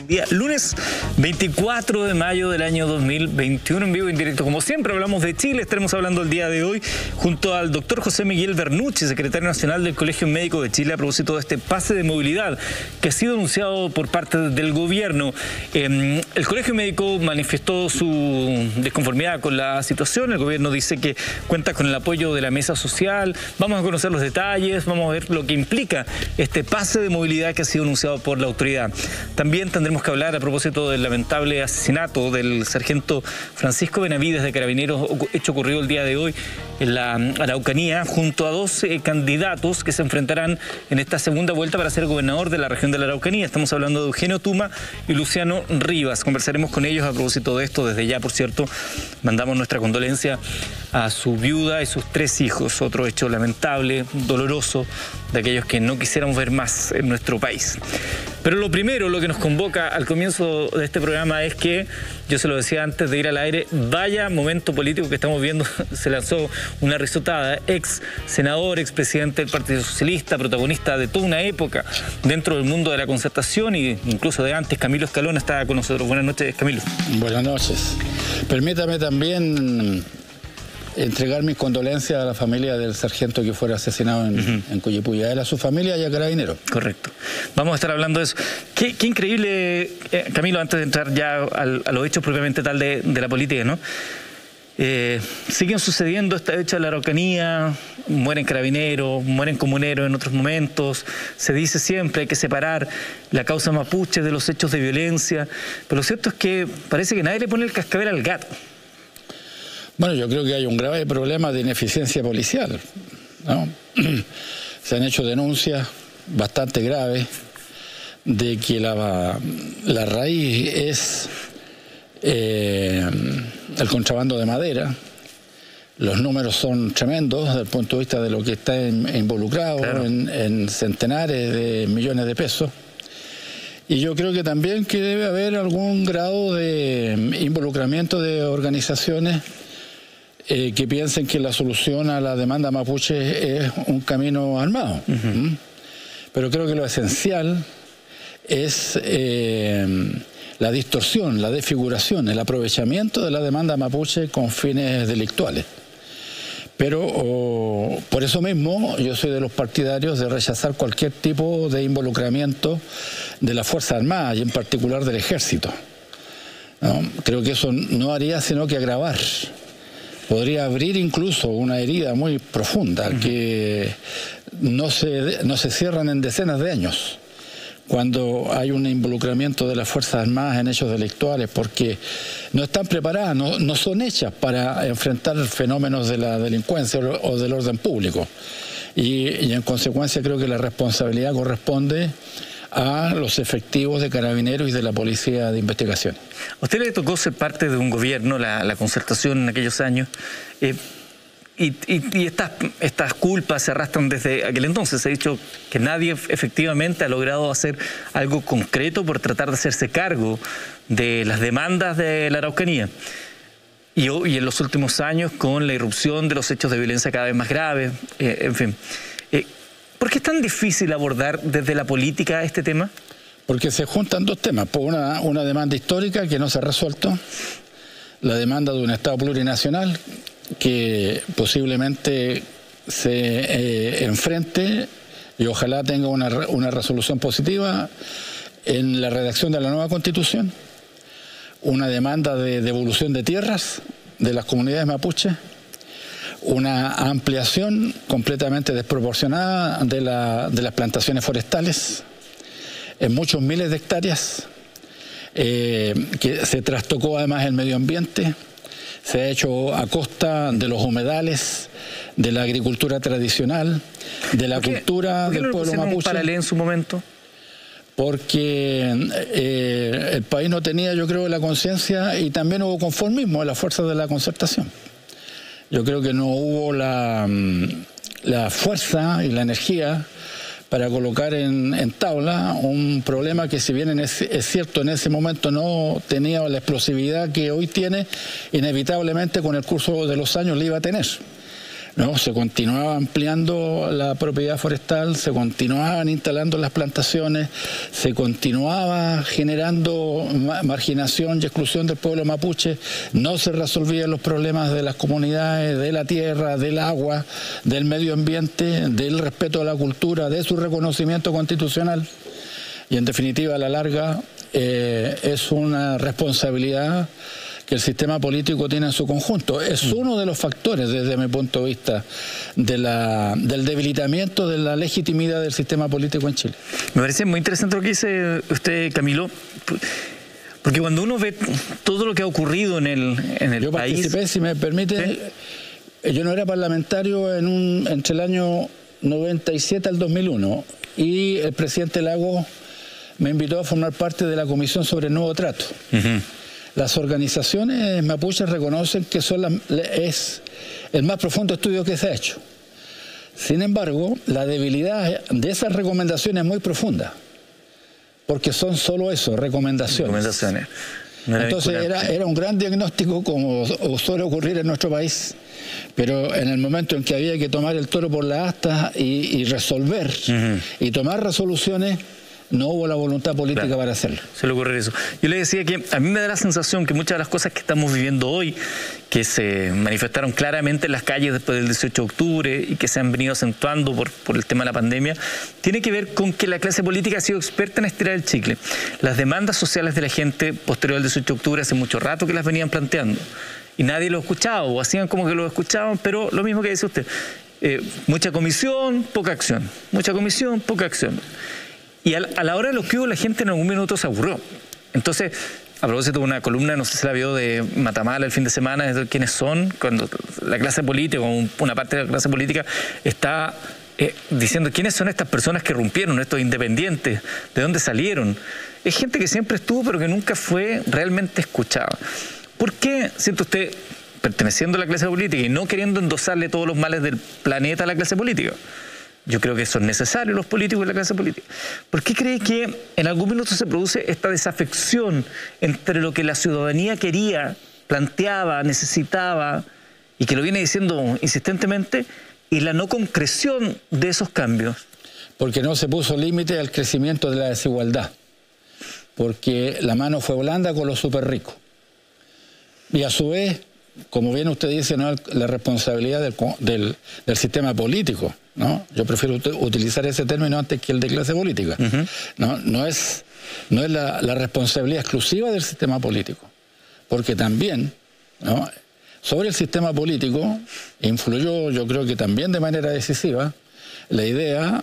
Día lunes 24 de mayo del año 2021, en vivo y en directo. Como siempre hablamos de Chile, estaremos hablando el día de hoy junto al doctor José Miguel Bernucci, secretario nacional del Colegio Médico de Chile, a propósito de este pase de movilidad que ha sido anunciado por parte del gobierno. El Colegio Médico manifestó su desconformidad con la situación. El gobierno dice que cuenta con el apoyo de la mesa social. Vamos a conocer los detalles, vamos a ver lo que implica este pase de movilidad que ha sido anunciado por la autoridad. También tendremos que hablar a propósito del lamentable asesinato del sargento Francisco Benavides de Carabineros, hecho ocurrido el día de hoy en la Araucanía, junto a dos candidatos que se enfrentarán en esta segunda vuelta para ser gobernador de la región de la Araucanía. Estamos hablando de Eugenio Tuma y Luciano Rivas. Conversaremos con ellos a propósito de esto. Desde ya, por cierto, mandamos nuestra condolencia a su viuda y sus tres hijos. Otro hecho lamentable, doloroso, de aquellos que no quisiéramos ver más en nuestro país. Pero lo primero, lo que nos convoca al comienzo de este programa es que, yo se lo decía antes de ir al aire, vaya momento político que estamos viendo. Se lanzó una risotada, ex senador, ex presidente del Partido Socialista, protagonista de toda una época dentro del mundo de la concertación e incluso de antes. Camilo Escalón está con nosotros. Buenas noches, Camilo. Buenas noches. Permítame también entregar mis condolencias a la familia del sargento que fuera asesinado en Coyipulli, a él, a su familia y a Carabineros. Correcto. Vamos a estar hablando de eso. Qué increíble, Camilo, antes de entrar ya a los hechos propiamente tal de la política, ¿no? Siguen sucediendo estos hechos en la Araucanía, mueren carabineros, mueren comuneros en otros momentos. Se dice siempre hay que separar la causa mapuche de los hechos de violencia, pero lo cierto es que parece que nadie le pone el cascabel al gato. Bueno, yo creo que hay un grave problema de ineficiencia policial, ¿no? Se han hecho denuncias bastante graves de que la raíz es el contrabando de madera. Los números son tremendos desde el punto de vista de lo que está involucrado, claro, en centenares de millones de pesos. Y yo creo que también que debe haber algún grado de involucramiento de organizaciones que piensen que la solución a la demanda mapuche es un camino armado. Pero creo que lo esencial es la distorsión, la desfiguración, el aprovechamiento de la demanda mapuche con fines delictuales. Pero por eso mismo yo soy de los partidarios de rechazar cualquier tipo de involucramiento de las Fuerzas Armadas y en particular del Ejército, ¿no? Creo que eso no haría sino que agravar. Podría abrir incluso una herida muy profunda que no se cierran en decenas de años cuando hay un involucramiento de las Fuerzas Armadas en hechos delictuales, porque no están preparadas, no son hechas para enfrentar fenómenos de la delincuencia o del orden público. Y en consecuencia creo que la responsabilidad corresponde a los efectivos de Carabineros y de la Policía de Investigación. A usted le tocó ser parte de un gobierno, la concertación en aquellos años, y estas culpas se arrastran desde aquel entonces. Se ha dicho que nadie efectivamente ha logrado hacer algo concreto por tratar de hacerse cargo de las demandas de la Araucanía. Y en los últimos años, con la irrupción de los hechos de violencia cada vez más graves, en fin. ¿Por qué es tan difícil abordar desde la política este tema? Porque se juntan dos temas. Por una demanda histórica que no se ha resuelto, la demanda de un Estado plurinacional que posiblemente se enfrente y ojalá tenga una resolución positiva en la redacción de la nueva Constitución, una demanda de devolución de tierras de las comunidades mapuches, una ampliación completamente desproporcionada de las plantaciones forestales en muchos miles de hectáreas, que se trastocó además el medio ambiente, se ha hecho a costa de los humedales, de la agricultura tradicional, de la cultura del pueblo mapuche. ¿Un paralelo en su momento? Porque el país no tenía, yo creo, la conciencia y también hubo conformismo en las fuerzas de la concertación. Yo creo que no hubo la fuerza y la energía para colocar en tabla un problema que, si bien es cierto, en ese momento no tenía la explosividad que hoy tiene, inevitablemente con el curso de los años le iba a tener. ¿no? Se continuaba ampliando la propiedad forestal, se continuaban instalando las plantaciones, se continuaba generando marginación y exclusión del pueblo mapuche, no se resolvían los problemas de las comunidades, de la tierra, del agua, del medio ambiente, del respeto a la cultura, de su reconocimiento constitucional. Y en definitiva, a la larga, es una responsabilidad que el sistema político tiene en su conjunto. Es uno de los factores, desde mi punto de vista, del debilitamiento de la legitimidad del sistema político en Chile. Me parece muy interesante lo que dice usted, Camilo, porque cuando uno ve todo lo que ha ocurrido en el yo país... participé, si me permite, ¿sí? Yo no era parlamentario entre el año 97 al 2001, y el presidente Lagos me invitó a formar parte de la Comisión sobre el Nuevo Trato. Las organizaciones mapuches reconocen que es el más profundo estudio que se ha hecho. Sin embargo, la debilidad de esas recomendaciones es muy profunda, porque son solo eso, recomendaciones. Entonces era un gran diagnóstico, como suele ocurrir en nuestro país, pero en el momento en que había que tomar el toro por la asta y resolver y tomar resoluciones, no hubo la voluntad política para hacerlo. Se le ocurre eso. Yo le decía que a mí me da la sensación que muchas de las cosas que estamos viviendo hoy, que se manifestaron claramente en las calles después del 18 de octubre y que se han venido acentuando por el tema de la pandemia, tiene que ver con que la clase política ha sido experta en estirar el chicle. Las demandas sociales de la gente posterior al 18 de octubre hace mucho rato que las venían planteando y nadie lo escuchaba, o hacían como que lo escuchaban, pero lo mismo que dice usted, mucha comisión, poca acción, mucha comisión, poca acción. Y a la hora de los que hubo, la gente en algún minuto se aburrió. Entonces, a propósito de una columna, no sé si la vio, de Matamala el fin de semana, de quiénes son, cuando la clase política, o una parte de la clase política, está diciendo quiénes son estas personas que rompieron, estos independientes, de dónde salieron. Es gente que siempre estuvo, pero que nunca fue realmente escuchada. ¿Por qué, siente usted, perteneciendo a la clase política y no queriendo endosarle todos los males del planeta a la clase política? Yo creo que son necesarios los políticos y la clase política. ¿Por qué cree que en algún minuto se produce esta desafección entre lo que la ciudadanía quería, planteaba, necesitaba, y que lo viene diciendo insistentemente, y la no concreción de esos cambios? Porque no se puso límite al crecimiento de la desigualdad. Porque la mano fue blanda con los súper ricos. Y a su vez, como bien usted dice, no es la responsabilidad del sistema político, ¿no? Yo prefiero utilizar ese término antes que el de clase política. No es la responsabilidad exclusiva del sistema político, porque también, ¿no?, sobre el sistema político influyó, yo creo que también de manera decisiva, la idea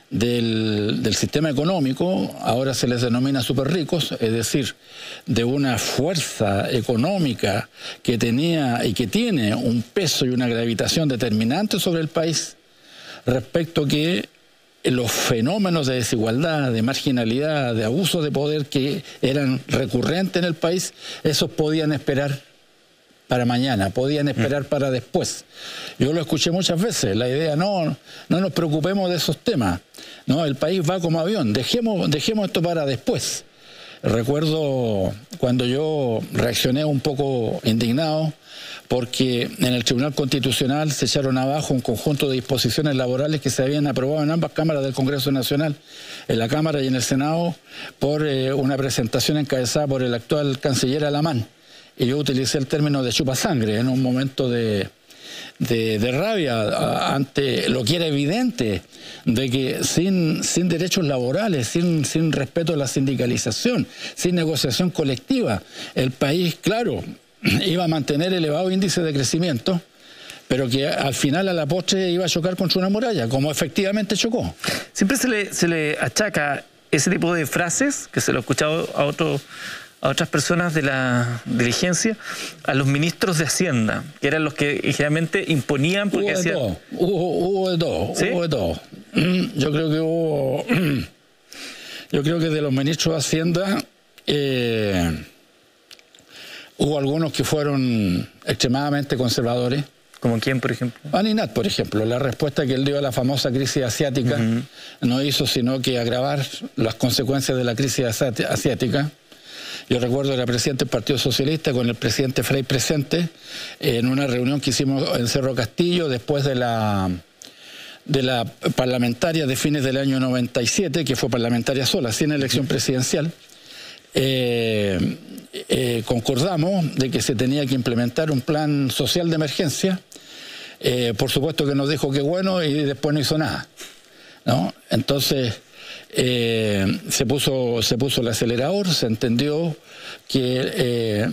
del sistema económico. Ahora se les denomina súper ricos, es decir, de una fuerza económica que tenía y que tiene un peso y una gravitación determinante sobre el país, respecto que los fenómenos de desigualdad, de marginalidad, de abuso de poder que eran recurrentes en el país, esos podían esperar para mañana, podían esperar para después. Yo lo escuché muchas veces, la idea, no nos preocupemos de esos temas, no, el país va como avión, dejemos esto para después. Recuerdo cuando yo reaccioné un poco indignado porque en el Tribunal Constitucional se echaron abajo un conjunto de disposiciones laborales que se habían aprobado en ambas cámaras del Congreso Nacional, en la Cámara y en el Senado, por una presentación encabezada por el actual canciller Alamán. Y yo utilicé el término de chupasangre en un momento de rabia ante lo que era evidente, de que sin derechos laborales, sin respeto a la sindicalización, sin negociación colectiva, el país, claro, iba a mantener elevado índice de crecimiento, pero que al final, a la postre, iba a chocar contra una muralla, como efectivamente chocó. Siempre se le achaca ese tipo de frases, que se lo he escuchado a otras personas de la dirigencia, a los ministros de Hacienda, que eran los que generalmente imponían. Porque hubo de todo, ¿sí? Hubo de todo. Yo creo que de los ministros de Hacienda hubo algunos que fueron extremadamente conservadores. ¿Como quién, por ejemplo? Aninat, por ejemplo. La respuesta que él dio a la famosa crisis asiática no hizo sino que agravar las consecuencias de la crisis asiática. Yo recuerdo era presidente del Partido Socialista con el presidente Frey presente en una reunión que hicimos en Cerro Castillo después de la parlamentaria de fines del año 97, que fue parlamentaria sola, sin elección presidencial. Concordamos de que se tenía que implementar un plan social de emergencia. Por supuesto que nos dijo que bueno y después no hizo nada, ¿no? Entonces se puso el acelerador, se entendió que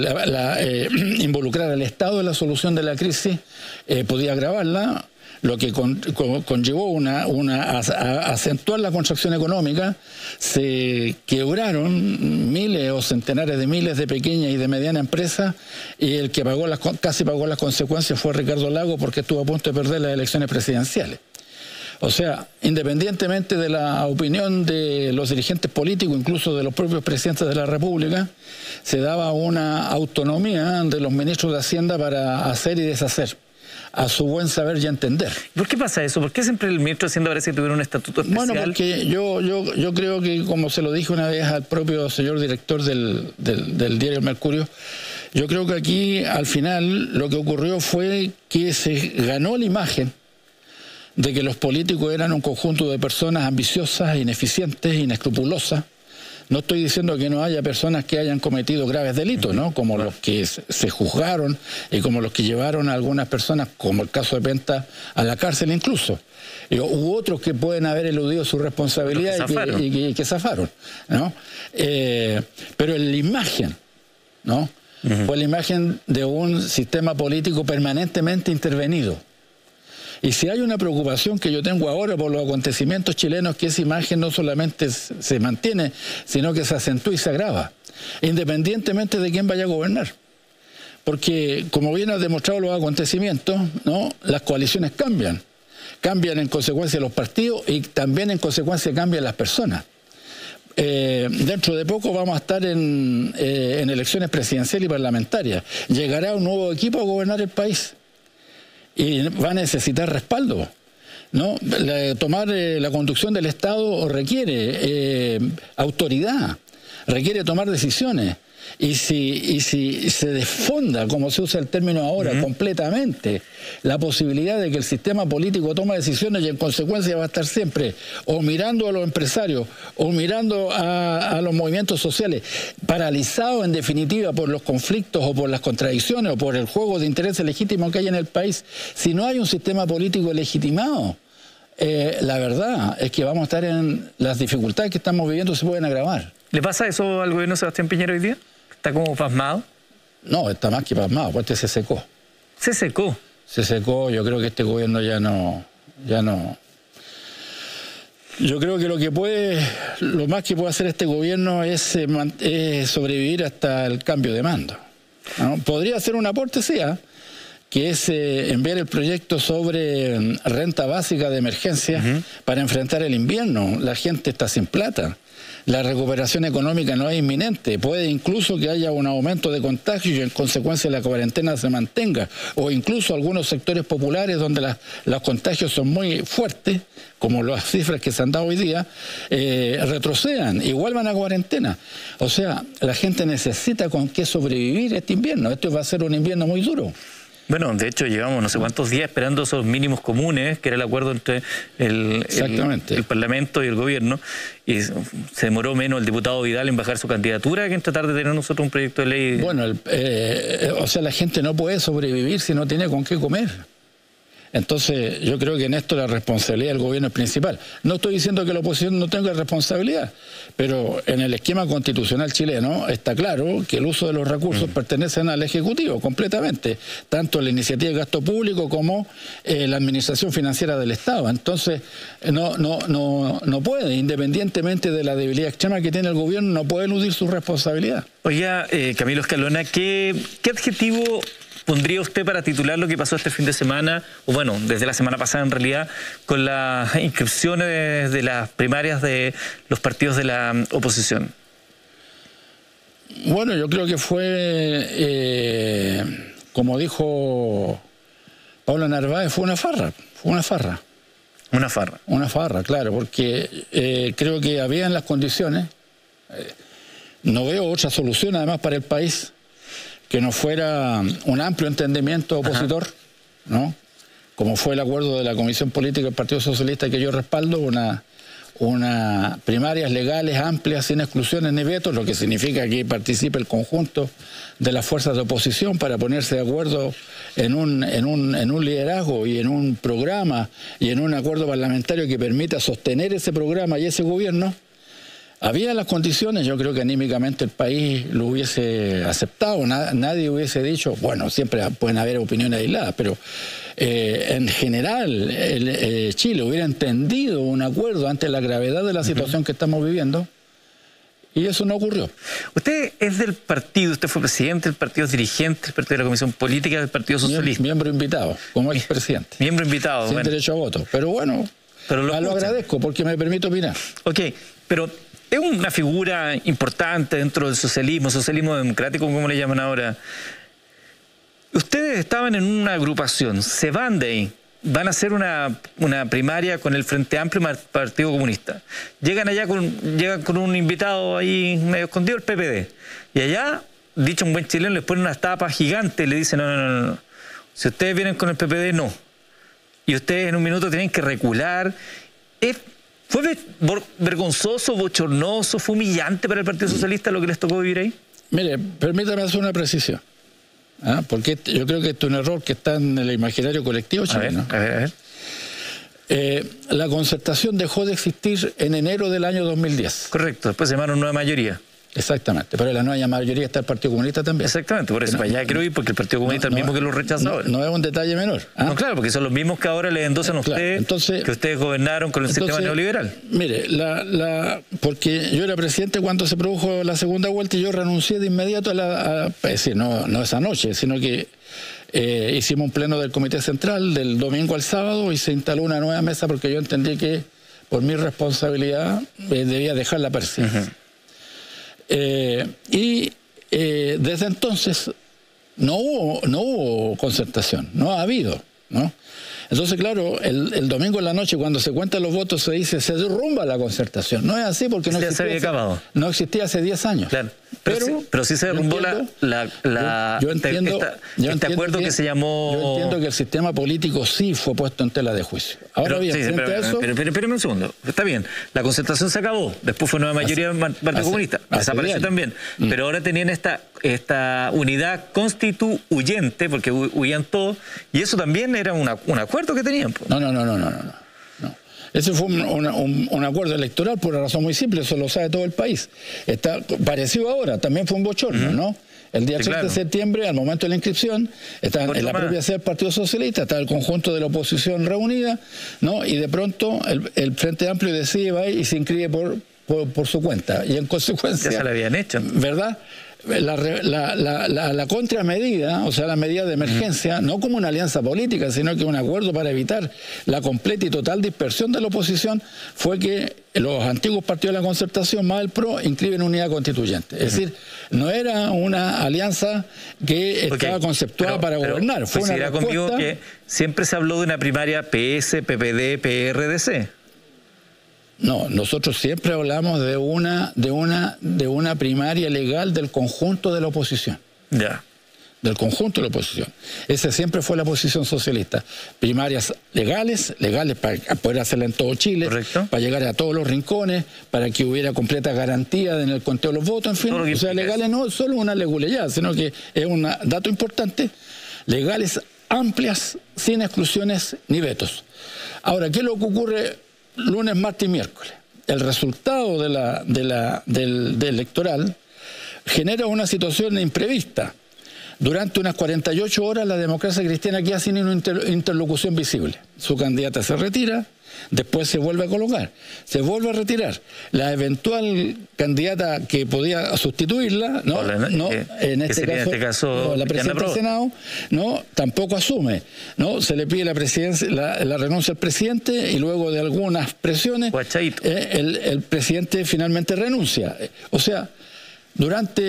involucrar al Estado en la solución de la crisis podía agravarla, lo que conllevó a acentuar la contracción económica. Se quebraron miles o centenares de miles de pequeñas y de medianas empresas, y el que casi pagó las consecuencias fue Ricardo Lagos, porque estuvo a punto de perder las elecciones presidenciales. O sea, independientemente de la opinión de los dirigentes políticos, incluso de los propios presidentes de la República, se daba una autonomía de los ministros de Hacienda para hacer y deshacer, a su buen saber y entender. ¿Por qué pasa eso? ¿Por qué siempre el ministro de Hacienda parece que tuviera un estatuto especial? Bueno, porque yo creo que, como se lo dije una vez al propio señor director del diario El Mercurio, yo creo que aquí, al final, lo que ocurrió fue que se ganó la imagen de que los políticos eran un conjunto de personas ambiciosas, ineficientes, inescrupulosas. No estoy diciendo que no haya personas que hayan cometido graves delitos, ¿no? Como los que se juzgaron y como los que llevaron a algunas personas, como el caso de Penta, a la cárcel incluso. U otros que pueden haber eludido su responsabilidad y que zafaron, ¿no? Pero la imagen, ¿no? Fue la imagen de un sistema político permanentemente intervenido. Y si hay una preocupación que yo tengo ahora por los acontecimientos chilenos, que esa imagen no solamente se mantiene, sino que se acentúa y se agrava, independientemente de quién vaya a gobernar. Porque, como bien han demostrado los acontecimientos, ¿no?, las coaliciones cambian. Cambian en consecuencia los partidos y también en consecuencia cambian las personas. Dentro de poco vamos a estar en elecciones presidenciales y parlamentarias. Llegará un nuevo equipo a gobernar el país. Y va a necesitar respaldo, ¿no? Tomar la conducción del Estado requiere autoridad, requiere tomar decisiones. Y si se desfonda, como se usa el término ahora, completamente la posibilidad de que el sistema político tome decisiones, y en consecuencia va a estar siempre o mirando a los empresarios o mirando a los movimientos sociales, paralizado en definitiva por los conflictos o por las contradicciones o por el juego de intereses legítimos que hay en el país, si no hay un sistema político legitimado, la verdad es que vamos a estar en las dificultades que estamos viviendo, se pueden agravar. ¿Le pasa eso al gobierno de Sebastián Piñera hoy día? ¿Está como pasmado? No, está más que pasmado, pues se secó. ¿Se secó? Se secó, yo creo que este gobierno ya no. Yo creo que lo más que puede hacer este gobierno es sobrevivir hasta el cambio de mando, ¿no? Podría hacer un aporte, sí, que es enviar el proyecto sobre renta básica de emergencia para enfrentar el invierno. La gente está sin plata. La recuperación económica no es inminente. Puede incluso que haya un aumento de contagios y en consecuencia la cuarentena se mantenga. O incluso algunos sectores populares donde los contagios son muy fuertes, como las cifras que se han dado hoy día, retrocedan y vuelvan a cuarentena. O sea, la gente necesita con qué sobrevivir este invierno. Esto va a ser un invierno muy duro. Bueno, de hecho llevamos no sé cuántos días esperando esos mínimos comunes, que era el acuerdo entre el Parlamento y el gobierno, y se demoró menos el diputado Vidal en bajar su candidatura que en tratar de tener nosotros un proyecto de ley. Bueno, o sea, la gente no puede sobrevivir si no tiene con qué comer. Entonces, yo creo que en esto la responsabilidad del gobierno es principal. No estoy diciendo que la oposición no tenga responsabilidad, pero en el esquema constitucional chileno está claro que el uso de los recursos pertenecen al Ejecutivo completamente, tanto la iniciativa de gasto público como la administración financiera del Estado. Entonces, no puede, independientemente de la debilidad extrema que tiene el gobierno, no puede eludir su responsabilidad. Oiga, Camilo Escalona, ¿qué adjetivo pondría usted para titular lo que pasó este fin de semana, o bueno, desde la semana pasada en realidad, con las inscripciones de las primarias de los partidos de la oposición? Bueno, yo creo que fue, como dijo Pablo Narváez, fue una farra. Una farra, claro, porque creo que habían las condiciones No veo otra solución, además, para el país que no fuera un amplio entendimiento opositor, ¿no? Como fue el acuerdo de la Comisión Política del Partido Socialista que yo respaldo, primarias legales, amplias, sin exclusiones ni vetos, lo que significa que participe el conjunto de las fuerzas de oposición para ponerse de acuerdo en un liderazgo y en un programa y en un acuerdo parlamentario que permita sostener ese programa y ese gobierno. Había las condiciones, yo creo que anímicamente el país lo hubiese aceptado, nadie hubiese dicho, bueno, siempre pueden haber opiniones aisladas, pero en general Chile hubiera entendido un acuerdo ante la gravedad de la situación que estamos viviendo, y eso no ocurrió. Usted es del partido, usted fue presidente del partido, es dirigente del partido de la Comisión Política del Partido Socialista. Miembro invitado, como expresidente. Miembro invitado. Sin derecho a voto, pero bueno, lo agradezco porque me permite opinar. Ok, pero es una figura importante dentro del socialismo democrático, como le llaman ahora. Ustedes estaban en una agrupación, se van de ahí, van a hacer una primaria con el Frente Amplio y Partido Comunista. Llegan allá llegan con un invitado ahí medio escondido, el PPD. Y allá, dicho un buen chileno, les ponen unas tapas gigantes y le dicen, no. Si ustedes vienen con el PPD, no. Y ustedes en un minuto tienen que recular. ¿Fue vergonzoso, bochornoso, fue humillante para el Partido Socialista lo que les tocó vivir ahí? Mire, permítame hacer una precisión. Porque yo creo que esto es un error que está en el imaginario colectivo chileno. A ver. La concertación dejó de existir en enero del año 2010. Correcto, después se llamaron nueva mayoría. Exactamente, pero en la nueva mayoría está el Partido Comunista también. Exactamente, por eso para allá quiero ir, porque el Partido Comunista es el mismo que lo rechaza ahora. No es un detalle menor. No, claro, porque son los mismos que ahora le endosan a ustedes, que ustedes gobernaron con el sistema neoliberal. Mire, porque yo era presidente cuando se produjo la segunda vuelta y yo renuncié de inmediato es decir, no esa noche, sino que hicimos un pleno del Comité Central del domingo al sábado y se instaló una nueva mesa porque yo entendí que por mi responsabilidad debía dejar la presidencia. Desde entonces no hubo concertación, no ha habido, ¿no? Entonces, claro, el domingo en la noche, cuando se cuentan los votos, se dice, se derrumba la concertación. No es así porque no existía hace 10 años. Claro. Pero sí se derrumbó este acuerdo que se llamó... Yo entiendo que el sistema político sí fue puesto en tela de juicio. Ahora bien, frente a eso... Pero espérame un segundo. Está bien, la concertación se acabó. Después fue nueva mayoría del Partido Comunista. Desapareció también. Pero ahora tenían esta unidad constituyente, porque huían todos, y eso también era un acuerdo que tenían. No. Ese fue un acuerdo electoral por una razón muy simple, eso lo sabe todo el país. Está parecido ahora, también fue un bochorno, ¿no? El día 30 de septiembre, al momento de la inscripción, está en la propia sede del Partido Socialista, está el conjunto de la oposición reunida, ¿no? Y de pronto el Frente Amplio decide va y se inscribe por su cuenta. Y en consecuencia... Ya se lo habían hecho. ¿Verdad? La contramedida, o sea, la medida de emergencia, no como una alianza política, sino que un acuerdo para evitar la completa y total dispersión de la oposición, fue que los antiguos partidos de la concertación, más el PRO, inscriben unidad constituyente. Es decir, no era una alianza que estaba conceptuada para gobernar. Fue una respuesta... conmigo que siempre se habló de una primaria PS, PPD, PRDC. No, nosotros siempre hablamos de una primaria legal del conjunto de la oposición. Ya. Del conjunto de la oposición. Esa siempre fue la posición socialista. Primarias legales para poder hacerla en todo Chile, correcto, para llegar a todos los rincones, para que hubiera completa garantía en el conteo de los votos, en fin. O sea, legales no solo una leguleyad, sino que es un dato importante. Legales amplias, sin exclusiones ni vetos. Ahora, ¿qué es lo que ocurre lunes, martes y miércoles? El resultado del electoral genera una situación imprevista. Durante unas 48 horas la democracia cristiana queda sin una interlocución visible. Su candidata se retira, después se vuelve a colocar, se vuelve a retirar. La eventual candidata que podía sustituirla, en este caso la presidenta del Senado, tampoco asume. Se le pide la renuncia al presidente y luego de algunas presiones el presidente finalmente renuncia. O sea, durante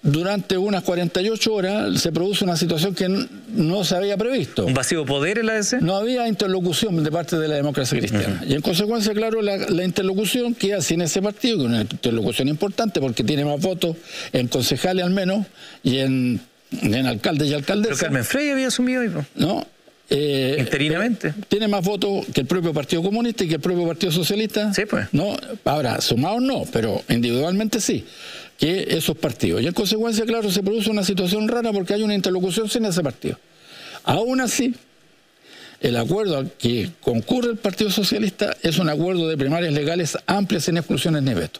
durante unas 48 horas se produce una situación que no se había previsto. ¿Un vacío de poder en la ADC? No había interlocución de parte de la democracia cristiana. Y en consecuencia, claro, la interlocución queda sin ese partido, que es una interlocución importante porque tiene más votos en concejales al menos y en alcaldes y alcaldesas. Pero Carmen Frey había asumido ahí, ¿no? Interinamente. Tiene más votos que el propio Partido Comunista y que el propio Partido Socialista. Sí, pues. ¿No? Ahora, sumados no, pero individualmente sí, que esos partidos. Y en consecuencia, claro, se produce una situación rara porque hay una interlocución sin ese partido. Aún así, el acuerdo al que concurre el Partido Socialista es un acuerdo de primarias legales amplias sin exclusiones ni veto.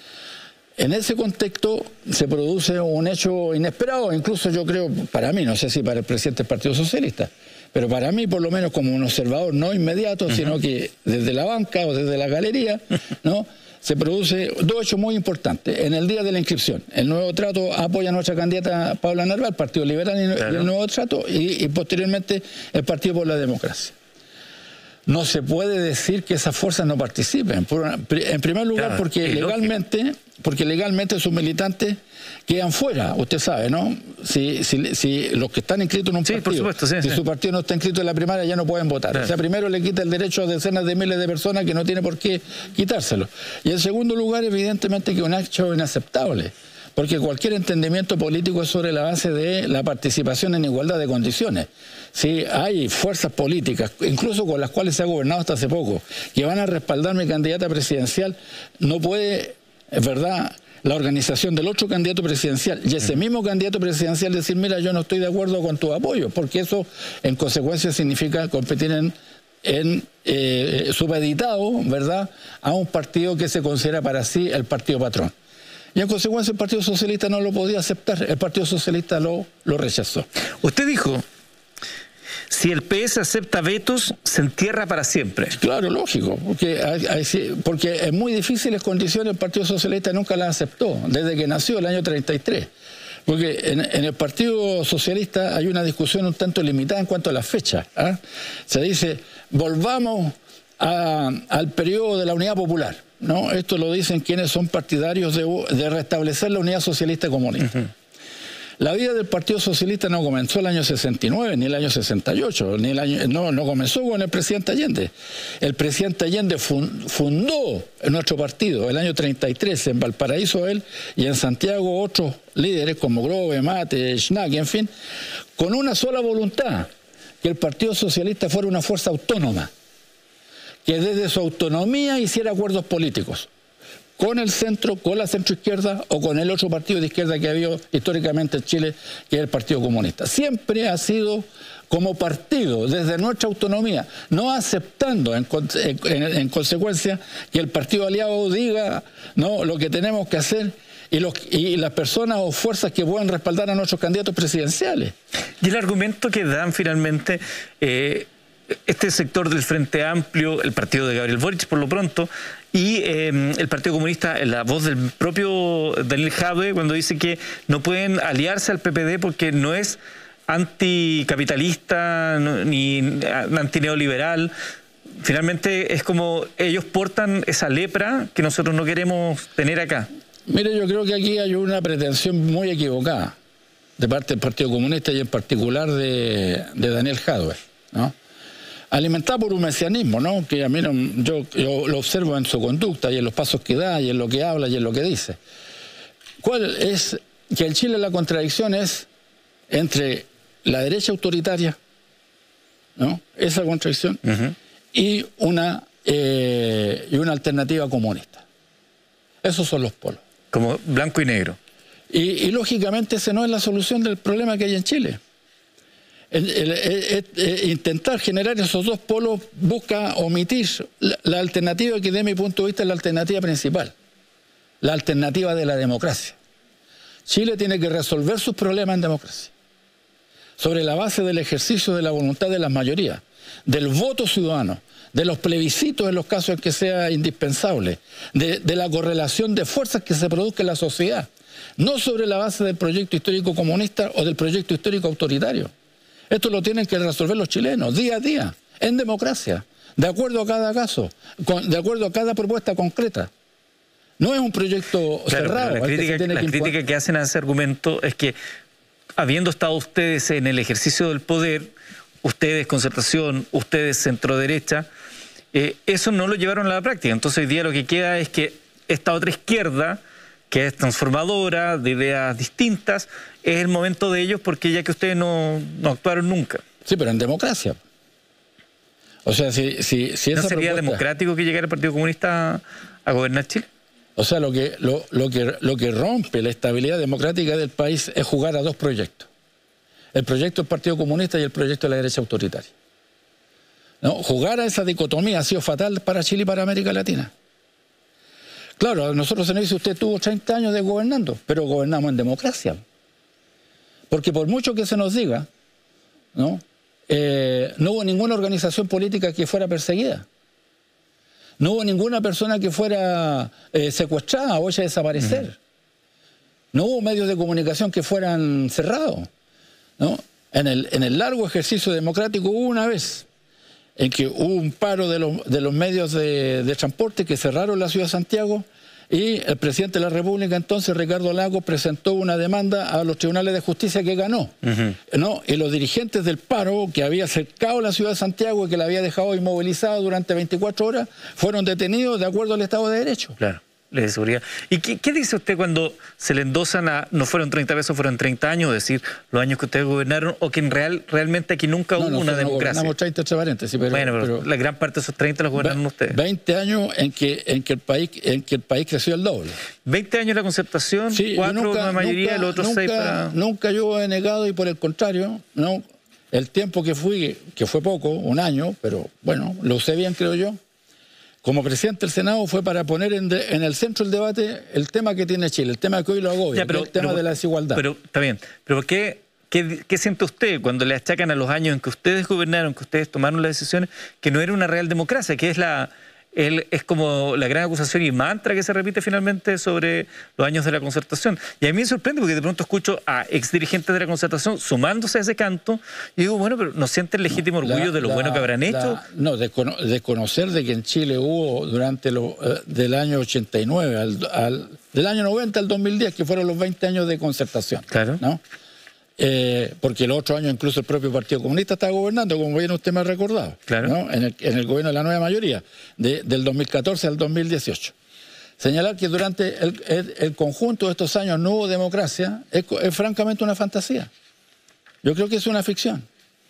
En ese contexto se produce un hecho inesperado, incluso yo creo, para mí, no sé si para el presidente del Partido Socialista, pero para mí, por lo menos como un observador no inmediato, sino que desde la banca o desde la galería, ¿no? Se produce dos hechos muy importantes. En el día de la inscripción, el Nuevo Trato apoya a nuestra candidata Paula Narváez, Partido Liberal y el Nuevo Trato, y posteriormente el Partido por la Democracia. No se puede decir que esas fuerzas no participen. En primer lugar, porque legalmente sus militantes quedan fuera, usted sabe, ¿no? Si los que están inscritos en un partido, por supuesto, si su partido no está inscrito en la primaria, ya no pueden votar. Claro. O sea, primero le quita el derecho a decenas de miles de personas que no tiene por qué quitárselo. Y en segundo lugar, evidentemente que es un hecho inaceptable. Porque cualquier entendimiento político es sobre la base de la participación en igualdad de condiciones. Si hay fuerzas políticas, incluso con las cuales se ha gobernado hasta hace poco, que van a respaldar mi candidata presidencial, no puede, es verdad, la organización del otro candidato presidencial y ese mismo candidato presidencial decir, mira, yo no estoy de acuerdo con tu apoyo, porque eso en consecuencia significa competir en supeditado, ¿verdad?, a un partido que se considera para sí el partido patrón. Y en consecuencia el Partido Socialista no lo podía aceptar, el Partido Socialista lo rechazó. Usted dijo, si el PS acepta vetos, se entierra para siempre. Claro, lógico, porque en muy difíciles condiciones el Partido Socialista nunca las aceptó, desde que nació el año 33. Porque en el Partido Socialista hay una discusión un tanto limitada en cuanto a la fecha. ¿Ah? Se dice, volvamos al periodo de la Unidad Popular. ¿No? Esto lo dicen quienes son partidarios de restablecer la unidad socialista comunista. La vida del Partido Socialista no comenzó el año 69, ni el año 68, no comenzó con el presidente Allende. El presidente Allende fundó nuestro partido el año 33 en Valparaíso él y en Santiago otros líderes como Grove, Mate, Schnack, en fin, con una sola voluntad, que el Partido Socialista fuera una fuerza autónoma, que desde su autonomía hiciera acuerdos políticos con el centro, con la centroizquierda o con el otro partido de izquierda que ha habido históricamente en Chile, que es el Partido Comunista. Siempre ha sido como partido, desde nuestra autonomía, no aceptando en consecuencia que el partido aliado diga, ¿no?, lo que tenemos que hacer y las personas o fuerzas que puedan respaldar a nuestros candidatos presidenciales. Y el argumento que dan finalmente este sector del Frente Amplio, el partido de Gabriel Boric por lo pronto, y el Partido Comunista, en la voz del propio Daniel Jadwe, cuando dice que no pueden aliarse al PPD porque no es anticapitalista ni antineoliberal. Finalmente es como ellos portan esa lepra que nosotros no queremos tener acá. Mire, yo creo que aquí hay una pretensión muy equivocada de parte del Partido Comunista y en particular de Daniel Jadwe, ¿no? Alimentado por un mesianismo, ¿no?, que a mí yo lo observo en su conducta y en los pasos que da y en lo que habla y en lo que dice. ¿Cuál es? Que en Chile la contradicción es entre la derecha autoritaria, ¿no?, esa contradicción, y una alternativa comunista. Esos son los polos. Como blanco y negro. Y lógicamente esa no es la solución del problema que hay en Chile. Intentar generar esos dos polos busca omitir la alternativa que, desde mi punto de vista, es la alternativa principal, la alternativa de la democracia. Chile tiene que resolver sus problemas en democracia, sobre la base del ejercicio de la voluntad de las mayorías, del voto ciudadano, de los plebiscitos en los casos en que sea indispensable, de la correlación de fuerzas que se produzca en la sociedad, no sobre la base del proyecto histórico comunista o del proyecto histórico autoritario. Esto lo tienen que resolver los chilenos, día a día, en democracia, de acuerdo a cada caso, de acuerdo a cada propuesta concreta. No es un proyecto cerrado. La crítica que hacen a ese argumento es que, habiendo estado ustedes en el ejercicio del poder, ustedes Concertación, ustedes centro-derecha, eso no lo llevaron a la práctica. Entonces hoy día lo que queda es que esta otra izquierda, que es transformadora, de ideas distintas, es el momento de ellos, porque ya que ustedes no actuaron nunca. Sí, pero en democracia. O sea, si ¿No sería democrático que llegara el Partido Comunista a gobernar Chile? O sea, lo que rompe la estabilidad democrática del país es jugar a dos proyectos. El proyecto del Partido Comunista y el proyecto de la derecha autoritaria. ¿No? Jugar a esa dicotomía ha sido fatal para Chile y para América Latina. Claro, a nosotros se nos dice, usted tuvo 30 años de gobernando, pero gobernamos en democracia. Porque por mucho que se nos diga, ¿no? No hubo ninguna organización política que fuera perseguida. No hubo ninguna persona que fuera secuestrada o hecha desaparecer. No hubo medios de comunicación que fueran cerrados, ¿no? En el largo ejercicio democrático hubo una vez en que hubo un paro de los medios de transporte que cerraron la ciudad de Santiago, y el presidente de la República entonces, Ricardo Lagos, presentó una demanda a los tribunales de justicia que ganó, ¿no? Y los dirigentes del paro, que había cercado la ciudad de Santiago y que la había dejado inmovilizada durante 24 horas, fueron detenidos de acuerdo al Estado de Derecho. Claro. Ley de seguridad. ¿Y qué dice usted cuando se le endosan no fueron 30 pesos, fueron 30 años, es decir, los años que ustedes gobernaron, o que realmente aquí nunca hubo una democracia? Gobernamos 30 transparentes, sí, pero la gran parte de esos 30 los gobernaron ustedes. 20 años en que el país creció el doble. 20 años la Concertación, sí, 4 la mayoría, los otros 6 para... Nunca yo he negado, y por el contrario, ¿no? El tiempo que fui, que fue poco, un año, pero bueno, lo usé bien, creo yo. Como presidente del Senado fue para poner en el centro del debate el tema que tiene Chile, el tema que hoy lo agobia, el tema de la desigualdad. Pero está bien, pero ¿qué siente usted cuando le achacan a los años en que ustedes gobernaron, que ustedes tomaron las decisiones, que no era una real democracia, que es como la gran acusación y mantra que se repite finalmente sobre los años de la Concertación? Y a mí me sorprende porque de pronto escucho a exdirigentes de la Concertación sumándose a ese canto y digo, bueno, pero ¿no sienten legítimo orgullo de lo bueno que habrán hecho? No, desconocer de que en Chile hubo durante del año 89, del año 90 al 2010, que fueron los 20 años de Concertación. Claro. ¿No? Porque los otros años incluso el propio Partido Comunista estaba gobernando, como bien usted me ha recordado, claro, ¿no? en el gobierno de la nueva mayoría, del 2014 al 2018. Señalar que durante el conjunto de estos años no hubo democracia es francamente una fantasía. Yo creo que es una ficción.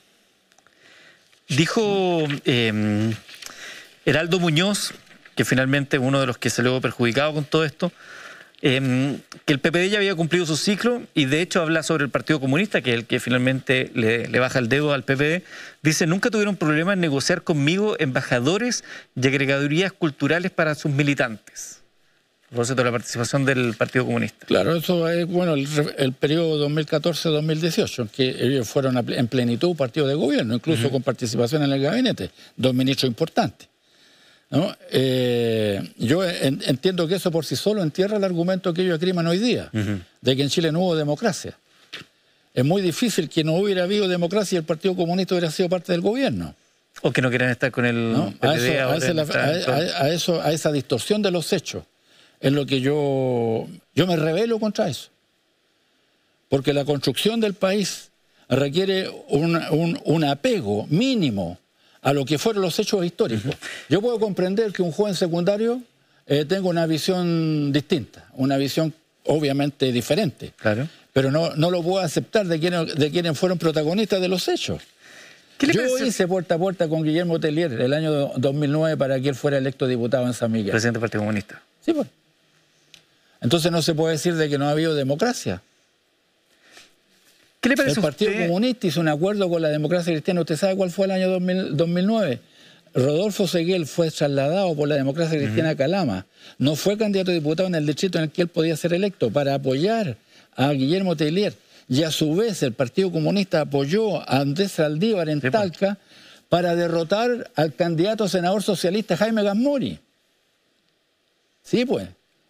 Dijo Heraldo Muñoz, que finalmente uno de los que salió perjudicado con todo esto, que el PPD ya había cumplido su ciclo, y de hecho habla sobre el Partido Comunista, que es el que finalmente le baja el dedo al PPD. Dice, nunca tuvieron problema en negociar conmigo embajadores y agregadurías culturales para sus militantes. A propósito de la participación del Partido Comunista. Claro, eso es bueno el periodo 2014-2018, en que ellos fueron en plenitud partido de gobierno, incluso con participación en el gabinete, 2 ministros importantes, ¿no? Yo entiendo que eso por sí solo entierra el argumento que ellos acriman hoy día, de que en Chile no hubo democracia. Es muy difícil que no hubiera habido democracia y el Partido Comunista hubiera sido parte del gobierno. O que no quieran estar con el PPD. A esa distorsión de los hechos es lo que yo me rebelo contra eso. Porque la construcción del país requiere un apego mínimo a lo que fueron los hechos históricos. Yo puedo comprender que un joven secundario tenga una visión distinta, una visión obviamente diferente. Claro. Pero no lo puedo aceptar de quienes fueron protagonistas de los hechos. Yo hice puerta a puerta con Guillermo Tellier el año 2009 para que él fuera electo diputado en San Miguel. Presidente del Partido Comunista. Sí, pues. Entonces no se puede decir de que no ha habido democracia. ¿Qué le parece el Partido Comunista hizo un acuerdo con la democracia cristiana. ¿Usted sabe cuál fue el año 2009? Rodolfo Seguel fue trasladado por la democracia cristiana a Calama. No fue candidato a diputado en el distrito en el que él podía ser electo para apoyar a Guillermo Tellier. Y a su vez el Partido Comunista apoyó a Andrés Saldívar en Talca para derrotar al candidato senador socialista Jaime Gasmuri. Sí, pues.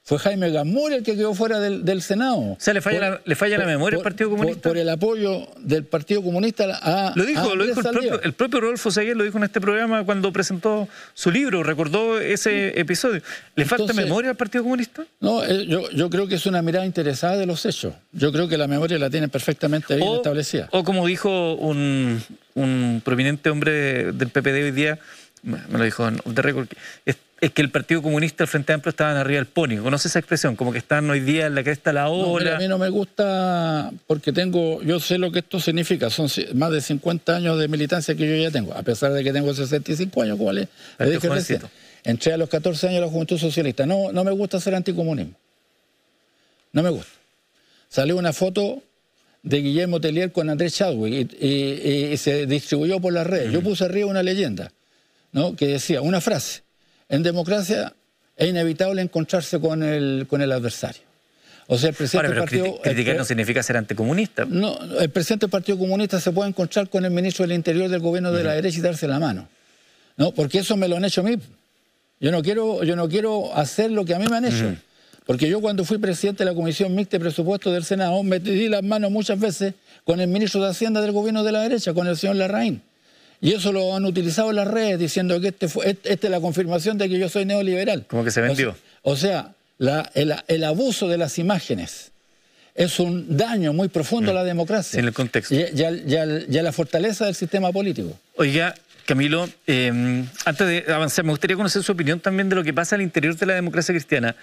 Fue Jaime Gamur el que quedó fuera del Senado. O sea, le falla la memoria al Partido Comunista. Por el apoyo del Partido Comunista a Lo dijo el propio Rodolfo Seguel, lo dijo en este programa cuando presentó su libro, recordó ese episodio. ¿Le falta memoria al Partido Comunista? No, yo creo que es una mirada interesada de los hechos. Yo creo que la memoria la tienen perfectamente bien establecida. O como dijo un prominente hombre del PPD hoy día, me lo dijo en off the record, es que el Partido Comunista y el Frente Amplio estaban arriba del pony. ¿Conoce esa expresión? Como que están hoy día en la cresta de la ola. No, a mí no me gusta porque yo sé lo que esto significa. Son más de 50 años de militancia que yo ya tengo, a pesar de que tengo 65 años, como le dije recién. Entré a los 14 años a la Juventud Socialista. No me gusta hacer anticomunismo. No me gusta. Salió una foto de Guillermo Tellier con Andrés Chadwick y se distribuyó por las redes. Yo puse arriba una leyenda, ¿no?, que decía una frase: en democracia es inevitable encontrarse con el adversario. O sea, el presidente del partido... criticar no significa ser anticomunista. No, el presidente del Partido Comunista se puede encontrar con el ministro del Interior del gobierno de la derecha y darse la mano, ¿no? Porque eso me lo han hecho a mí. Yo no quiero hacer lo que a mí me han hecho. Porque yo, cuando fui presidente de la Comisión Mixta de Presupuestos del Senado, me di las manos muchas veces con el ministro de Hacienda del gobierno de la derecha, con el señor Larraín. Y eso lo han utilizado en las redes, diciendo que esta es la confirmación de que yo soy neoliberal. Como que se vendió. O sea, el abuso de las imágenes es un daño muy profundo a la democracia. En el contexto. Y a la fortaleza del sistema político. Oiga, Camilo, antes de avanzar, me gustaría conocer su opinión también de lo que pasa al interior de la democracia cristiana.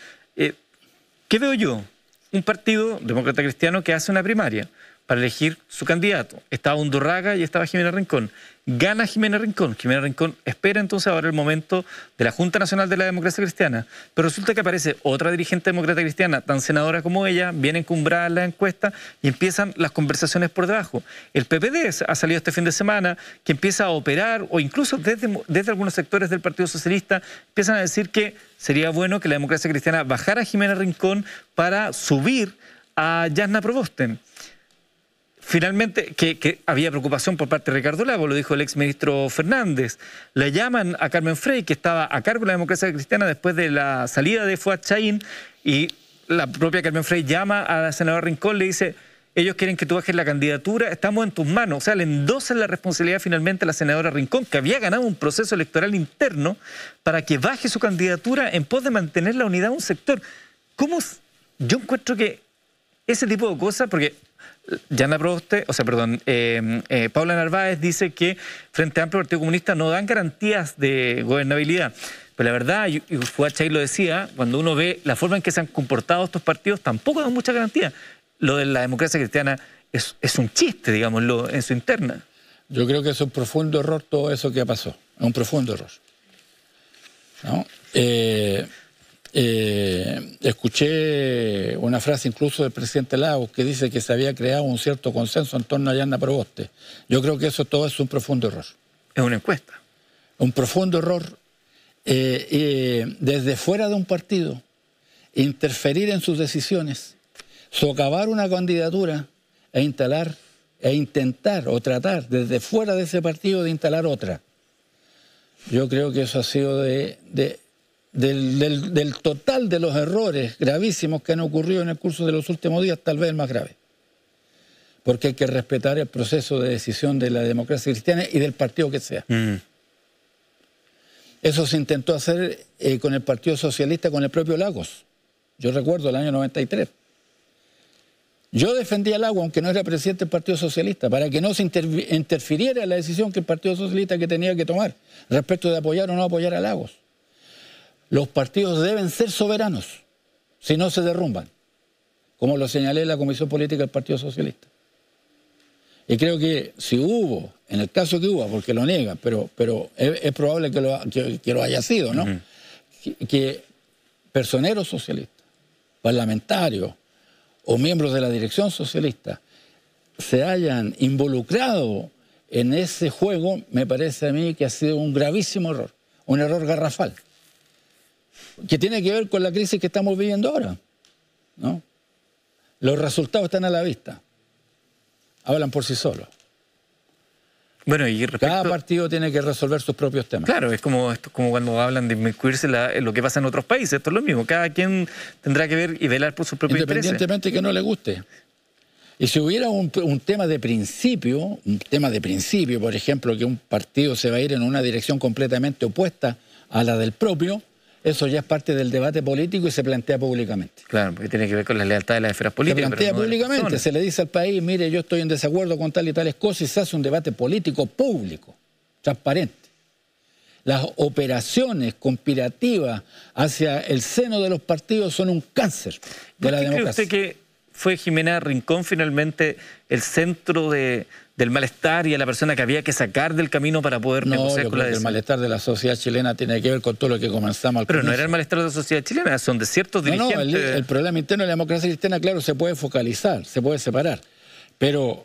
¿Qué veo yo? Un partido demócrata cristiano que hace una primaria para elegir su candidato. Estaba Undurraga y estaba Jimena Rincón. Gana Jimena Rincón. Jimena Rincón espera entonces ahora el momento de la Junta Nacional de la Democracia Cristiana. Pero resulta que aparece otra dirigente demócrata cristiana, tan senadora como ella, bien encumbrada en la encuesta, y empiezan las conversaciones por debajo. El PPD ha salido este fin de semana, que empieza a operar, o incluso desde algunos sectores del Partido Socialista, empiezan a decir que sería bueno que la democracia cristiana bajara a Jimena Rincón para subir a Jasna Proboste. Finalmente, que había preocupación por parte de Ricardo Lago, lo dijo el exministro Fernández. Le llaman a Carmen Frey, que estaba a cargo de la democracia cristiana después de la salida de Fuad Chaín, y la propia Carmen Frey llama a la senadora Rincón, le dice: ellos quieren que tú bajes la candidatura, estamos en tus manos. O sea, le endosan la responsabilidad finalmente a la senadora Rincón, que había ganado un proceso electoral interno, para que baje su candidatura en pos de mantener la unidad de un sector. ¿Cómo? Yo encuentro que ese tipo de cosas, porque Jasna Proboste, Paula Narváez dice que Frente Amplio y Partido Comunista no dan garantías de gobernabilidad. Pero la verdad, y Fuad Chaín lo decía, cuando uno ve la forma en que se han comportado estos partidos, tampoco dan mucha garantía. Lo de la democracia cristiana es un chiste, digámoslo, en su interna. Yo creo que es un profundo error todo eso que pasó. Es un profundo error, ¿no? Escuché una frase incluso del presidente Lagos que dice que se había creado un cierto consenso en torno a Jasna Proboste. Yo creo que todo es un profundo error. Es una encuesta. Un profundo error. Desde fuera de un partido, interferir en sus decisiones, socavar una candidatura e intentar o tratar desde fuera de ese partido de instalar otra. Yo creo que eso ha sido del total de los errores gravísimos que han ocurrido en el curso de los últimos días, tal vez el más grave. Porque hay que respetar el proceso de decisión de la democracia cristiana y del partido que sea. Eso se intentó hacer con el Partido Socialista, con el propio Lagos. Yo recuerdo el año 93. Yo defendía a Lagos, aunque no era presidente del Partido Socialista, para que no se interfiriera en la decisión que el Partido Socialista tenía que tomar respecto de apoyar o no apoyar a Lagos. Los partidos deben ser soberanos, si no se derrumban, como lo señalé en la Comisión Política del Partido Socialista. Y creo que si hubo, en el caso que hubo, porque lo niegan, pero es probable que lo haya sido, ¿no? Que personeros socialistas, parlamentarios o miembros de la dirección socialista se hayan involucrado en ese juego, me parece a mí que ha sido un gravísimo error, un error garrafal, que tiene que ver con la crisis que estamos viviendo ahora, ¿no? Los resultados están a la vista, hablan por sí solos. Bueno, y Cada partido tiene que resolver sus propios temas. Claro, esto es como cuando hablan de inmiscuirse en lo que pasa en otros países. Esto es lo mismo. Cada quien tendrá que ver y velar por sus propios intereses. Independientemente que no le guste. Y si hubiera un tema de principio, por ejemplo, que un partido se va a ir en una dirección completamente opuesta a la del propio, eso ya es parte del debate político y se plantea públicamente. Claro, porque tiene que ver con la lealtad de las esferas políticas. Se plantea públicamente, se le dice al país, mire, yo estoy en desacuerdo con tal y tales cosas, y se hace un debate político público, transparente. Las operaciones conspirativas hacia el seno de los partidos son un cáncer de la democracia. ¿Cree usted que fue Jimena Rincón finalmente el centro del malestar y a la persona que había que sacar del camino para poder negociar con la decisión? El malestar de la sociedad chilena tiene que ver con todo lo que comenzamos al Pero comienzo. No era el malestar de la sociedad chilena, son de ciertos dirigentes. No, el problema interno de la democracia cristiana, claro, se puede focalizar, se puede separar. Pero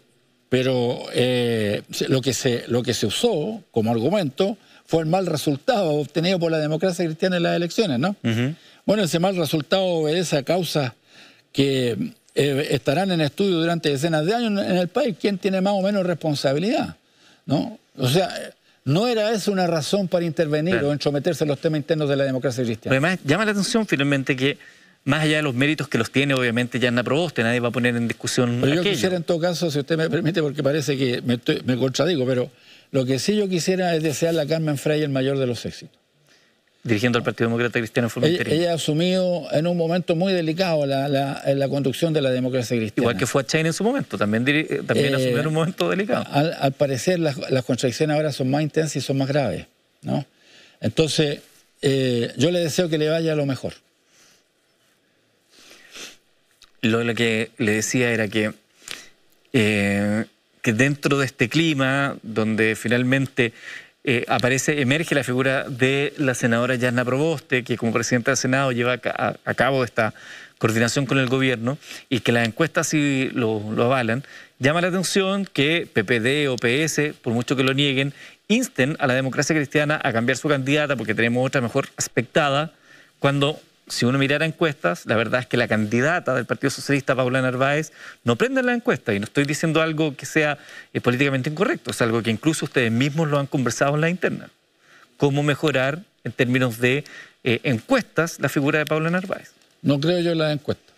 lo que se usó como argumento fue el mal resultado obtenido por la democracia cristiana en las elecciones, ¿no? Bueno, ese mal resultado obedece a causas que estarán en estudio durante decenas de años en el país. ¿Quién tiene más o menos responsabilidad? ¿No? O sea, no era eso una razón para intervenir o entrometerse en los temas internos de la democracia cristiana. Además, llama la atención finalmente que, más allá de los méritos que los tiene, obviamente, Yarna Proboste, nadie va a poner en discusión pero aquello. Yo quisiera, en todo caso, si usted me permite, porque parece que me contradigo, pero lo que sí yo quisiera es desearle a Carmen Frey el mayor de los éxitos. Dirigiendo al Partido Demócrata Cristiano en forma interina. Ella asumió en un momento muy delicado la conducción de la democracia cristiana. Igual que fue a Chain en su momento, también asumió en un momento delicado. Al parecer las contradicciones ahora son más intensas y son más graves, ¿no? Entonces, yo le deseo que le vaya lo mejor. Lo que le decía era que dentro de este clima, donde finalmente emerge la figura de la senadora Yarna Proboste, que como presidenta del Senado lleva a cabo esta coordinación con el gobierno, y que las encuestas sí lo avalan, llama la atención que PPD o PS, por mucho que lo nieguen, insten a la democracia cristiana a cambiar su candidata porque tenemos otra mejor aspectada, cuando, si uno mirara encuestas, la verdad es que la candidata del Partido Socialista, Paula Narváez, no prende en la encuesta, y no estoy diciendo algo que sea políticamente incorrecto, es algo que incluso ustedes mismos lo han conversado en la interna. ¿Cómo mejorar en términos de encuestas la figura de Paula Narváez? No creo yo en las encuestas.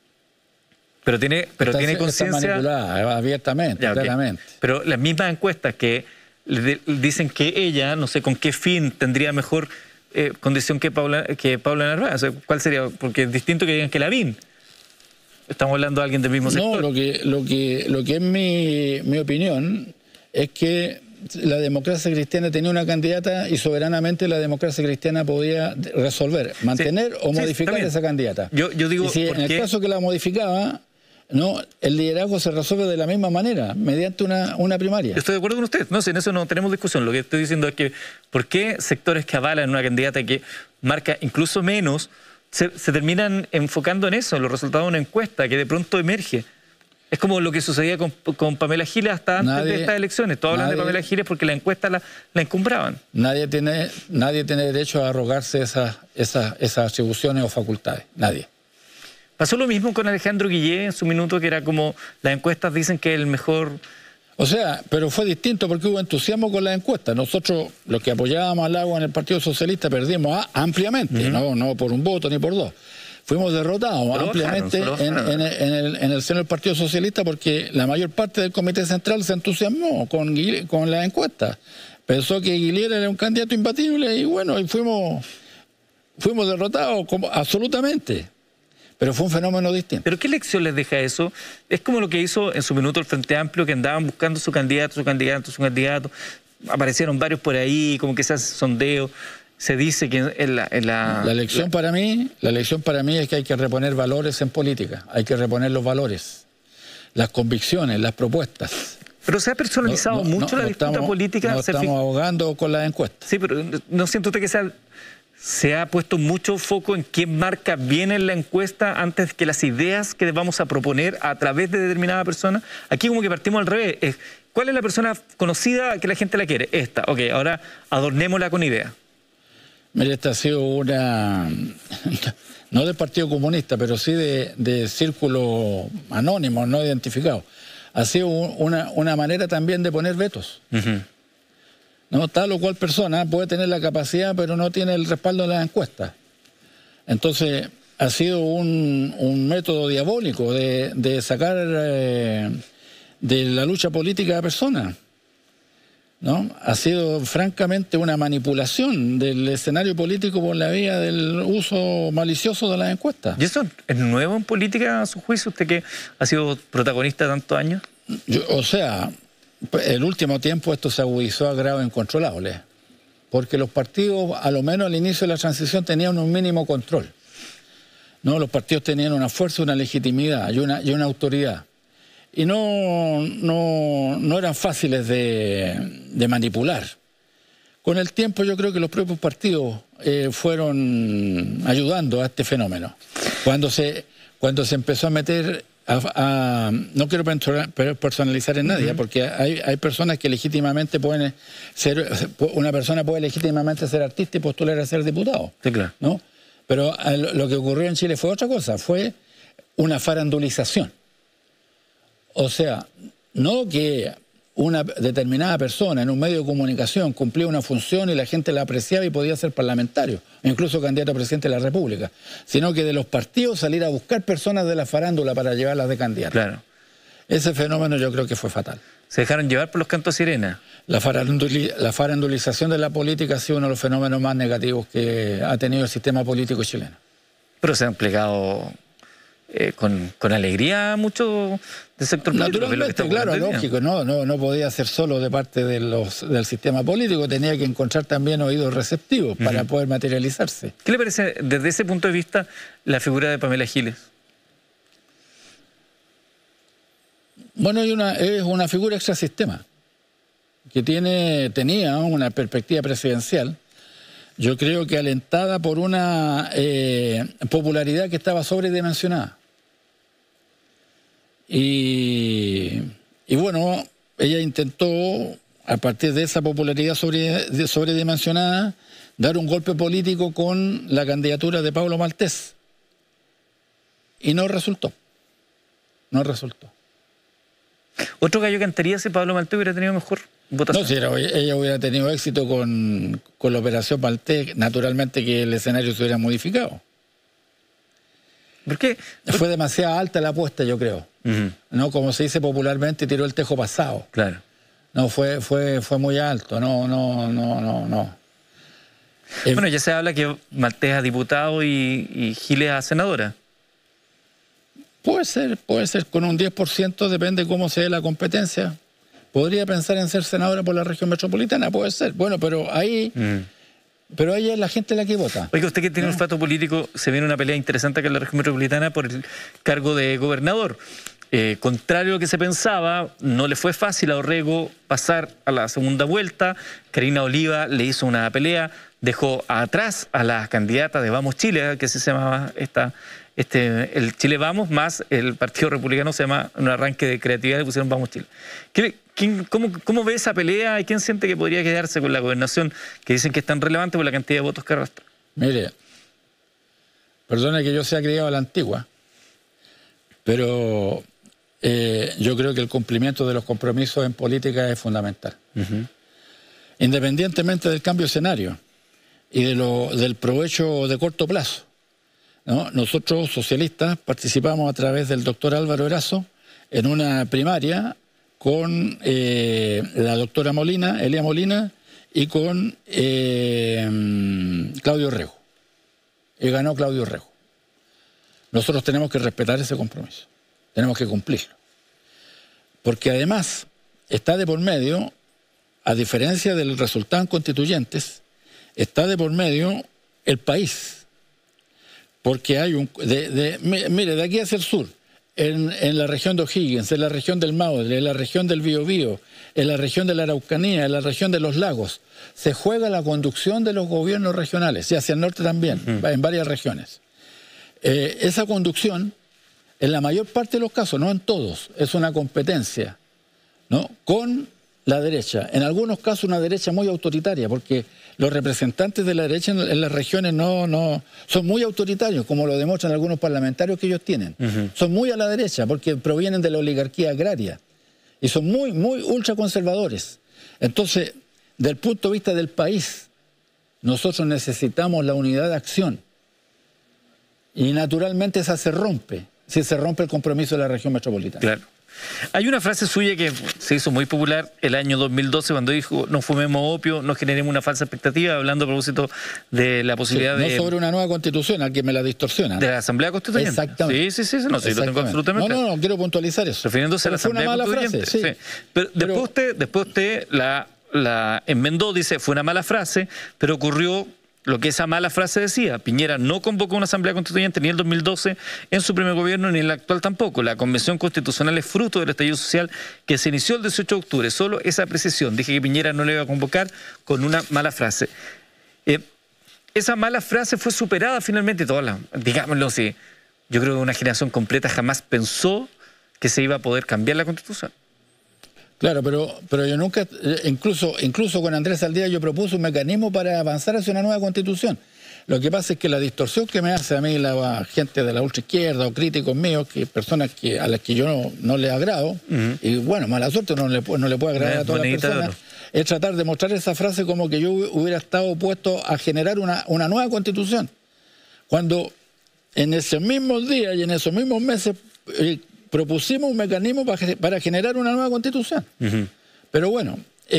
Pero tiene conciencia... Está manipulada abiertamente, claramente. Okay. Pero las mismas encuestas que dicen que ella, no sé con qué fin, tendría mejor condición que Paula Narváez. O sea, ¿cuál sería? Porque es distinto que digan que Lavín. Estamos hablando de alguien del mismo sector. No, lo que es mi opinión es que la democracia cristiana tenía una candidata y soberanamente la democracia cristiana podía resolver, mantener o modificar esa candidata. Yo digo, y si en el caso que la modificaba, no, el liderazgo se resuelve de la misma manera, mediante una primaria. Yo estoy de acuerdo con usted. No sé, en eso no tenemos discusión. Lo que estoy diciendo es que ¿por qué sectores que avalan una candidata que marca incluso menos se terminan enfocando en eso, en los resultados de una encuesta que de pronto emerge? Es como lo que sucedía con Pamela Giles hasta antes de estas elecciones. Todos hablan de Pamela Giles porque la encuesta la encumbraban. Nadie tiene derecho a arrogarse esas atribuciones o facultades. Nadie. Pasó lo mismo con Alejandro Guillé en su minuto, que era como las encuestas dicen que es el mejor... O sea, pero fue distinto porque hubo entusiasmo con las encuestas. Nosotros, los que apoyábamos al agua en el Partido Socialista, perdimos ampliamente, no por un voto ni por dos. Fuimos derrotados ampliamente en el seno del Partido Socialista porque la mayor parte del Comité Central se entusiasmó con la encuesta. Pensó que Guillier era un candidato imbatible y bueno, y fuimos derrotados absolutamente. Pero fue un fenómeno distinto. ¿Pero qué lección les deja eso? Es como lo que hizo en su minuto el Frente Amplio, que andaban buscando su candidato. Aparecieron varios por ahí, como que se hace sondeo. Se dice que La lección para mí es que hay que reponer valores en política. Hay que reponer los valores, las convicciones, las propuestas. Pero se ha personalizado mucho la disputa política. Estamos ahogando con las encuestas. Sí, pero ¿no siente usted que se ha puesto mucho foco en quién marca bien en la encuesta antes que las ideas que vamos a proponer a través de determinada persona? Aquí como que partimos al revés. ¿Cuál es la persona conocida que la gente la quiere? Esta. Ok, ahora adornémosla con ideas. Mire, esta ha sido una, no del Partido Comunista, pero sí de círculos anónimos, no identificados. ha sido una manera también de poner vetos. ¿No? Tal o cual persona puede tener la capacidad, pero no tiene el respaldo de las encuestas. Entonces, ha sido un método diabólico de sacar de la lucha política a personas, ¿no? Ha sido francamente una manipulación del escenario político por la vía del uso malicioso de las encuestas. ¿Y eso es nuevo en política, a su juicio, usted que ha sido protagonista tantos años? O sea, el último tiempo esto se agudizó a grados incontrolables, porque los partidos, a lo menos al inicio de la transición, tenían un mínimo control. ¿No? Los partidos tenían una fuerza, una legitimidad y una autoridad. Y no eran fáciles de manipular. Con el tiempo yo creo que los propios partidos fueron ayudando a este fenómeno. Cuando se empezó a meter no quiero personalizar en nadie, porque hay personas que legítimamente pueden ser, una persona puede legítimamente ser artista y postular a ser diputado. Sí, claro. ¿No? Pero lo que ocurrió en Chile fue otra cosa, fue una farandulización. O sea, no que una determinada persona en un medio de comunicación cumplía una función y la gente la apreciaba y podía ser parlamentario, incluso candidato a presidente de la República, sino que de los partidos salir a buscar personas de la farándula para llevarlas de candidato. Claro. Ese fenómeno yo creo que fue fatal. ¿Se dejaron llevar por los cantos de sirena? La farandulización de la política ha sido uno de los fenómenos más negativos que ha tenido el sistema político chileno. Pero se han plegado con alegría mucho del sector político. Naturalmente, claro, lógico, no podía ser solo de parte del sistema político, tenía que encontrar también oídos receptivos para poder materializarse. ¿Qué le parece desde ese punto de vista la figura de Pamela Giles? Bueno, es una figura extrasistema que tenía una perspectiva presidencial, yo creo que alentada por una popularidad que estaba sobredimensionada. Y bueno, ella intentó, a partir de esa popularidad sobredimensionada, dar un golpe político con la candidatura de Pablo Maltés. Y no resultó. No resultó. ¿Otro gallo cantaría si Pablo Maltés hubiera tenido mejor votación? No, si ella hubiera tenido éxito con la operación Maltés, naturalmente que el escenario se hubiera modificado. ¿Por qué? Fue demasiado alta la apuesta, yo creo. ¿No? Como se dice popularmente, tiró el tejo pasado. Claro. No, fue muy alto. No. Bueno, ya se habla que Maltés a diputado y Giles a senadora. Puede ser, con un 10%, depende cómo se dé la competencia. ¿Podría pensar en ser senadora por la región metropolitana? Puede ser. Bueno, pero ahí es la gente la que vota. Oiga, usted que tiene un olfato político, se viene una pelea interesante acá en la región metropolitana por el cargo de gobernador. Contrario a lo que se pensaba, no le fue fácil a Orrego pasar a la segunda vuelta. Karina Oliva le hizo una pelea, dejó atrás a las candidatas de Vamos Chile, que se llamaba el Chile Vamos, más el Partido Republicano, se llama un arranque de creatividad, le pusieron Vamos Chile. ¿Cómo ve esa pelea y quién siente que podría quedarse con la gobernación, que dicen que es tan relevante por la cantidad de votos que arrastra? Mire, perdone que yo sea criado a la antigua, pero yo creo que el cumplimiento de los compromisos en política es fundamental. Independientemente del cambio de escenario y del provecho de corto plazo, ¿no? Nosotros, socialistas, participamos a través del doctor Álvaro Erazo en una primaria con la doctora Elia Molina, y con Claudio Orrego. Y ganó Claudio Orrego. Nosotros tenemos que respetar ese compromiso. Tenemos que cumplirlo. Porque además está de por medio, a diferencia del resultado en constituyentes, está de por medio el país. Porque hay mire, de aquí hacia el sur, en la región de O'Higgins, en la región del Maule, en la región del Biobío, en la región de la Araucanía, en la región de los lagos, se juega la conducción de los gobiernos regionales, y hacia el norte también, en varias regiones. Esa conducción, en la mayor parte de los casos, no en todos, es una competencia, ¿no?, con la derecha. En algunos casos una derecha muy autoritaria, porque los representantes de la derecha en las regiones son muy autoritarios, como lo demuestran algunos parlamentarios que ellos tienen. Son muy a la derecha, porque provienen de la oligarquía agraria, y son muy, muy ultraconservadores. Entonces, del punto de vista del país, nosotros necesitamos la unidad de acción. Y naturalmente esa se rompe, si se rompe el compromiso de la región metropolitana. Claro. Hay una frase suya que se hizo muy popular el año 2012 cuando dijo: no fumemos opio, no generemos una falsa expectativa, hablando a propósito de la posibilidad no sobre una nueva constitución, a que me la distorsiona. De la Asamblea Constituyente. Exactamente. Sí, no, sí, lo tengo absolutamente. No, quiero puntualizar eso. Refiriéndose a la Asamblea Constituyente. Frase, sí. Pero después usted la enmendó, dice: fue una mala frase, pero ocurrió lo que esa mala frase decía. Piñera no convocó una Asamblea Constituyente ni en el 2012 en su primer gobierno, ni en el actual tampoco. La Convención Constitucional es fruto del estallido social que se inició el 18 de octubre. Solo esa precisión. Dije que Piñera no le iba a convocar con una mala frase. Esa mala frase fue superada finalmente. Digámoslo así, yo creo que una generación completa jamás pensó que se iba a poder cambiar la Constitución. Claro, pero yo nunca, incluso con Andrés Saldía, yo propuse un mecanismo para avanzar hacia una nueva constitución. Lo que pasa es que la distorsión que me hace a mí la gente de la ultraizquierda o críticos míos, que personas a las que yo no les agrado, y bueno, mala suerte, no le puede agradar a todas las personas, es tratar de mostrar esa frase como que yo hubiera estado opuesto a generar una nueva constitución. Cuando en esos mismos días y en esos mismos meses propusimos un mecanismo para generar una nueva constitución. Pero bueno,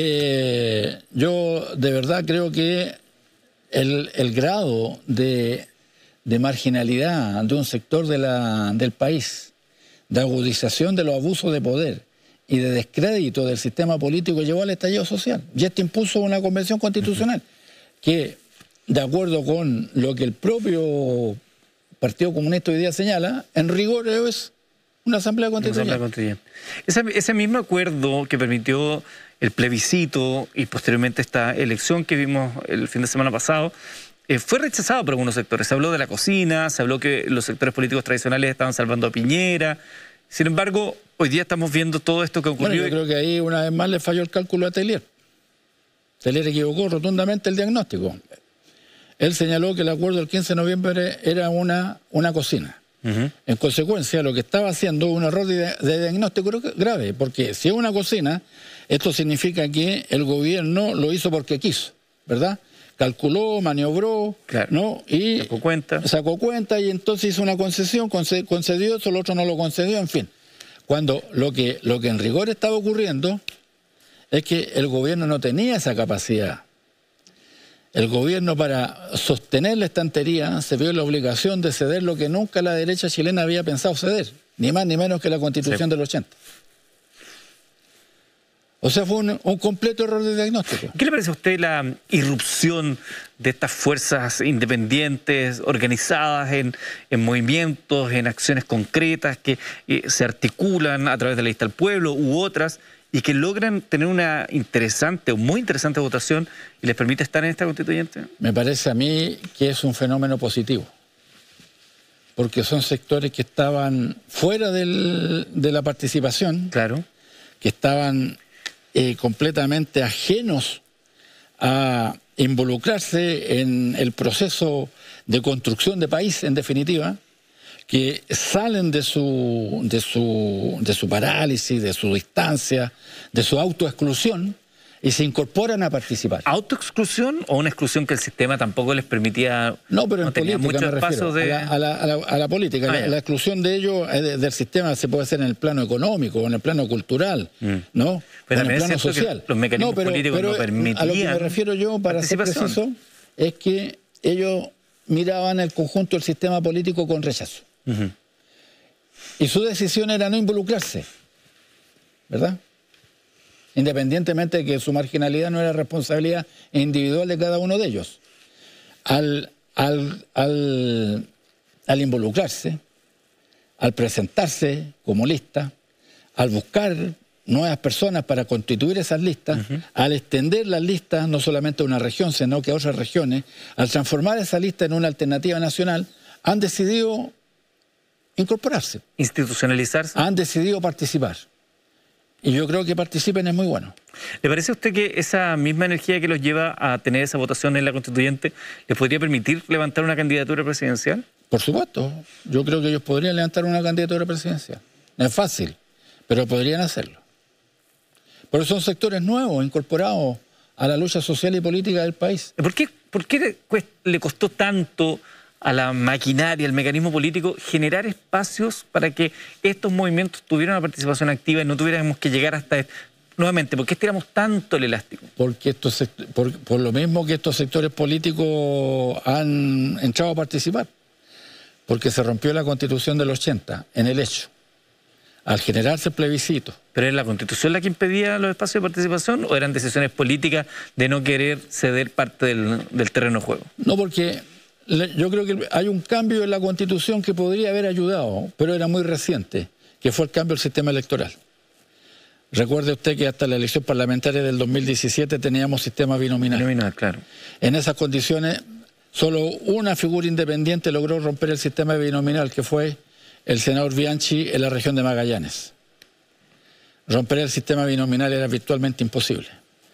yo de verdad creo que el grado de marginalidad de un sector del país, de agudización de los abusos de poder y de descrédito del sistema político llevó al estallido social. Y este impuso una convención constitucional que, de acuerdo con lo que el propio Partido Comunista hoy día señala, en rigor es una Asamblea Constituyente. Ese mismo acuerdo que permitió el plebiscito y posteriormente esta elección que vimos el fin de semana pasado, fue rechazado por algunos sectores. Se habló de la cocina, se habló que los sectores políticos tradicionales estaban salvando a Piñera. Sin embargo, hoy día estamos viendo todo esto que ocurrió. Bueno, yo creo que ahí una vez más le falló el cálculo a Tellier. Tellier equivocó rotundamente el diagnóstico. Él señaló que el acuerdo del 15 de noviembre era una cocina. En consecuencia, lo que estaba haciendo un error de diagnóstico grave, porque si es una cocina, esto significa que el gobierno lo hizo porque quiso, ¿verdad? Calculó, maniobró, claro, ¿no? Y sacó cuenta y entonces hizo una concesión, concedió eso, el otro no lo concedió, en fin. Cuando lo que en rigor estaba ocurriendo es que el gobierno no tenía esa capacidad. El gobierno, para sostener la estantería, se vio en la obligación de ceder lo que nunca la derecha chilena había pensado ceder, ni más ni menos que la Constitución del 80. O sea, fue un completo error de diagnóstico. ¿Qué le parece a usted la irrupción de estas fuerzas independientes, organizadas en movimientos, en acciones concretas, que se articulan a través de la lista del pueblo u otras, y que logran tener una interesante o muy interesante votación y les permite estar en esta constituyente? Me parece a mí que es un fenómeno positivo, porque son sectores que estaban fuera de la participación, claro, que estaban completamente ajenos a involucrarse en el proceso de construcción de país, en definitiva, que salen de su parálisis, de su distancia, de su autoexclusión y se incorporan a participar. ¿Autoexclusión o una exclusión que el sistema tampoco les permitía? No, pero en tenía política muchos pasos de... a la política. La exclusión de ellos del sistema se puede hacer en el plano económico o en el plano cultural, ¿no? Pero en el plano social. Los mecanismos políticos no permitían. A lo que me refiero yo, para ser preciso, es que ellos miraban el conjunto del sistema político con rechazo. Y su decisión era no involucrarse, ¿verdad? Independientemente de que su marginalidad no era responsabilidad individual de cada uno de ellos. Al involucrarse, al presentarse como lista, al buscar nuevas personas para constituir esas listas, al extender las listas no solamente a una región, sino que a otras regiones, al transformar esa lista en una alternativa nacional, han decidido incorporarse. Institucionalizarse. Han decidido participar. Y yo creo que participen es muy bueno. ¿Le parece a usted que esa misma energía que los lleva a tener esa votación en la Constituyente les podría permitir levantar una candidatura presidencial? Por supuesto. Yo creo que ellos podrían levantar una candidatura presidencial. No es fácil, pero podrían hacerlo. Pero son sectores nuevos, incorporados a la lucha social y política del país. ¿Por qué le costó tanto a la maquinaria, al mecanismo político, generar espacios para que estos movimientos tuvieran una participación activa y no tuviéramos que llegar hasta... Nuevamente, ¿por qué estiramos tanto el elástico? Porque por lo mismo que estos sectores políticos han entrado a participar. Porque se rompió la Constitución del 80, en el hecho, al generarse el plebiscito. ¿Pero era la Constitución la que impedía los espacios de participación o eran decisiones políticas de no querer ceder parte del terreno de juego? No, porque yo creo que hay un cambio en la Constitución que podría haber ayudado, pero era muy reciente, que fue el cambio del sistema electoral. Recuerde usted que hasta la elección parlamentaria del 2017 teníamos sistema binominal. Binominal, claro. En esas condiciones, solo una figura independiente logró romper el sistema binominal, que fue el senador Bianchi en la región de Magallanes. Romper el sistema binominal era virtualmente imposible.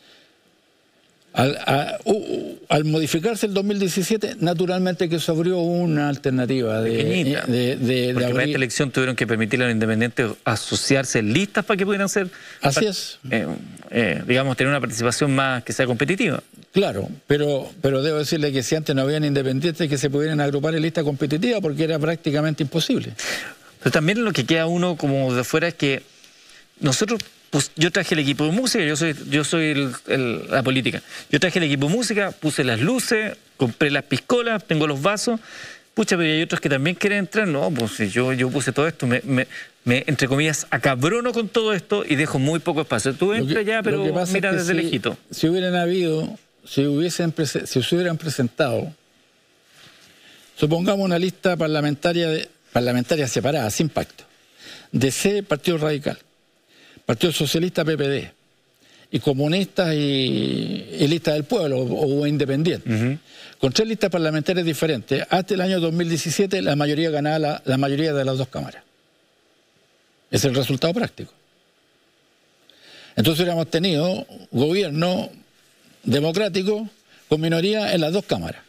Al modificarse el 2017, naturalmente que se abrió una alternativa porque para esta elección tuvieron que permitirle a los independientes asociarse en listas para que pudieran ser... Así es. Digamos, tener una participación más que sea competitiva. Claro, pero debo decirle que si antes no habían independientes que se pudieran agrupar en lista competitiva porque era prácticamente imposible. Pero también lo que queda uno como de fuera es que nosotros... Pues yo traje el equipo de música, yo soy la política. Yo traje el equipo de música, puse las luces, compré las piscolas, tengo los vasos. Pucha, pero hay otros que también quieren entrar. No, pues yo puse todo esto, me entre comillas, acabrono con todo esto y dejo muy poco espacio. Tú entras ya, pero mira desde lejito. Si hubieran habido, si se hubieran presentado, supongamos una lista parlamentaria separada, sin pacto, DC, Partido Radical, Partido Socialista, PPD, y comunistas y lista del pueblo o independientes. Con 3 listas parlamentarias diferentes, hasta el año 2017 la mayoría ganaba la mayoría de las 2 cámaras. Es el resultado práctico. Entonces hubiéramos tenido gobierno democrático con minoría en las 2 cámaras.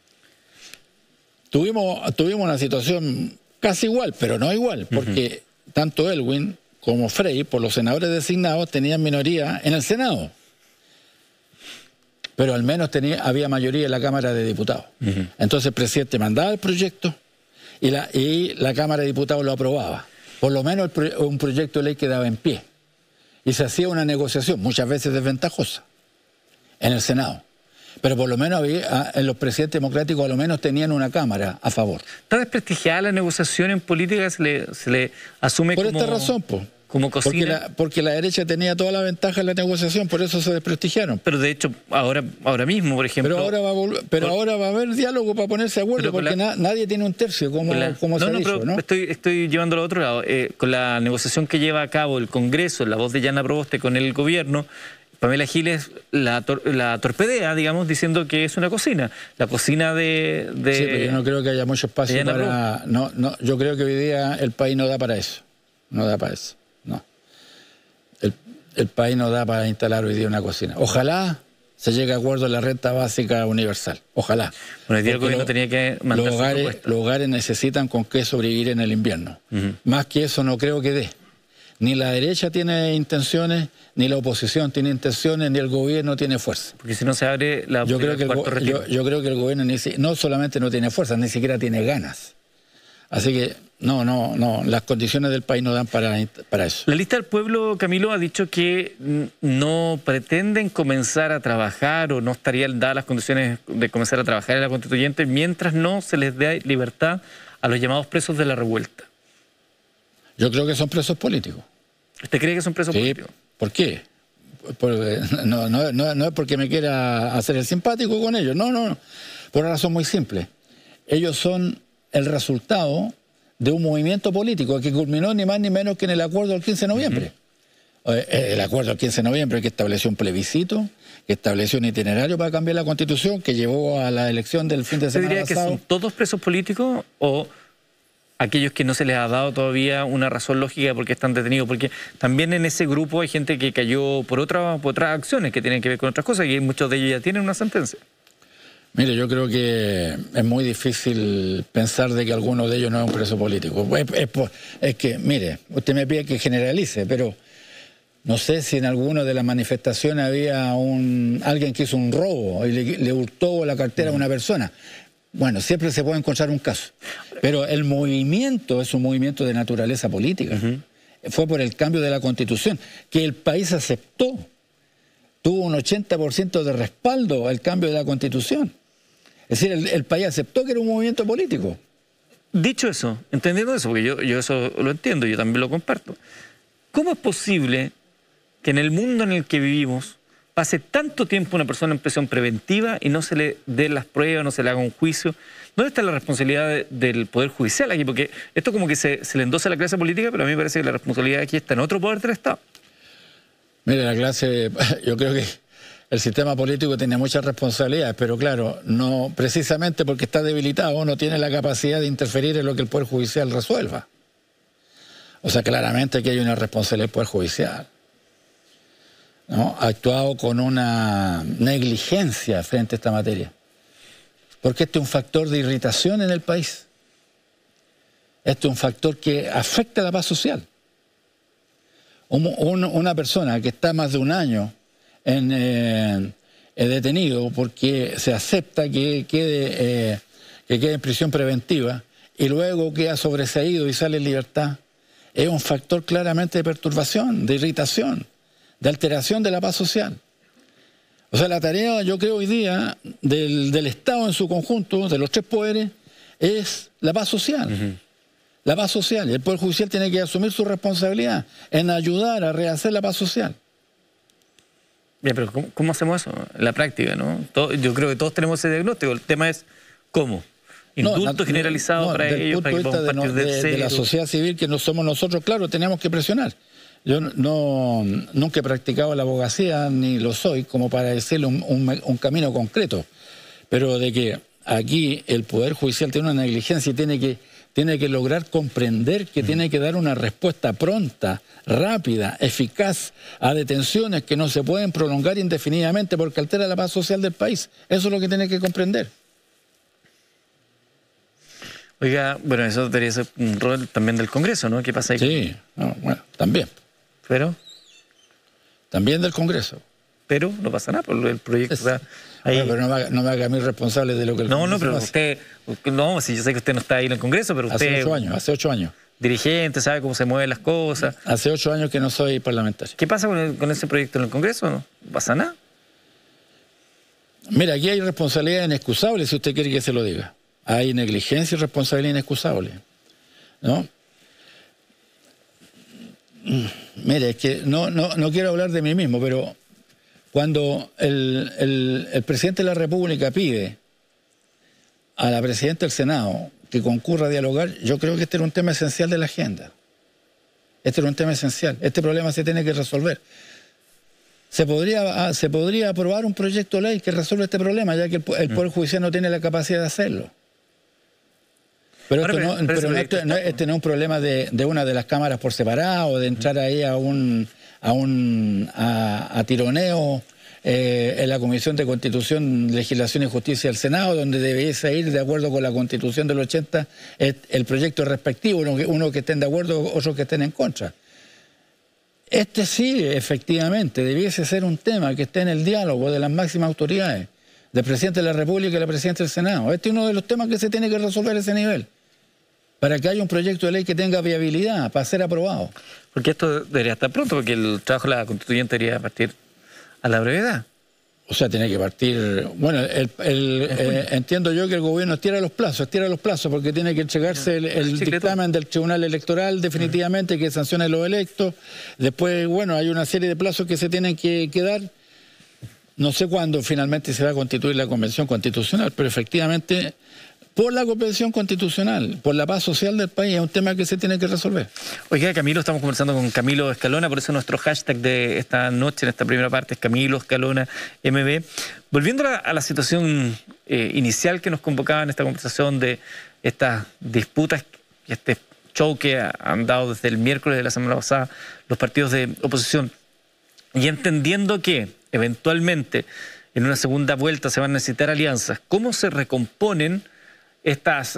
Tuvimos una situación casi igual, pero no igual, porque tanto Elwin como Frey, por los senadores designados, tenían minoría en el Senado. Pero al menos había mayoría en la Cámara de Diputados. Entonces el presidente mandaba el proyecto y la Cámara de Diputados lo aprobaba. Por lo menos un proyecto de ley quedaba en pie. Y se hacía una negociación, muchas veces desventajosa, en el Senado. Pero por lo menos en los presidentes democráticos a lo menos tenían una Cámara a favor. ¿Está desprestigiada la negociación en política? ¿Se le asume por esta razón, pues. Como cocina? Porque la derecha tenía toda la ventaja en la negociación, por eso se desprestigiaron. Pero de hecho, ahora mismo, por ejemplo... Pero ahora va a haber diálogo para ponerse de acuerdo, porque nadie tiene un tercio, como se ha dicho, ¿no? Estoy llevándolo al otro lado. Con la negociación que lleva a cabo el Congreso, la voz de Yana Proboste con el gobierno, Pamela Giles la torpedea, digamos, diciendo que es una cocina. La cocina de sí, pero yo no creo que haya mucho espacio para... No, yo creo que hoy día el país no da para eso. No da para eso. No. El país no da para instalar hoy día una cocina. Ojalá se llegue a acuerdo en la renta básica universal. Ojalá. Bueno, el día el gobierno tenía que mandar los hogares necesitan con qué sobrevivir en el invierno. Más que eso no creo que dé. Ni la derecha tiene intenciones, ni la oposición tiene intenciones, ni el gobierno tiene fuerza. Porque si no se abre la... Yo creo que el gobierno no solamente no tiene fuerza, ni siquiera tiene ganas. Así que no, las condiciones del país no dan para eso. La lista del pueblo, Camilo, ha dicho que no pretenden comenzar a trabajar o no estarían dadas las condiciones de comenzar a trabajar en la constituyente mientras no se les dé libertad a los llamados presos de la revuelta. Yo creo que son presos políticos. ¿Usted cree que son presos políticos? ¿Por qué? Porque no es porque me quiera hacer el simpático con ellos. No. Por una razón muy simple. Ellos son el resultado de un movimiento político que culminó ni más ni menos que en el acuerdo del 15 de noviembre. El acuerdo del 15 de noviembre que estableció un plebiscito, que estableció un itinerario para cambiar la Constitución, que llevó a la elección del fin de semana pasado. ¿Usted diría que son todos presos políticos o aquellos que no se les ha dado todavía una razón lógica porque están detenidos? Porque también en ese grupo hay gente que cayó por otras acciones que tienen que ver con otras cosas y muchos de ellos ya tienen una sentencia. Mire, yo creo que es muy difícil pensar de que alguno de ellos no es un preso político. Es que, mire, usted me pide que generalice, pero No sé si en alguna de las manifestaciones había alguien que hizo un robo y le hurtó la cartera a una persona. Bueno, siempre se puede encontrar un caso. Pero el movimiento es un movimiento de naturaleza política. Fue por el cambio de la Constitución, que el país aceptó. Tuvo un 80% de respaldo al cambio de la Constitución. Es decir, el país aceptó que era un movimiento político. Dicho eso, entendiendo eso, porque yo eso lo entiendo, yo también lo comparto. ¿Cómo es posible que en el mundo en el que vivimos pase tanto tiempo una persona en prisión preventiva y no se le den las pruebas, no se le haga un juicio? ¿Dónde está la responsabilidad del Poder Judicial aquí? Porque esto como que se le endosa a la clase política, pero a mí me parece que la responsabilidad aquí está en otro poder del Estado. Mire, la clase, yo creo que el sistema político tiene muchas responsabilidades, pero claro, no precisamente porque está debilitado, no tiene la capacidad de interferir en lo que el Poder Judicial resuelva. O sea, claramente que hay una responsabilidad del Poder Judicial, ¿no? Ha actuado con una negligencia frente a esta materia. Porque este es un factor de irritación en el país. Este es un factor que afecta a la paz social. Una persona que está más de un año detenido porque se acepta que quede en prisión preventiva y luego queda sobreseído y sale en libertad, es un factor claramente de perturbación, de irritación, de alteración de la paz social. O sea, la tarea, yo creo, hoy día del Estado en su conjunto, de los tres poderes, es la paz social. La paz social. Y el Poder Judicial tiene que asumir su responsabilidad en ayudar a rehacer la paz social. Bien, pero ¿cómo hacemos eso? En la práctica, ¿no? Yo creo que todos tenemos ese diagnóstico. El tema es cómo. Indulto generalizado para ellos, para que podamos partir de la sociedad civil, que no somos nosotros, claro, tenemos que presionar. Yo nunca he practicado la abogacía, ni lo soy, como para decirle un camino concreto. Pero de que aquí el Poder Judicial tiene una negligencia y tiene que lograr comprender que tiene que dar una respuesta pronta, rápida, eficaz a detenciones que no se pueden prolongar indefinidamente porque altera la paz social del país. Eso es lo que tiene que comprender. Oiga, bueno, eso debería ser un rol también del Congreso, ¿no? ¿Qué pasa ahí? Sí, bueno, también. ¿Pero? También del Congreso. Pero no pasa nada por el proyecto. O sea, ahí... Bueno, pero no me haga a mí responsable de lo que el Congreso No, pero hace. no, si yo sé que usted no está ahí en el Congreso, pero usted... Hace 8 años. Dirigente, sabe cómo se mueven las cosas. Hace 8 años que no soy parlamentario. ¿Qué pasa con ese proyecto en el Congreso? ¿No pasa nada? Mira, aquí hay responsabilidad inexcusable, si usted quiere que se lo diga. Hay negligencia y responsabilidad inexcusable, ¿no? Mire, es que no quiero hablar de mí mismo, pero cuando el presidente de la República pide a la presidenta del Senado que concurra a dialogar, yo creo que este era un tema esencial de la agenda. Este era un tema esencial. Este problema se tiene que resolver. Se podría aprobar un proyecto de ley que resuelva este problema, ya que el Poder Judicial no tiene la capacidad de hacerlo. Pero este no es un problema de una de las cámaras por separado, de entrar ahí a tironeo en la Comisión de Constitución, Legislación y Justicia del Senado, donde debiese ir de acuerdo con la Constitución del 80 el proyecto respectivo, uno que estén de acuerdo, otros que estén en contra. Este sí, efectivamente, debiese ser un tema que esté en el diálogo de las máximas autoridades, del presidente de la República y la presidenta del Senado. Este es uno de los temas que se tiene que resolver a ese nivel, para que haya un proyecto de ley que tenga viabilidad para ser aprobado. Porque esto debería estar pronto, porque el trabajo de la constituyente debería partir a la brevedad. O sea, tiene que partir... Bueno, entiendo yo que el gobierno estira los plazos, porque tiene que entregarse el dictamen del Tribunal Electoral definitivamente, que sancione los electos. Después, bueno, hay una serie de plazos que se tienen que dar. No sé cuándo finalmente se va a constituir la Convención Constitucional, pero efectivamente, por la Convención Constitucional, por la paz social del país, es un tema que se tiene que resolver. Oiga, Camilo, estamos conversando con Camilo Escalona, por eso nuestro hashtag de esta noche, en esta primera parte, es Camilo Escalona MB. Volviendo a la situación inicial que nos convocaba en esta conversación de estas disputas y este show que han dado desde el miércoles de la semana pasada los partidos de oposición, y entendiendo que eventualmente en una segunda vuelta se van a necesitar alianzas, ¿cómo se recomponen estas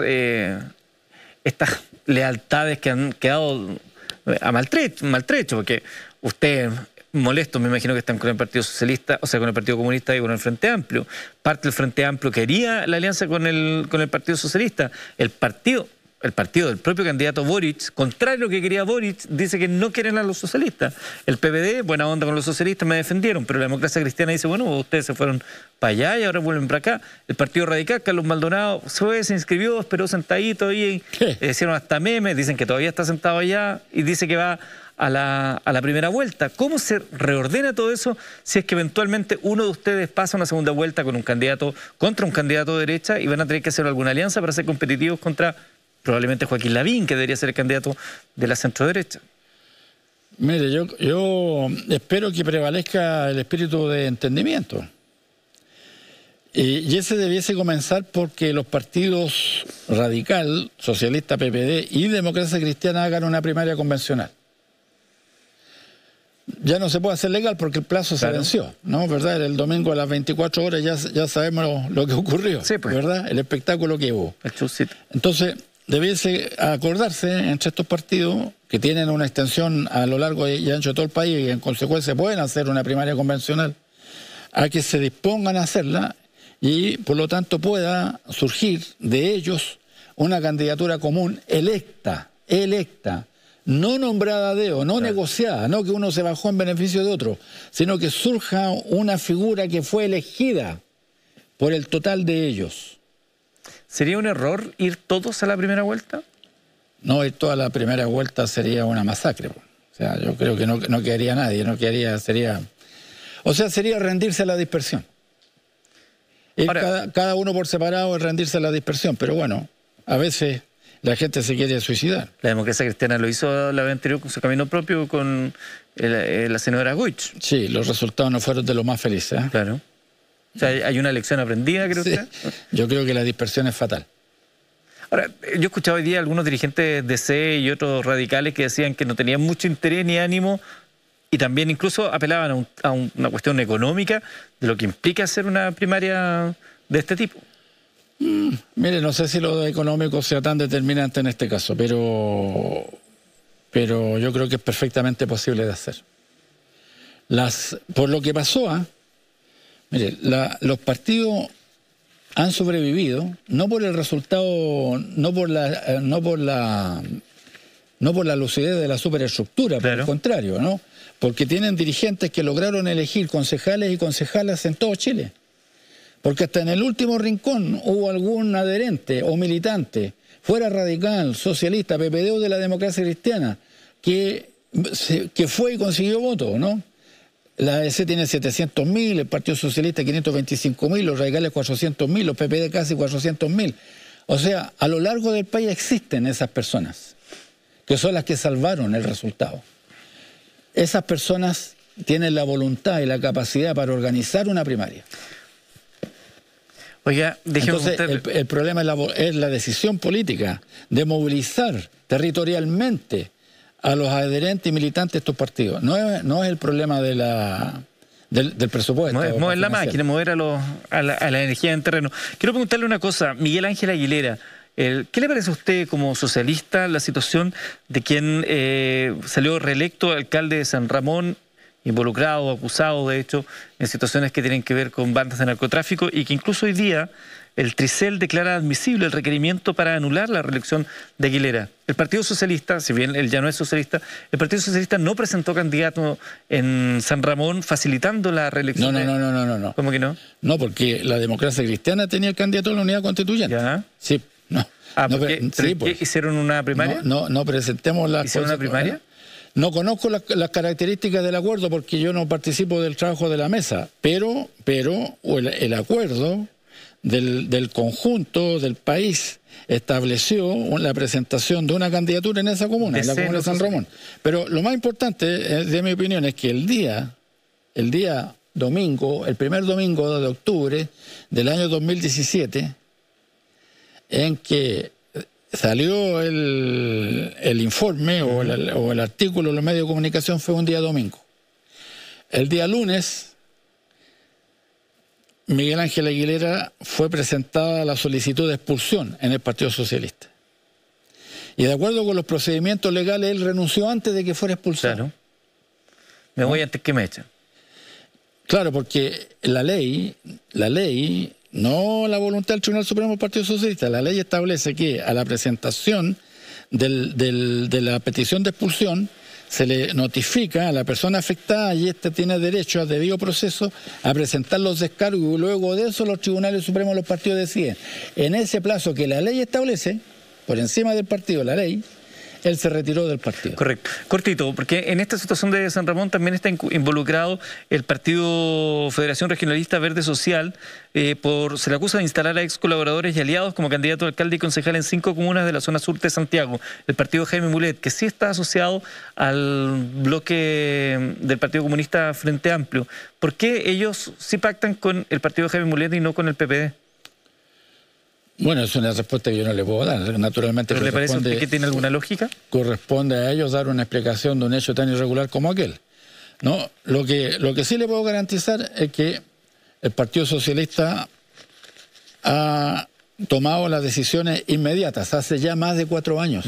lealtades que han quedado a maltrecho? Porque usted molestos, me imagino que están con el Partido Socialista, o sea, con el Partido Comunista y con el Frente Amplio. Parte del Frente Amplio quería la alianza con el Partido Socialista. El partido del propio candidato Boric, contrario a lo que quería Boric, dice que no quieren a los socialistas. El PPD, buena onda con los socialistas, me defendieron, pero la Democracia Cristiana dice, bueno, ustedes se fueron para allá y ahora vuelven para acá. El Partido Radical, Carlos Maldonado, se inscribió, esperó sentadito ahí, hicieron hasta memes, dicen que todavía está sentado allá y dice que va a la primera vuelta. ¿Cómo se reordena todo eso si es que eventualmente uno de ustedes pasa una segunda vuelta con un candidato contra un candidato de derecha y van a tener que hacer alguna alianza para ser competitivos contra probablemente Joaquín Lavín, que debería ser el candidato de la centroderecha? Mire, yo espero que prevalezca el espíritu de entendimiento. Y ese debiese comenzar porque los partidos Radical, Socialista, PPD y Democracia Cristiana hagan una primaria convencional. Ya no se puede hacer legal porque el plazo se venció, ¿no? ¿Verdad? El domingo a las 24 horas ya sabemos lo que ocurrió, sí, pues. ¿Verdad? El espectáculo que hubo. El chusito. Entonces, debiese acordarse entre estos partidos que tienen una extensión a lo largo y ancho de todo el país y en consecuencia pueden hacer una primaria convencional, a que se dispongan a hacerla y por lo tanto pueda surgir de ellos una candidatura común electa, no nombrada a dedo, no negociada, no que uno se bajó en beneficio de otro, sino que surja una figura que fue elegida por el total de ellos. ¿Sería un error ir todos a la primera vuelta? No, ir toda la primera vuelta sería una masacre. O sea, yo creo que no quedaría nadie, sería rendirse a la dispersión. Ahora, cada uno por separado es rendirse a la dispersión, pero bueno, a veces la gente se quiere suicidar. La Democracia Cristiana lo hizo la vez anterior con su camino propio con la senadora Goich. Sí, los resultados no fueron de los más felices. Claro. O sea, ¿hay una lección aprendida, creo usted? Yo creo que la dispersión es fatal. Ahora, yo he escuchado hoy día a algunos dirigentes de C y otros radicales que decían que no tenían mucho interés ni ánimo y también incluso apelaban a una cuestión económica de lo que implica hacer una primaria de este tipo. Mire, no sé si lo económico sea tan determinante en este caso, pero yo creo que es perfectamente posible de hacer. Por lo que pasó, mire, los partidos han sobrevivido no por el resultado, no por la lucidez de la superestructura, por el contrario, ¿no? Porque tienen dirigentes que lograron elegir concejales y concejalas en todo Chile. Porque hasta en el último rincón hubo algún adherente o militante, fuera radical, socialista, PPD o de la Democracia Cristiana, que fue y consiguió votos, ¿no? La ADC tiene 700.000, el Partido Socialista 525.000, los radicales 400.000, los PPD casi 400.000. O sea, a lo largo del país existen esas personas, que son las que salvaron el resultado. Esas personas tienen la voluntad y la capacidad para organizar una primaria. Oiga, entonces, el problema es la decisión política de movilizar territorialmente a los adherentes y militantes de estos partidos. No es el problema del presupuesto. Mover la máquina, mover a la energía en terreno. Quiero preguntarle una cosa, Miguel Ángel Aguilera. ¿Qué le parece a usted como socialista la situación de quien salió reelecto alcalde de San Ramón, involucrado, acusado de hecho, en situaciones que tienen que ver con bandas de narcotráfico y que incluso hoy día el Tricel declara admisible el requerimiento para anular la reelección de Aguilera? El Partido Socialista, si bien él ya no es socialista, el Partido Socialista no presentó candidato en San Ramón facilitando la reelección. No. ¿Cómo que no? No, porque la Democracia Cristiana tenía el candidato a la unidad constituyente. ¿Ya? Sí, no. Pues. ¿Hicieron una primaria? No presentemos la... ¿Hicieron una primaria? No conozco las características del acuerdo porque yo no participo del trabajo de la mesa, pero el acuerdo del conjunto del país estableció la presentación de una candidatura en esa comuna, en la comuna de San Ramón. Pero lo más importante, de mi opinión, es que el día domingo, el primer domingo de octubre del año 2017, en que salió el informe o el artículo en los medios de comunicación, fue un día domingo. El día lunes, Miguel Ángel Aguilera fue presentada la solicitud de expulsión en el Partido Socialista. Y de acuerdo con los procedimientos legales, él renunció antes de que fuera expulsado. Claro. Me voy antes que me echen. Claro, porque la ley, no la voluntad del Tribunal Supremo del Partido Socialista, la ley establece que a la presentación de la petición de expulsión se le notifica a la persona afectada y ésta tiene derecho a debido proceso a presentar los descargos y luego de eso los tribunales supremos de los partidos deciden. En ese plazo que la ley establece, por encima del partido, la ley, él se retiró del partido. Correcto. Cortito, porque en esta situación de San Ramón también está involucrado el Partido Federación Regionalista Verde Social, se le acusa de instalar a ex colaboradores y aliados como candidato a alcalde y concejal en 5 comunas de la zona sur de Santiago. El partido Jaime Mulet, que sí está asociado al bloque del Partido Comunista Frente Amplio. ¿Por qué ellos sí pactan con el partido Jaime Mulet y no con el PPD? Bueno, es una respuesta que yo no le puedo dar. Naturalmente, ¿pero le parece a usted que tiene alguna lógica? Corresponde a ellos dar una explicación de un hecho tan irregular como aquel. ¿No? Lo que sí le puedo garantizar es que el Partido Socialista ha tomado las decisiones inmediatas hace ya más de 4 años.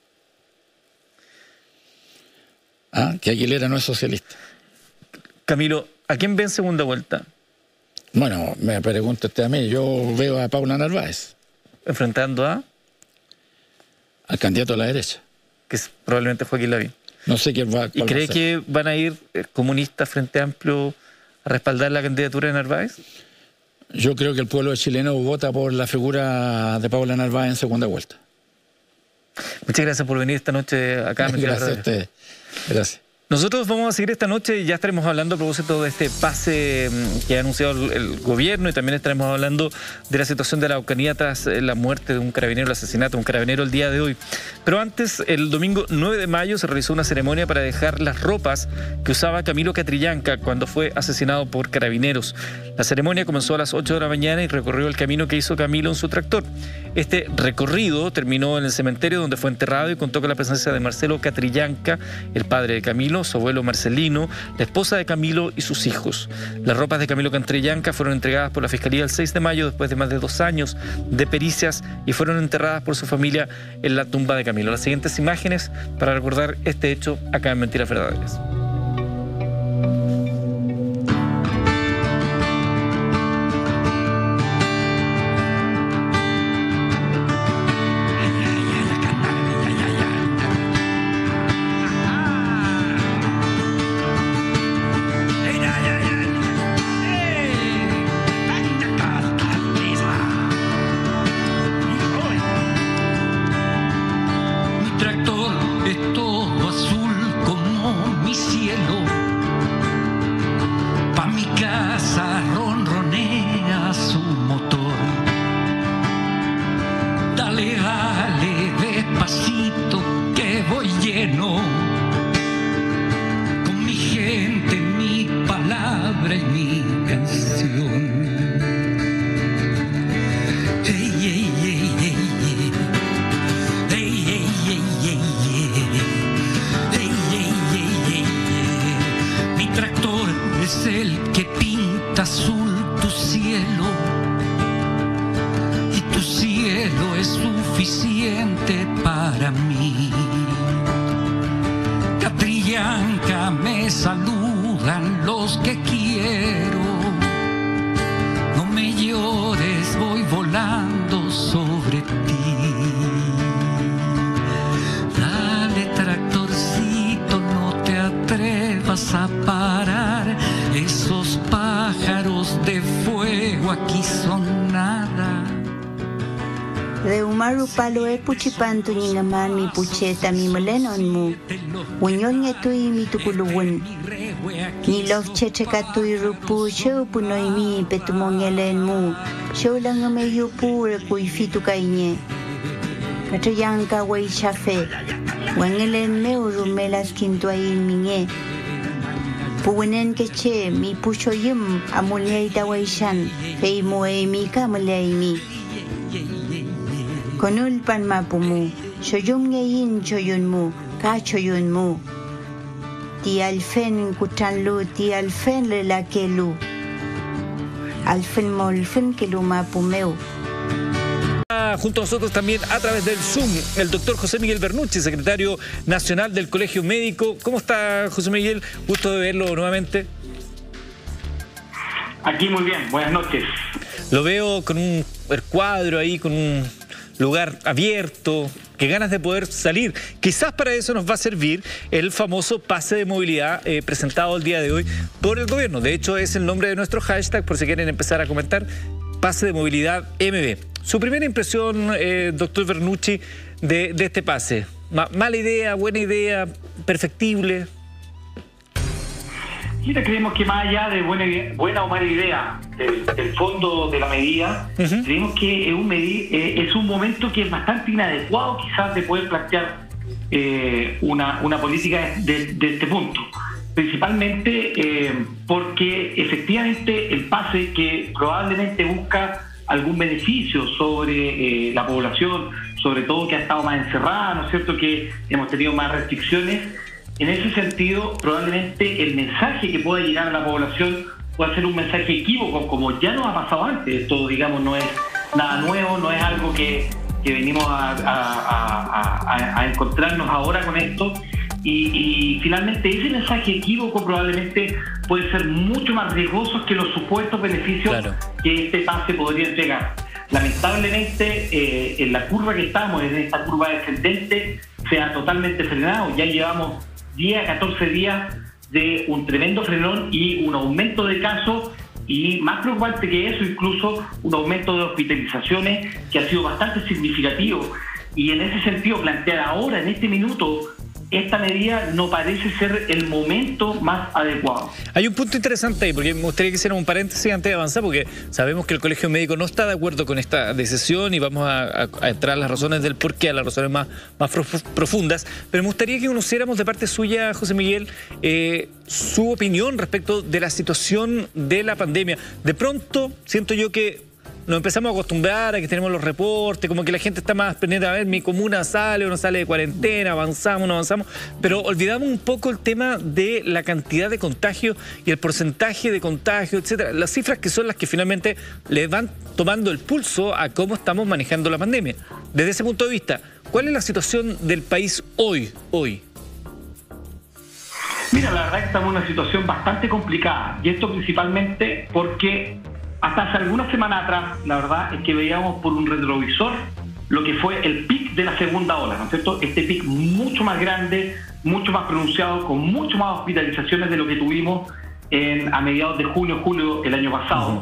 Que Aguilera no es socialista. Camilo, ¿a quién ve en segunda vuelta? Bueno, me pregunta usted a mí. Yo veo a Paula Narváez. ¿Enfrentando a? Al candidato a la derecha. Que es probablemente Joaquín Lavín. No sé quién va. ¿Y cree que van a ir comunistas Frente Amplio a respaldar la candidatura de Narváez? Yo creo que el pueblo chileno vota por la figura de Paula Narváez en segunda vuelta. Muchas gracias por venir esta noche acá. Gracias a usted. Gracias. Nosotros vamos a seguir esta noche y ya estaremos hablando a propósito de este pase que ha anunciado el gobierno y también estaremos hablando de la situación de la Araucanía tras la muerte de un carabinero, el asesinato de un carabinero el día de hoy. Pero antes, el domingo 9 de mayo se realizó una ceremonia para dejar las ropas que usaba Camilo Catrillanca cuando fue asesinado por carabineros. La ceremonia comenzó a las 8 de la mañana y recorrió el camino que hizo Camilo en su tractor. Este recorrido terminó en el cementerio donde fue enterrado y contó con la presencia de Marcelo Catrillanca, el padre de Camilo, su abuelo Marcelino, la esposa de Camilo y sus hijos. Las ropas de Camilo Catrillanca fueron entregadas por la Fiscalía el 6 de mayo después de más de 2 años de pericias y fueron enterradas por su familia en la tumba de Camilo. Las siguientes imágenes para recordar este hecho acá en Mentiras Verdaderas. Puchipantu ni naman mi pucheta mi malenon mu unyon ngetui mi tukuluwun ni love chechekatui rupu show punoi mi petumongelen mu show lang me yupu rekui fitu kainye Catrillanca wei chafe wangelen me urumelas kintuai minge puwenen keche mi puchoyum amulei dawaishan pei moe mi kamalei mi Konul pan mapumu, shoyum ngayin choyunmu, ka choyunmu. Ti alfen kutanlu, ti alfen lelakelu. Alfen molfen kelu mapumeu. está junto a nosotros también a través del Zoom el doctor José Miguel Bernucci, secretario nacional del Colegio Médico. ¿Cómo está, José Miguel? Gusto de verlo nuevamente. Aquí muy bien, buenas noches. Lo veo con un cuadro ahí, con un lugar abierto, qué ganas de poder salir. Quizás para eso nos va a servir el famoso pase de movilidad presentado el día de hoy por el gobierno. De hecho, es el nombre de nuestro hashtag, por si quieren empezar a comentar, pase de movilidad MB. Su primera impresión, doctor Bernucci, de este pase. ¿Mala idea, buena idea, perfectible? Mira, creemos que más allá de buena o mala idea del fondo de la medida, creemos que es un momento que es bastante inadecuado quizás de poder plantear una política de este punto. Principalmente porque efectivamente el pase que probablemente busca algún beneficio sobre la población, sobre todo que ha estado más encerrada, ¿no es cierto?, que hemos tenido más restricciones. En ese sentido, probablemente el mensaje que pueda llegar a la población pueda ser un mensaje equívoco, como ya nos ha pasado antes. Esto, digamos, no es nada nuevo, no es algo que venimos a encontrarnos ahora con esto. Y finalmente ese mensaje equívoco probablemente puede ser mucho más riesgoso que los supuestos beneficios que este pase podría entregar. Lamentablemente, en la curva que estamos, en esta curva descendente, se ha totalmente frenado. Ya llevamos 10 a 14 días de un tremendo frenón y un aumento de casos, y más preocupante que eso, incluso un aumento de hospitalizaciones que ha sido bastante significativo. Y en ese sentido, plantear ahora, en este minuto, esta medida no parece ser el momento más adecuado. Hay un punto interesante ahí, porque me gustaría que hiciéramos un paréntesis antes de avanzar, porque sabemos que el Colegio Médico no está de acuerdo con esta decisión y vamos a entrar a las razones del porqué, a las razones más profundas, pero me gustaría que conociéramos de parte suya, José Miguel, su opinión respecto de la situación de la pandemia. De pronto siento yo que nos empezamos a acostumbrar a que tenemos los reportes, como que la gente está más pendiente a ver mi comuna sale o no sale de cuarentena, avanzamos, no avanzamos, pero olvidamos un poco el tema de la cantidad de contagios y el porcentaje de contagios, etcétera. Las cifras que son las que finalmente le van tomando el pulso a cómo estamos manejando la pandemia. Desde ese punto de vista, ¿cuál es la situación del país hoy? Mira, la verdad que estamos en una situación bastante complicada, y esto principalmente porque hasta hace algunas semanas atrás, la verdad es que veíamos por un retrovisor lo que fue el pic de la segunda ola, ¿no es cierto? Este pic mucho más grande, mucho más pronunciado, con mucho más hospitalizaciones de lo que tuvimos a mediados de julio el año pasado.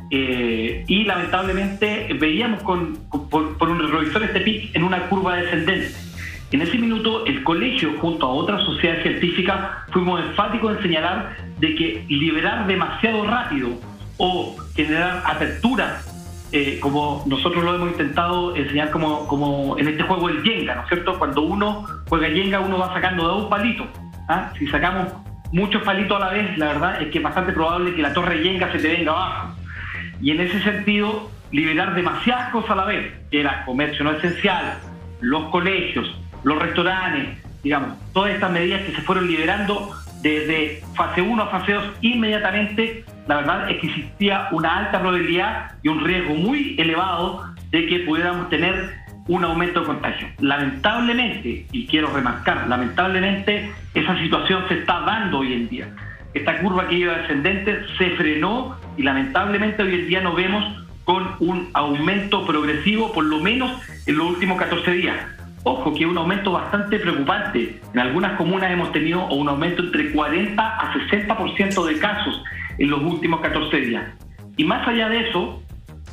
Y lamentablemente veíamos por un retrovisor este pic en una curva descendente. En ese minuto, el colegio, junto a otras sociedades científicas, fuimos enfáticos en señalar de que liberar demasiado rápido o generar apertura, como nosotros lo hemos intentado enseñar como en este juego del Jenga, ¿no es cierto? Cuando uno juega Jenga, uno va sacando de un palito. Si sacamos muchos palitos a la vez, la verdad es que es bastante probable que la torre de Jenga se te venga abajo. Y en ese sentido, liberar demasiadas cosas a la vez, que era comercio no esencial, los colegios, los restaurantes, digamos, todas estas medidas que se fueron liberando desde fase 1 a fase 2 inmediatamente, la verdad es que existía una alta probabilidad y un riesgo muy elevado de que pudiéramos tener un aumento de contagio. Lamentablemente, y quiero remarcar, lamentablemente esa situación se está dando hoy en día. Esta curva que iba descendente se frenó y lamentablemente hoy en día nos vemos con un aumento progresivo, por lo menos en los últimos 14 días. Ojo, que es un aumento bastante preocupante. En algunas comunas hemos tenido un aumento entre 40 a 60% de casos en los últimos 14 días. Y más allá de eso,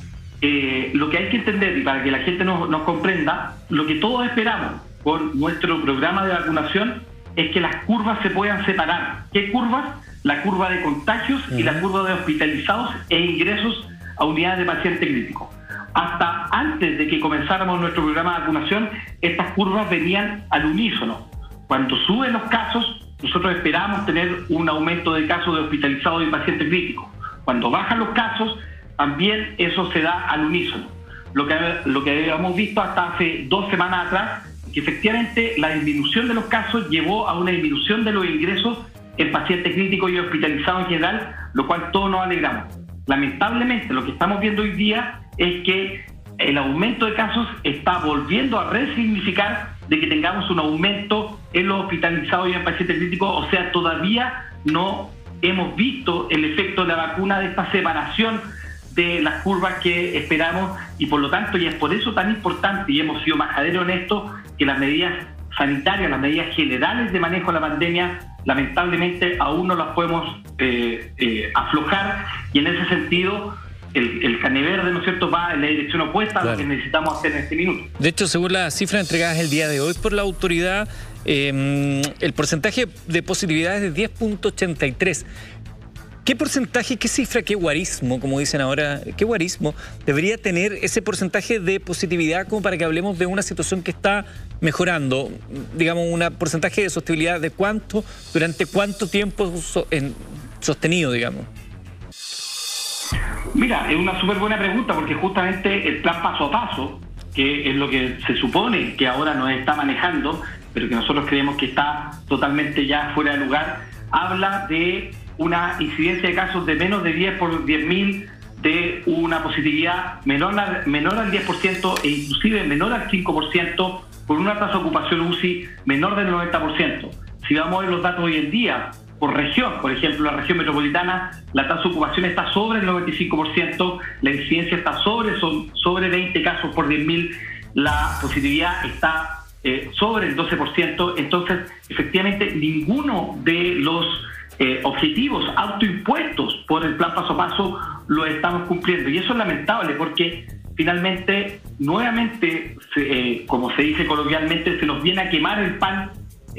lo que hay que entender, y para que la gente nos comprenda, lo que todos esperamos con nuestro programa de vacunación es que las curvas se puedan separar. ¿Qué curvas? La curva de contagios y la curva de hospitalizados e ingresos a unidades de paciente crítico. Hasta antes de que comenzáramos nuestro programa de vacunación, estas curvas venían al unísono. Cuando suben los casos, nosotros esperamos tener un aumento de casos de hospitalizados y pacientes críticos. Cuando bajan los casos, también eso se da al unísono. Lo que habíamos visto hasta hace 2 semanas atrás, que efectivamente la disminución de los casos llevó a una disminución de los ingresos en pacientes críticos y hospitalizados en general, lo cual todos nos alegramos. Lamentablemente, lo que estamos viendo hoy día es que el aumento de casos está volviendo a resignificar de que tengamos un aumento en los hospitalizados y en pacientes críticos. O sea, todavía no hemos visto el efecto de la vacuna, de esta separación de las curvas que esperamos, y por lo tanto, y es por eso tan importante, y hemos sido majaderos en esto, que las medidas sanitarias, las medidas generales de manejo de la pandemia, lamentablemente aún no las podemos aflojar, y en ese sentido el carné verde, ¿no es cierto?, va en la dirección opuesta a lo que necesitamos hacer en este minuto. De hecho, según las cifras entregadas el día de hoy por la autoridad, el porcentaje de positividad es de 10.83. ¿Qué porcentaje, qué cifra, qué guarismo, como dicen ahora, qué guarismo debería tener ese porcentaje de positividad como para que hablemos de una situación que está mejorando? Digamos, un porcentaje de sostenibilidad de cuánto, durante cuánto tiempo sostenido, digamos. Mira, es una súper buena pregunta, porque justamente el plan paso a paso, que es lo que se supone que ahora nos está manejando, pero que nosotros creemos que está totalmente ya fuera de lugar, habla de una incidencia de casos de menos de 10 por 10.000, de una positividad menor al 10% e inclusive menor al 5%, con una tasa de ocupación UCI menor del 90%. Si vamos a ver los datos hoy en día, por región, por ejemplo, la región metropolitana, la tasa de ocupación está sobre el 95%, la incidencia está sobre 20 casos por 10.000, la positividad está sobre el 12%. Entonces, efectivamente, ninguno de los objetivos autoimpuestos por el plan paso a paso lo estamos cumpliendo, y eso es lamentable, porque finalmente, nuevamente, como se dice coloquialmente, se nos viene a quemar el pan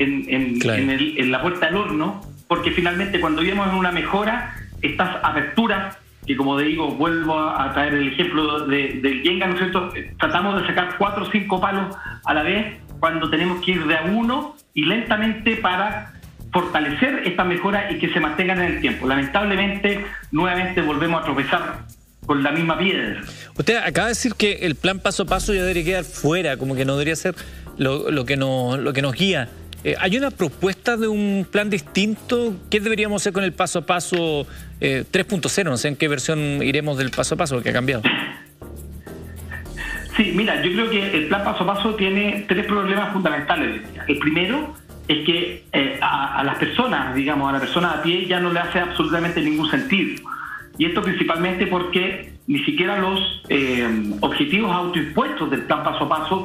en la puerta del horno, porque finalmente cuando vemos una mejora, estas aperturas, que como digo, vuelvo a traer el ejemplo del Yenga, ¿no es cierto?, tratamos de sacar 4 o 5 palos a la vez, cuando tenemos que ir de a uno y lentamente para fortalecer esta mejora y que se mantengan en el tiempo. Lamentablemente, nuevamente volvemos a tropezar con la misma piedra. Usted acaba de decir que el plan paso a paso ya debería quedar fuera, como que no debería ser lo que nos guía. ¿Hay una propuesta de un plan distinto? ¿Qué deberíamos hacer con el paso a paso 3.0? No sé en qué versión iremos del paso a paso, porque ha cambiado. Sí, mira, yo creo que el plan paso a paso tiene 3 problemas fundamentales. El primero es que a las personas, digamos, a la persona a pie ya no le hace absolutamente ningún sentido. Y esto principalmente porque ni siquiera los objetivos autoimpuestos del plan paso a paso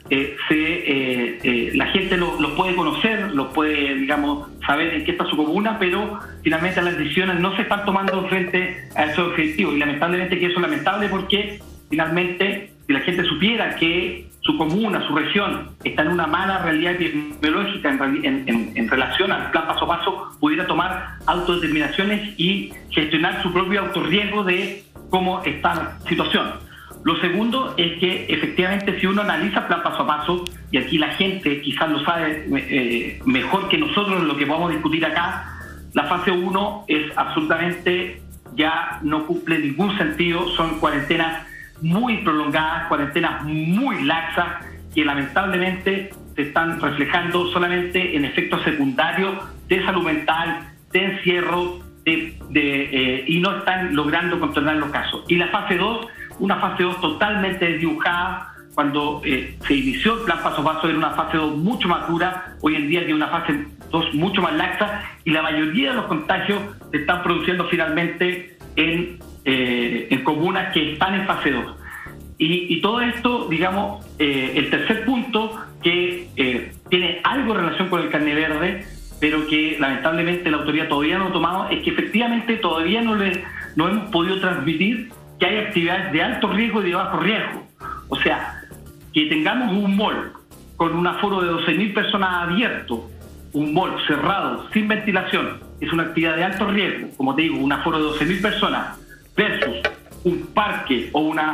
la gente los puede conocer, los puede, digamos, saber en qué está su comuna, pero finalmente las decisiones no se están tomando frente a esos objetivos. Y lamentablemente que eso es lamentable, porque finalmente, si la gente supiera que su comuna, su región, está en una mala realidad epidemiológica en relación al plan paso a paso, pudiera tomar autodeterminaciones y gestionar su propio autorriesgo de cómo está la situación. Lo segundo es que efectivamente, si uno analiza el plan paso a paso, y aquí la gente quizás lo sabe mejor que nosotros lo que vamos a discutir acá, la fase 1 es absolutamente, ya no cumple ningún sentido, son cuarentenas muy prolongadas, cuarentenas muy laxas, que lamentablemente se están reflejando solamente en efectos secundarios de salud mental, de encierro, y no están logrando controlar los casos. Y la fase 2, una fase 2 totalmente desdibujada. Cuando se inició el plan paso a paso era una fase 2 mucho más dura, hoy en día tiene una fase 2 mucho más laxa, y la mayoría de los contagios se están produciendo finalmente en comunas que están en fase 2. Y todo esto, digamos, el tercer punto, que tiene algo en relación con el carné verde, pero que lamentablemente la autoridad todavía no ha tomado, es que efectivamente todavía no hemos podido transmitir que hay actividades de alto riesgo y de bajo riesgo. O sea, que tengamos un mall con un aforo de 12.000 personas abierto, un mall cerrado, sin ventilación, es una actividad de alto riesgo, como te digo, un aforo de 12.000 personas, versus un parque o un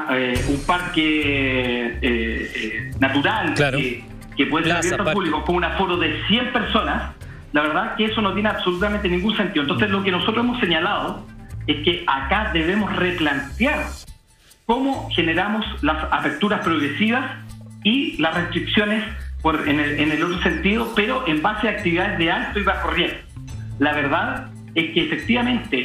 parque natural, claro, que puede ser abierto al público con un aforo de 100 personas. La verdad que eso no tiene absolutamente ningún sentido. Entonces, lo que nosotros hemos señalado es que acá debemos replantear cómo generamos las aperturas progresivas y las restricciones en el otro sentido, pero en base a actividades de alto y bajo riesgo. La verdad es que efectivamente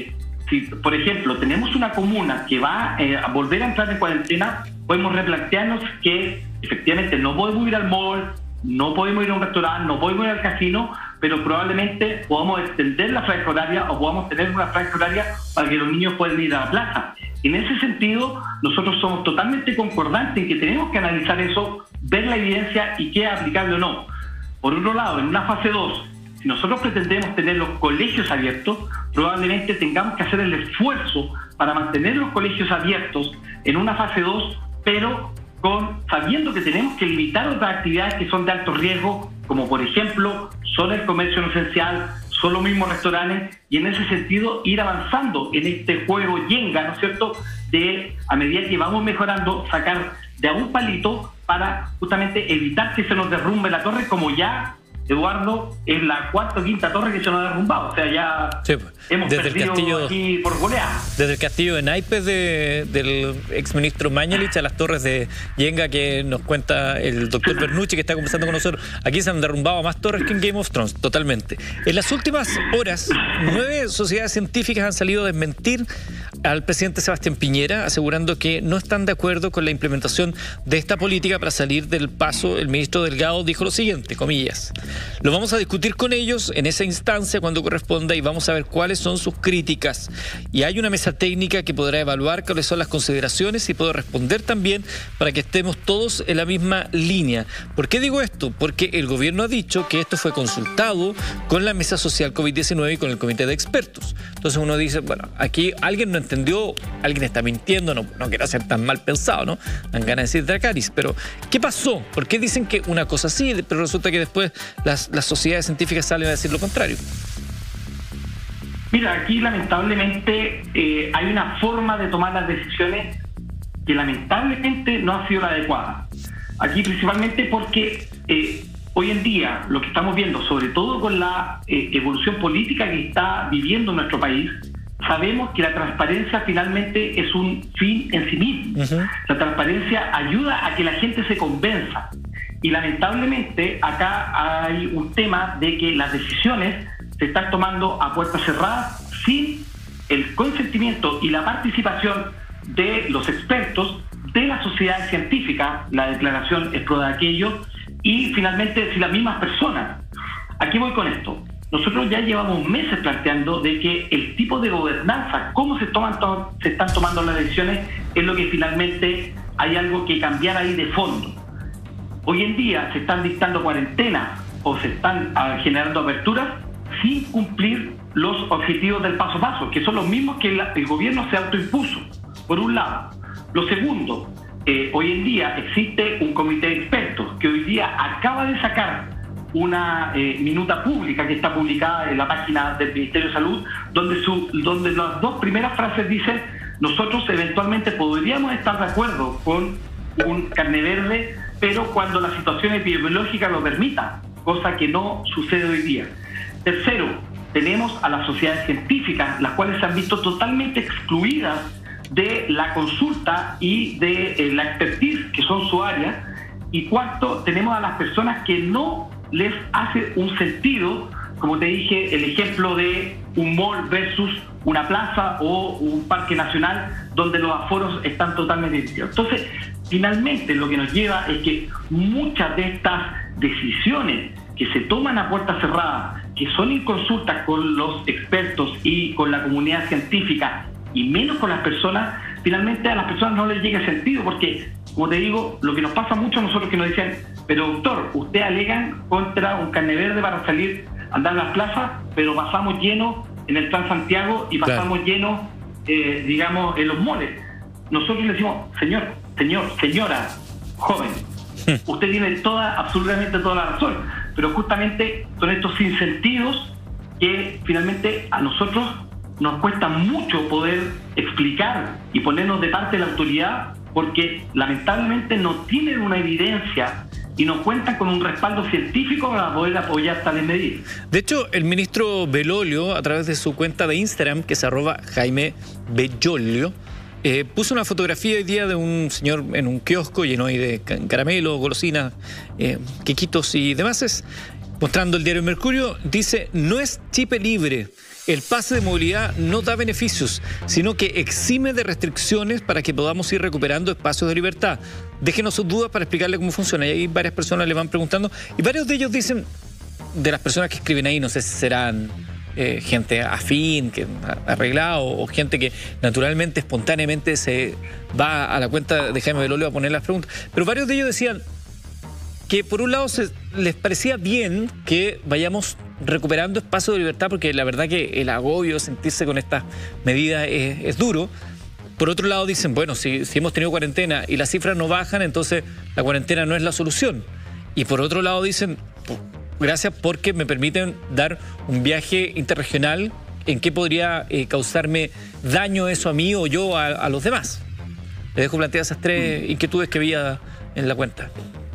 si, por ejemplo, tenemos una comuna que va a volver a entrar en cuarentena, podemos replantearnos que efectivamente no podemos ir al mall, no podemos ir a un restaurante, no podemos ir al casino, pero probablemente podamos extender la franja horaria o podamos tener una franja horaria para que los niños puedan ir a la plaza. En ese sentido, nosotros somos totalmente concordantes en que tenemos que analizar eso, ver la evidencia y qué es aplicable o no. Por otro lado, en una fase 2, si nosotros pretendemos tener los colegios abiertos, probablemente tengamos que hacer el esfuerzo para mantener los colegios abiertos en una fase 2, pero sabiendo que tenemos que limitar otras actividades que son de alto riesgo, como por ejemplo son el comercio no esencial, son los mismos restaurantes, y en ese sentido ir avanzando en este juego Jenga, ¿no es cierto?, de a medida que vamos mejorando, sacar de a un palito para justamente evitar que se nos derrumbe la torre, como ya, Eduardo, es la cuarta o quinta torre que se nos ha derrumbado. O sea, ya sí, hemos desde perdido el castillo, aquí por goleada. Desde el castillo de naipes del exministro Mañalich a las torres de Jenga que nos cuenta el doctor Bernucci, que está conversando con nosotros. Aquí se han derrumbado más torres que en Game of Thrones, totalmente. En las últimas horas, 9 sociedades científicas han salido a desmentir al presidente Sebastián Piñera, asegurando que no están de acuerdo con la implementación de esta política para salir del paso. El ministro Delgado dijo lo siguiente, comillas: lo vamos a discutir con ellos en esa instancia cuando corresponda y vamos a ver cuáles son sus críticas. Y hay una mesa técnica que podrá evaluar cuáles son las consideraciones y puedo responder también para que estemos todos en la misma línea. ¿Por qué digo esto? Porque el gobierno ha dicho que esto fue consultado con la mesa social COVID-19 y con el comité de expertos. Entonces uno dice, bueno, aquí alguien no entendió, alguien está mintiendo, no quiero ser tan mal pensado, ¿no? Dan ganas de decir Dracarys, pero ¿qué pasó? ¿Por qué dicen que una cosa sí, pero resulta que después las sociedades científicas salen a decir lo contrario? Mira, aquí lamentablemente hay una forma de tomar las decisiones que lamentablemente no ha sido la adecuada. Aquí principalmente porque hoy en día lo que estamos viendo, sobre todo con la evolución política que está viviendo nuestro país, sabemos que la transparencia finalmente es un fin en sí mismo. La transparencia ayuda a que la gente se convenza. Y lamentablemente acá hay un tema de que las decisiones se están tomando a puertas cerradas sin el consentimiento y la participación de los expertos, de la sociedad científica. La declaración es pro de aquello, y finalmente si las mismas personas. Aquí voy con esto. Nosotros ya llevamos meses planteando de que el tipo de gobernanza, cómo se están tomando las decisiones, es lo que finalmente hay algo que cambiar ahí de fondo. Hoy en día se están dictando cuarentenas o se están generando aperturas sin cumplir los objetivos del paso a paso, que son los mismos que el gobierno se autoimpuso, por un lado. Lo segundo, hoy en día existe un comité de expertos que hoy día acaba de sacar una minuta pública que está publicada en la página del Ministerio de Salud, donde las dos primeras frases dicen: nosotros eventualmente podríamos estar de acuerdo con un carné verde, pero cuando la situación epidemiológica lo permita, cosa que no sucede hoy día. Tercero, tenemos a las sociedades científicas, las cuales se han visto totalmente excluidas de la consulta y de la expertise, que son su área. Y cuarto, tenemos a las personas que no les hace un sentido, como te dije, el ejemplo de un mall versus una plaza o un parque nacional, donde los aforos están totalmente distintos. Entonces, finalmente lo que nos lleva es que muchas de estas decisiones que se toman a puertas cerradas, que son en consulta con los expertos y con la comunidad científica, y menos con las personas, finalmente a las personas no les llega sentido, porque, como te digo, lo que nos pasa mucho a nosotros, que nos dicen: pero doctor, usted alegan contra un carné verde para salir a andar a las plazas, pero pasamos lleno en el Transantiago y pasamos lleno, digamos, en los moles. Nosotros le decimos: señora, joven, usted tiene absolutamente toda la razón, pero justamente son estos sinsentidos que finalmente a nosotros nos cuesta mucho poder explicar y ponernos de parte de la autoridad, porque lamentablemente no tienen una evidencia y no cuentan con un respaldo científico para poder apoyar tales medidas. De hecho, el ministro Belolio, a través de su cuenta de Instagram, que es @JaimeBellolio, puso una fotografía hoy día de un señor en un kiosco lleno de caramelos, golosinas, quequitos y demás, mostrando el diario Mercurio. Dice: no es chip libre, el pase de movilidad no da beneficios, sino que exime de restricciones para que podamos ir recuperando espacios de libertad. Déjenos sus dudas para explicarle cómo funciona. Y ahí varias personas le van preguntando, y varios de ellos dicen, de las personas que escriben ahí, no sé si serán gente afín, que arreglado, o gente que naturalmente, espontáneamente se va a la cuenta de Jaime Belolio a poner las preguntas, pero varios de ellos decían que por un lado les parecía bien que vayamos recuperando espacio de libertad, porque la verdad que el agobio, sentirse con estas medidas es duro. Por otro lado dicen, bueno, si hemos tenido cuarentena y las cifras no bajan, entonces la cuarentena no es la solución. Y por otro lado dicen, gracias porque me permiten dar un viaje interregional, ¿en qué podría causarme daño eso a mí o yo a los demás? Les dejo planteadas esas tres inquietudes que había en la cuenta.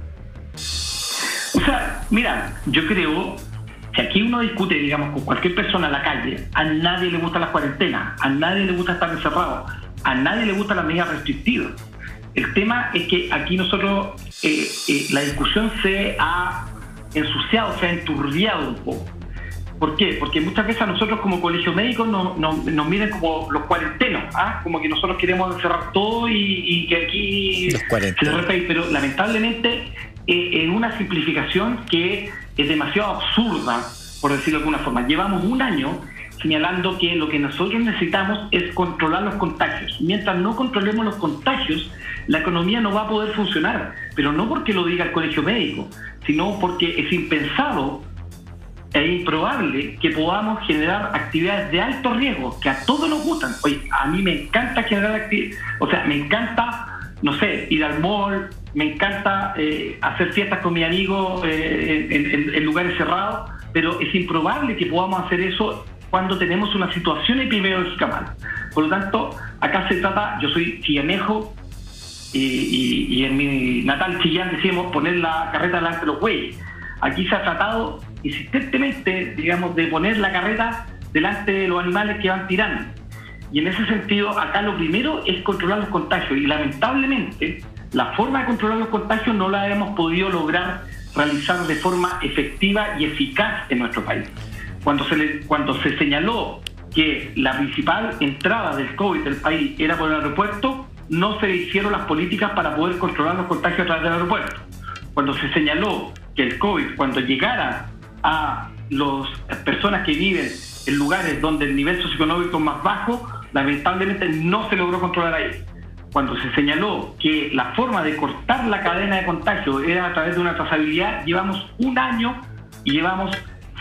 O sea, mira, yo creo que aquí uno discute, digamos, con cualquier persona en la calle, a nadie le gustan las cuarentenas, a nadie le gusta estar encerrado, a nadie le gustan las medidas restrictivas. El tema es que aquí nosotros, la discusión se ha ensuciado, se ha enturbiado un poco. ¿Por qué? Porque muchas veces a nosotros como colegio médico nos miran como los cuarentenos, como que nosotros queremos encerrar todo y que aquí se respete, pero lamentablemente es una simplificación que es demasiado absurda, por decirlo de alguna forma. Llevamos un año señalando que lo que nosotros necesitamos es controlar los contagios. Mientras no controlemos los contagios, la economía no va a poder funcionar, pero no porque lo diga el colegio médico, sino porque es impensado e improbable que podamos generar actividades de alto riesgo, que a todos nos gustan. Oye, a mí me encanta generar actividades, o sea, me encanta, no sé, ir al mall, me encanta hacer fiestas con mis amigos en lugares cerrados, pero es improbable que podamos hacer eso cuando tenemos una situación epidemiológica mala. Por lo tanto, acá se trata, yo soy chillanejo, y en mi natal Chillán decíamos poner la carreta delante de los bueyes. Aquí se ha tratado insistentemente, digamos, de poner la carreta delante de los animales que van tirando. Y en ese sentido, acá lo primero es controlar los contagios. Y lamentablemente, la forma de controlar los contagios no la hemos podido lograr realizar de forma efectiva y eficaz en nuestro país. Cuando se señaló que la principal entrada del COVID del país era por el aeropuerto, no se hicieron las políticas para poder controlar los contagios a través del aeropuerto. Cuando se señaló que el COVID, cuando llegara a las personas que viven en lugares donde el nivel socioeconómico es más bajo, lamentablemente no se logró controlar ahí. Cuando se señaló que la forma de cortar la cadena de contagio era a través de una trazabilidad, llevamos un año y llevamos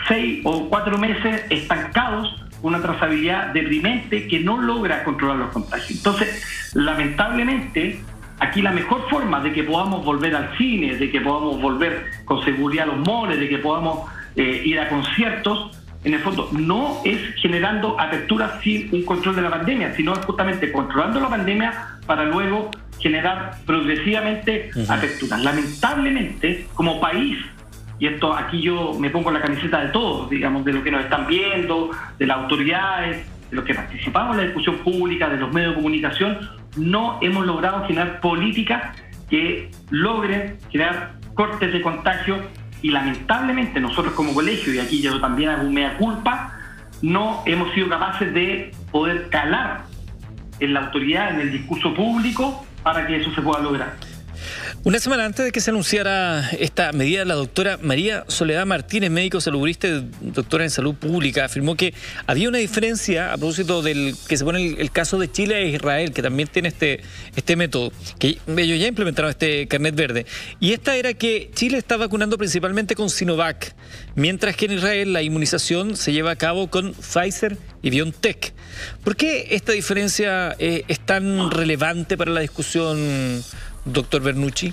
6 o 4 meses estancados con una trazabilidad deprimente que no logra controlar los contagios. Entonces, lamentablemente, aquí la mejor forma de que podamos volver al cine, de que podamos volver con seguridad a los malls, de que podamos ir a conciertos, en el fondo no es generando aperturas sin un control de la pandemia, sino es justamente controlando la pandemia para luego generar progresivamente aperturas. Lamentablemente, como país, y esto aquí yo me pongo la camiseta de todos, digamos, de los que nos están viendo, de las autoridades, de los que participamos en la discusión pública, de los medios de comunicación, no hemos logrado generar políticas que logren generar cortes de contagio y lamentablemente nosotros como colegio, y aquí yo también hago un mea culpa, no hemos sido capaces de poder calar en la autoridad, en el discurso público, para que eso se pueda lograr. Una semana antes de que se anunciara esta medida, la doctora María Soledad Martínez, médico salubrista y doctora en salud pública, afirmó que había una diferencia a propósito del que se pone el caso de Chile e Israel, que también tiene este método, que ellos ya implementaron este carnet verde. Y esta era que Chile está vacunando principalmente con Sinovac, mientras que en Israel la inmunización se lleva a cabo con Pfizer y BioNTech. ¿Por qué esta diferencia es tan relevante para la discusión, doctor Bernucci?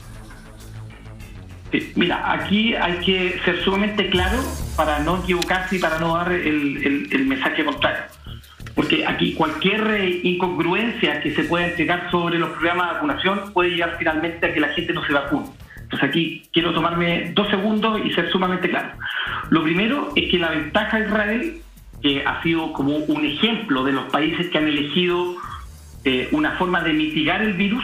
Mira, aquí hay que ser sumamente claro para no equivocarse y para no dar el mensaje contrario. Porque aquí cualquier incongruencia que se pueda entregar sobre los programas de vacunación puede llegar finalmente a que la gente no se vacune. Entonces aquí quiero tomarme 2 segundos y ser sumamente claro. Lo primero es que la ventaja de Israel, que ha sido como un ejemplo de los países que han elegido una forma de mitigar el virus,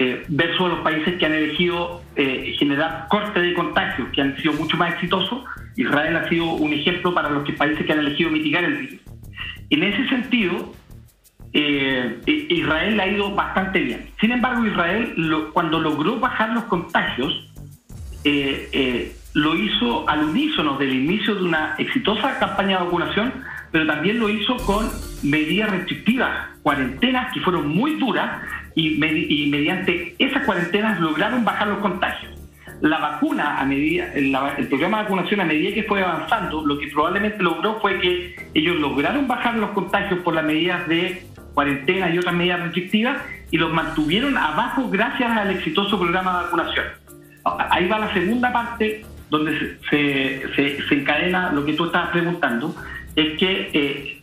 versus los países que han elegido generar cortes de contagios, que han sido mucho más exitosos, Israel ha sido un ejemplo para los países que han elegido mitigar el virus. En ese sentido, Israel le ha ido bastante bien. Sin embargo, Israel, cuando logró bajar los contagios, lo hizo al unísono del inicio de una exitosa campaña de vacunación, pero también lo hizo con medidas restrictivas, cuarentenas que fueron muy duras, y mediante esas cuarentenas lograron bajar los contagios. La vacuna, el programa de vacunación, a medida que fue avanzando, lo que probablemente logró fue que ellos lograron bajar los contagios por las medidas de cuarentena y otras medidas restrictivas, y los mantuvieron abajo gracias al exitoso programa de vacunación. Ahí va la segunda parte donde se encadena lo que tú estabas preguntando, es que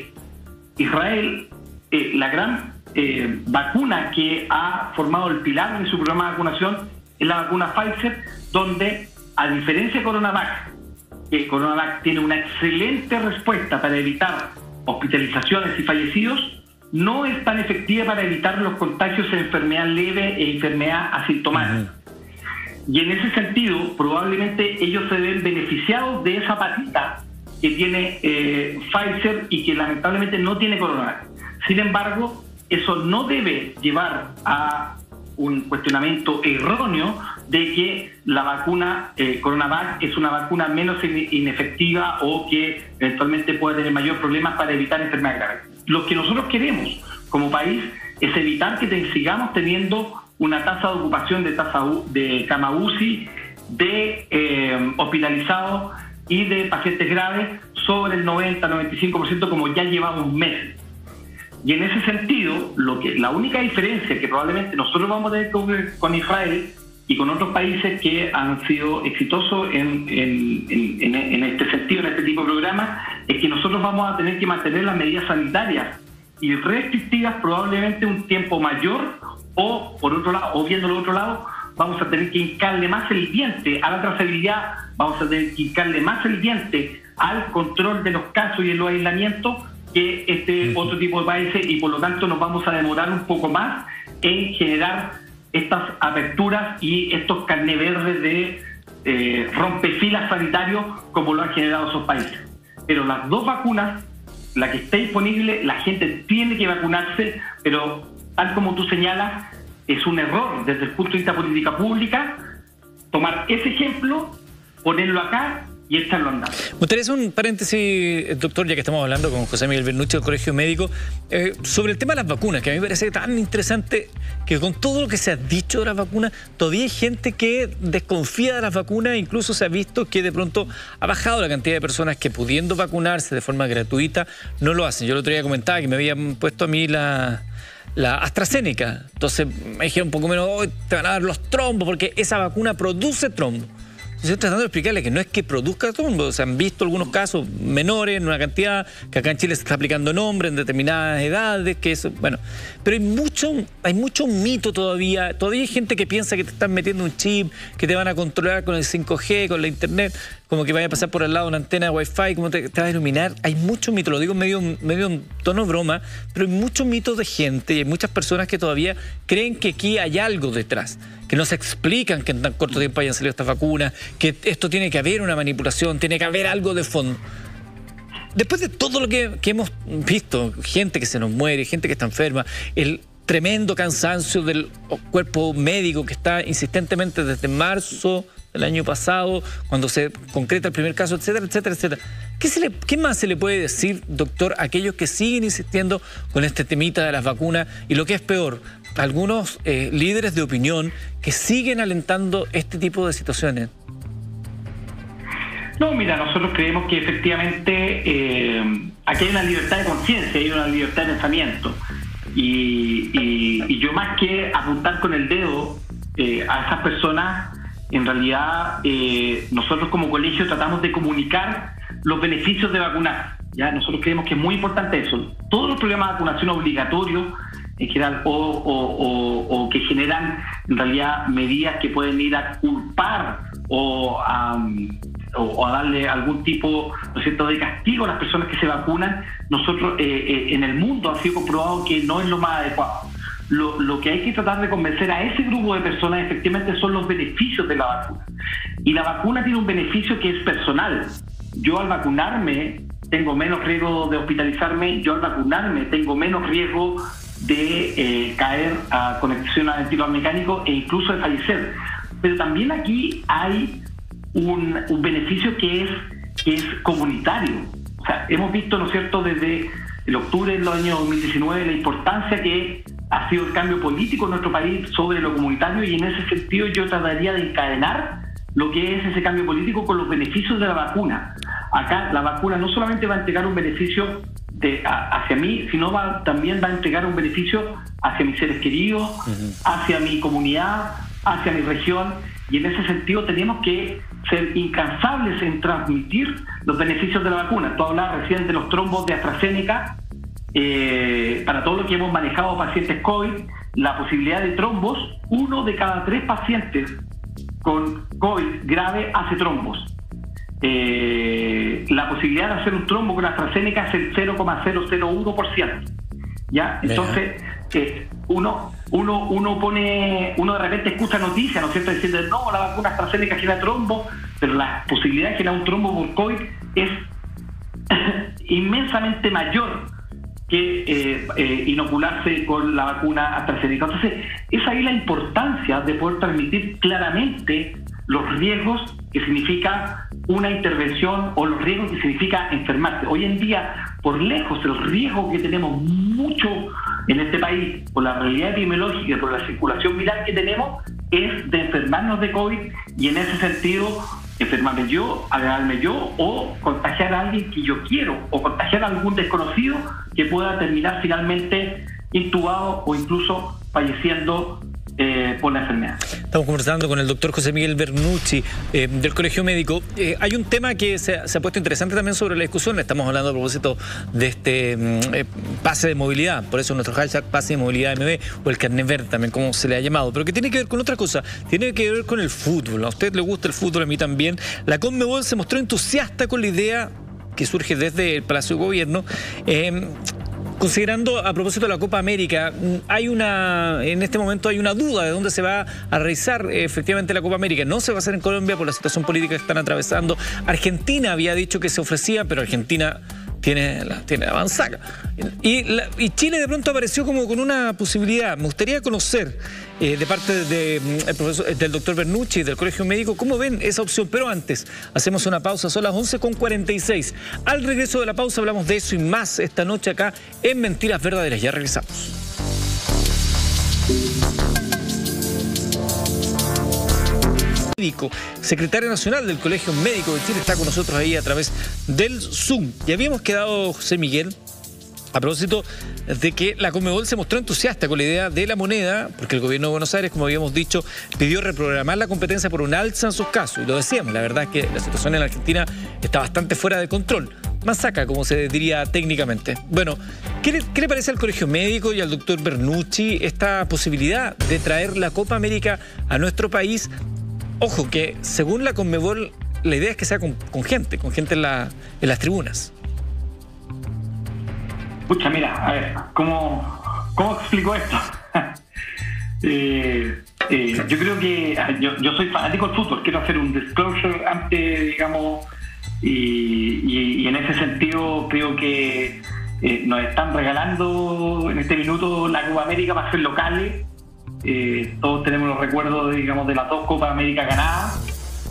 Israel, la gran vacuna que ha formado el pilar de su programa de vacunación es la vacuna Pfizer, donde, a diferencia de CoronaVac, que CoronaVac tiene una excelente respuesta para evitar hospitalizaciones y fallecidos, no es tan efectiva para evitar los contagios en enfermedad leve e enfermedad asintomática. Y en ese sentido, probablemente ellos se ven beneficiados de esa patita que tiene Pfizer y que lamentablemente no tiene CoronaVac. Sin embargo, eso no debe llevar a un cuestionamiento erróneo de que la vacuna CoronaVac es una vacuna menos inefectiva o que eventualmente puede tener mayor problemas para evitar enfermedades graves. Lo que nosotros queremos como país es evitar que sigamos teniendo una tasa de ocupación de cama UCI, de hospitalizados y de pacientes graves sobre el 90-95%, como ya llevamos meses. Y en ese sentido, la única diferencia que probablemente nosotros vamos a tener con Israel y con otros países que han sido exitosos en este sentido, en este tipo de programas, es que nosotros vamos a tener que mantener las medidas sanitarias y restrictivas probablemente un tiempo mayor, o por otro lado, o viendo el otro lado, vamos a tener que hincarle más el diente a la trazabilidad, vamos a tener que hincarle más el diente al control de los casos y en los aislamientos que otro tipo de países, y por lo tanto nos vamos a demorar un poco más en generar estas aperturas y estos carné verdes de rompefilas sanitarios como lo han generado esos países. Pero las dos vacunas, la que esté disponible, la gente tiene que vacunarse, pero tal como tú señalas, es un error desde el punto de vista de política pública tomar ese ejemplo, ponerlo acá y echarlo andando. Me gustaría hacer un paréntesis, doctor, ya que estamos hablando con José Miguel Bernucci del Colegio Médico, sobre el tema de las vacunas, que a mí me parece tan interesante que con todo lo que se ha dicho de las vacunas, todavía hay gente que desconfía de las vacunas. Incluso se ha visto que de pronto ha bajado la cantidad de personas que, pudiendo vacunarse de forma gratuita, no lo hacen. Yo el otro día comentaba que me habían puesto a mí la AstraZeneca. Entonces me dijeron un poco menos, oh, te van a dar los trombos, porque esa vacuna produce trombos. Estoy tratando de explicarle que no es que produzca trombos. Se han visto algunos casos menores, en una cantidad, que acá en Chile se está aplicando en hombres en determinadas edades, que eso, bueno. Pero hay mucho mito todavía. Todavía hay gente que piensa que te están metiendo un chip, que te van a controlar con el 5G, con la internet, como que vaya a pasar por al lado una antena de Wi-Fi, como te va a iluminar. Hay mucho mito, lo digo medio en tono broma, pero hay muchos mitos de gente y hay muchas personas que todavía creen que aquí hay algo detrás, que no se explican que en tan corto tiempo hayan salido estas vacunas, que esto tiene que haber una manipulación, tiene que haber algo de fondo. Después de todo lo que hemos visto, gente que se nos muere, gente que está enferma, el tremendo cansancio del cuerpo médico que está insistentemente desde marzo del año pasado, cuando se concreta el primer caso, etcétera, etcétera, etcétera. ¿Qué más se le puede decir, doctor, a aquellos que siguen insistiendo con este temita de las vacunas? Y lo que es peor, algunos líderes de opinión que siguen alentando este tipo de situaciones. No, mira, nosotros creemos que efectivamente aquí hay una libertad de conciencia, hay una libertad de pensamiento. Y yo, más que apuntar con el dedo a esas personas, en realidad nosotros como colegio tratamos de comunicar los beneficios de vacunar. ¿Ya? Nosotros creemos que es muy importante eso. Todos los programas de vacunación obligatorios en general o que generan en realidad medidas que pueden ir a culpar o a darle algún tipo, ¿no es cierto?, de castigo a las personas que se vacunan, nosotros en el mundo ha sido comprobado que no es lo más adecuado. Lo que hay que tratar de convencer a ese grupo de personas efectivamente son los beneficios de la vacuna. Y la vacuna tiene un beneficio que es personal. Yo al vacunarme tengo menos riesgo de hospitalizarme, yo al vacunarme tengo menos riesgo de caer a conexión a ventilador mecánico e incluso de fallecer. Pero también aquí hay un beneficio que es comunitario. O sea, hemos visto, ¿no es cierto?, desde el octubre del año 2019 la importancia que ha sido el cambio político en nuestro país sobre lo comunitario, y en ese sentido yo trataría de encadenar lo que es ese cambio político con los beneficios de la vacuna. Acá la vacuna no solamente va a entregar un beneficio hacia mí, sino también va a entregar un beneficio hacia mis seres queridos, hacia mi comunidad, hacia mi región, y en ese sentido tenemos que ser incansables en transmitir los beneficios de la vacuna. Tú hablabas recién de los trombos de AstraZeneca. Para todo lo que hemos manejado pacientes COVID, la posibilidad de trombos, 1 de cada 3 pacientes con COVID grave hace trombos. La posibilidad de hacer un trombo con AstraZeneca es el 0,001%. ¿Ya? Entonces, uno de repente escucha noticias, ¿no es cierto?, diciendo, no, la vacuna AstraZeneca genera trombo, pero la posibilidad de generar un trombo por COVID es inmensamente mayor que inocularse con la vacuna AstraZeneca. Entonces, es ahí la importancia de poder transmitir claramente los riesgos que significa una intervención o los riesgos que significa enfermarse. Hoy en día, por lejos, el riesgo que tenemos mucho en este país, por la realidad epidemiológica, por la circulación viral que tenemos, es de enfermarnos de COVID, y en ese sentido, enfermarme yo, agarrarme yo, o contagiar a alguien que yo quiero, o contagiar a algún desconocido que pueda terminar finalmente intubado o incluso falleciendo por la enfermedad. Estamos conversando con el doctor José Miguel Bernucci del Colegio Médico. Hay un tema que se ha puesto interesante también sobre la discusión. Estamos hablando a propósito de este pase de movilidad, por eso nuestro hashtag pase de movilidad MB, o el carnet verde también, como se le ha llamado, pero que tiene que ver con otra cosa, tiene que ver con el fútbol. A usted le gusta el fútbol, a mí también. La Conmebol se mostró entusiasta con la idea que surge desde el Palacio de Gobierno, considerando, a propósito de la Copa América, en este momento hay una duda de dónde se va a realizar efectivamente la Copa América. No se va a hacer en Colombia por la situación política que están atravesando. Argentina había dicho que se ofrecía, pero Argentina tiene avanzaca. Y Chile de pronto apareció como con una posibilidad. Me gustaría conocer de parte del doctor Bernucci, del Colegio Médico, cómo ven esa opción. Pero antes, hacemos una pausa, son las 11:46. Al regreso de la pausa hablamos de eso y más esta noche acá en Mentiras Verdaderas. Ya regresamos. Secretario Nacional del Colegio Médico de Chile está con nosotros ahí a través del Zoom. Y habíamos quedado, José Miguel, a propósito de que la Conmebol se mostró entusiasta con la idea de la moneda, porque el gobierno de Buenos Aires, como habíamos dicho, pidió reprogramar la competencia por un alza en sus casos. Y lo decíamos, la verdad es que la situación en la Argentina está bastante fuera de control. Masaca, como se diría técnicamente. Bueno, ¿qué le parece al Colegio Médico y al doctor Bernucci esta posibilidad de traer la Copa América a nuestro país? Ojo, que según la Conmebol, la idea es que sea con gente en las tribunas. Pucha, mira, a ver, ¿cómo explico esto? Yo creo que yo soy fanático del fútbol, quiero hacer un disclosure antes, digamos, y en ese sentido creo que nos están regalando en este minuto la Copa América para ser locales. Todos tenemos los recuerdos, digamos, de las 2 Copas América ganadas.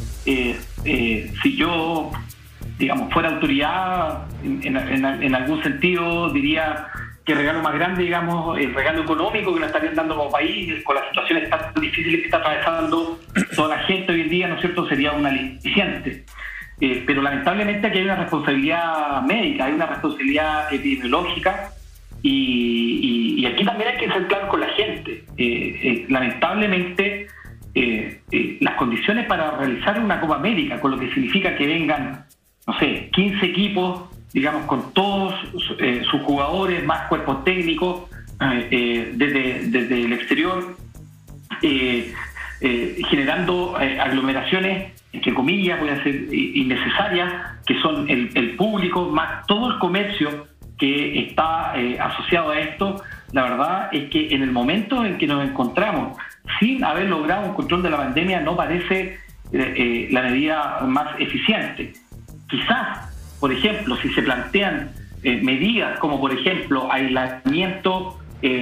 Si yo, digamos, fuera autoridad, en algún sentido diría que el regalo más grande, digamos, el regalo económico que nos estarían dando como país, con las situaciones tan difíciles que está atravesando toda la gente hoy en día, ¿no es cierto?, sería un aliciente. Pero lamentablemente aquí hay una responsabilidad médica, hay una responsabilidad epidemiológica, y aquí también hay que ser claro con la gente. Lamentablemente las condiciones para realizar una Copa América, con lo que significa que vengan, no sé, 15 equipos, digamos, con todos sus jugadores, más cuerpos técnicos, desde el exterior, generando aglomeraciones, entre comillas, pueden ser innecesarias, que son el público, más todo el comercio que está asociado a esto. La verdad es que en el momento en que nos encontramos sin haber logrado un control de la pandemia, no parece la medida más eficiente. Quizás, por ejemplo, si se plantean medidas como, por ejemplo, aislamiento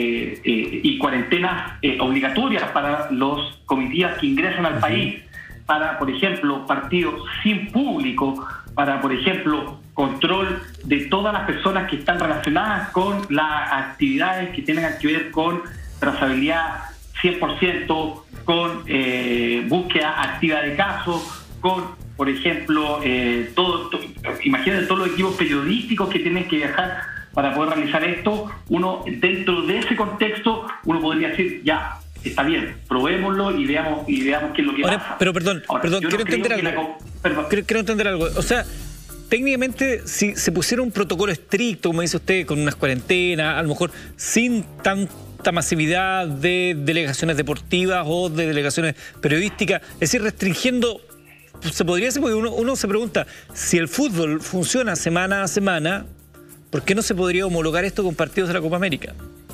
y cuarentenas obligatorias para los comitivas que ingresan al país, para, por ejemplo, partidos sin público, para, por ejemplo, control de todas las personas que están relacionadas con las actividades que tengan que ver con trazabilidad 100%, con búsqueda activa de casos, con, por ejemplo, imagínate todos los equipos periodísticos que tienen que viajar para poder realizar esto. Uno, dentro de ese contexto, uno podría decir, ya, está bien, probémoslo y veamos qué es lo que pasa. Pero perdón, quiero entender algo. O sea, técnicamente, si se pusiera un protocolo estricto, como dice usted, con unas cuarentenas, a lo mejor sin tanta masividad de delegaciones deportivas o de delegaciones periodísticas, es decir, restringiendo, se podría hacer, porque uno se pregunta, si el fútbol funciona semana a semana, ¿por qué no se podría homologar esto con partidos de la Copa América?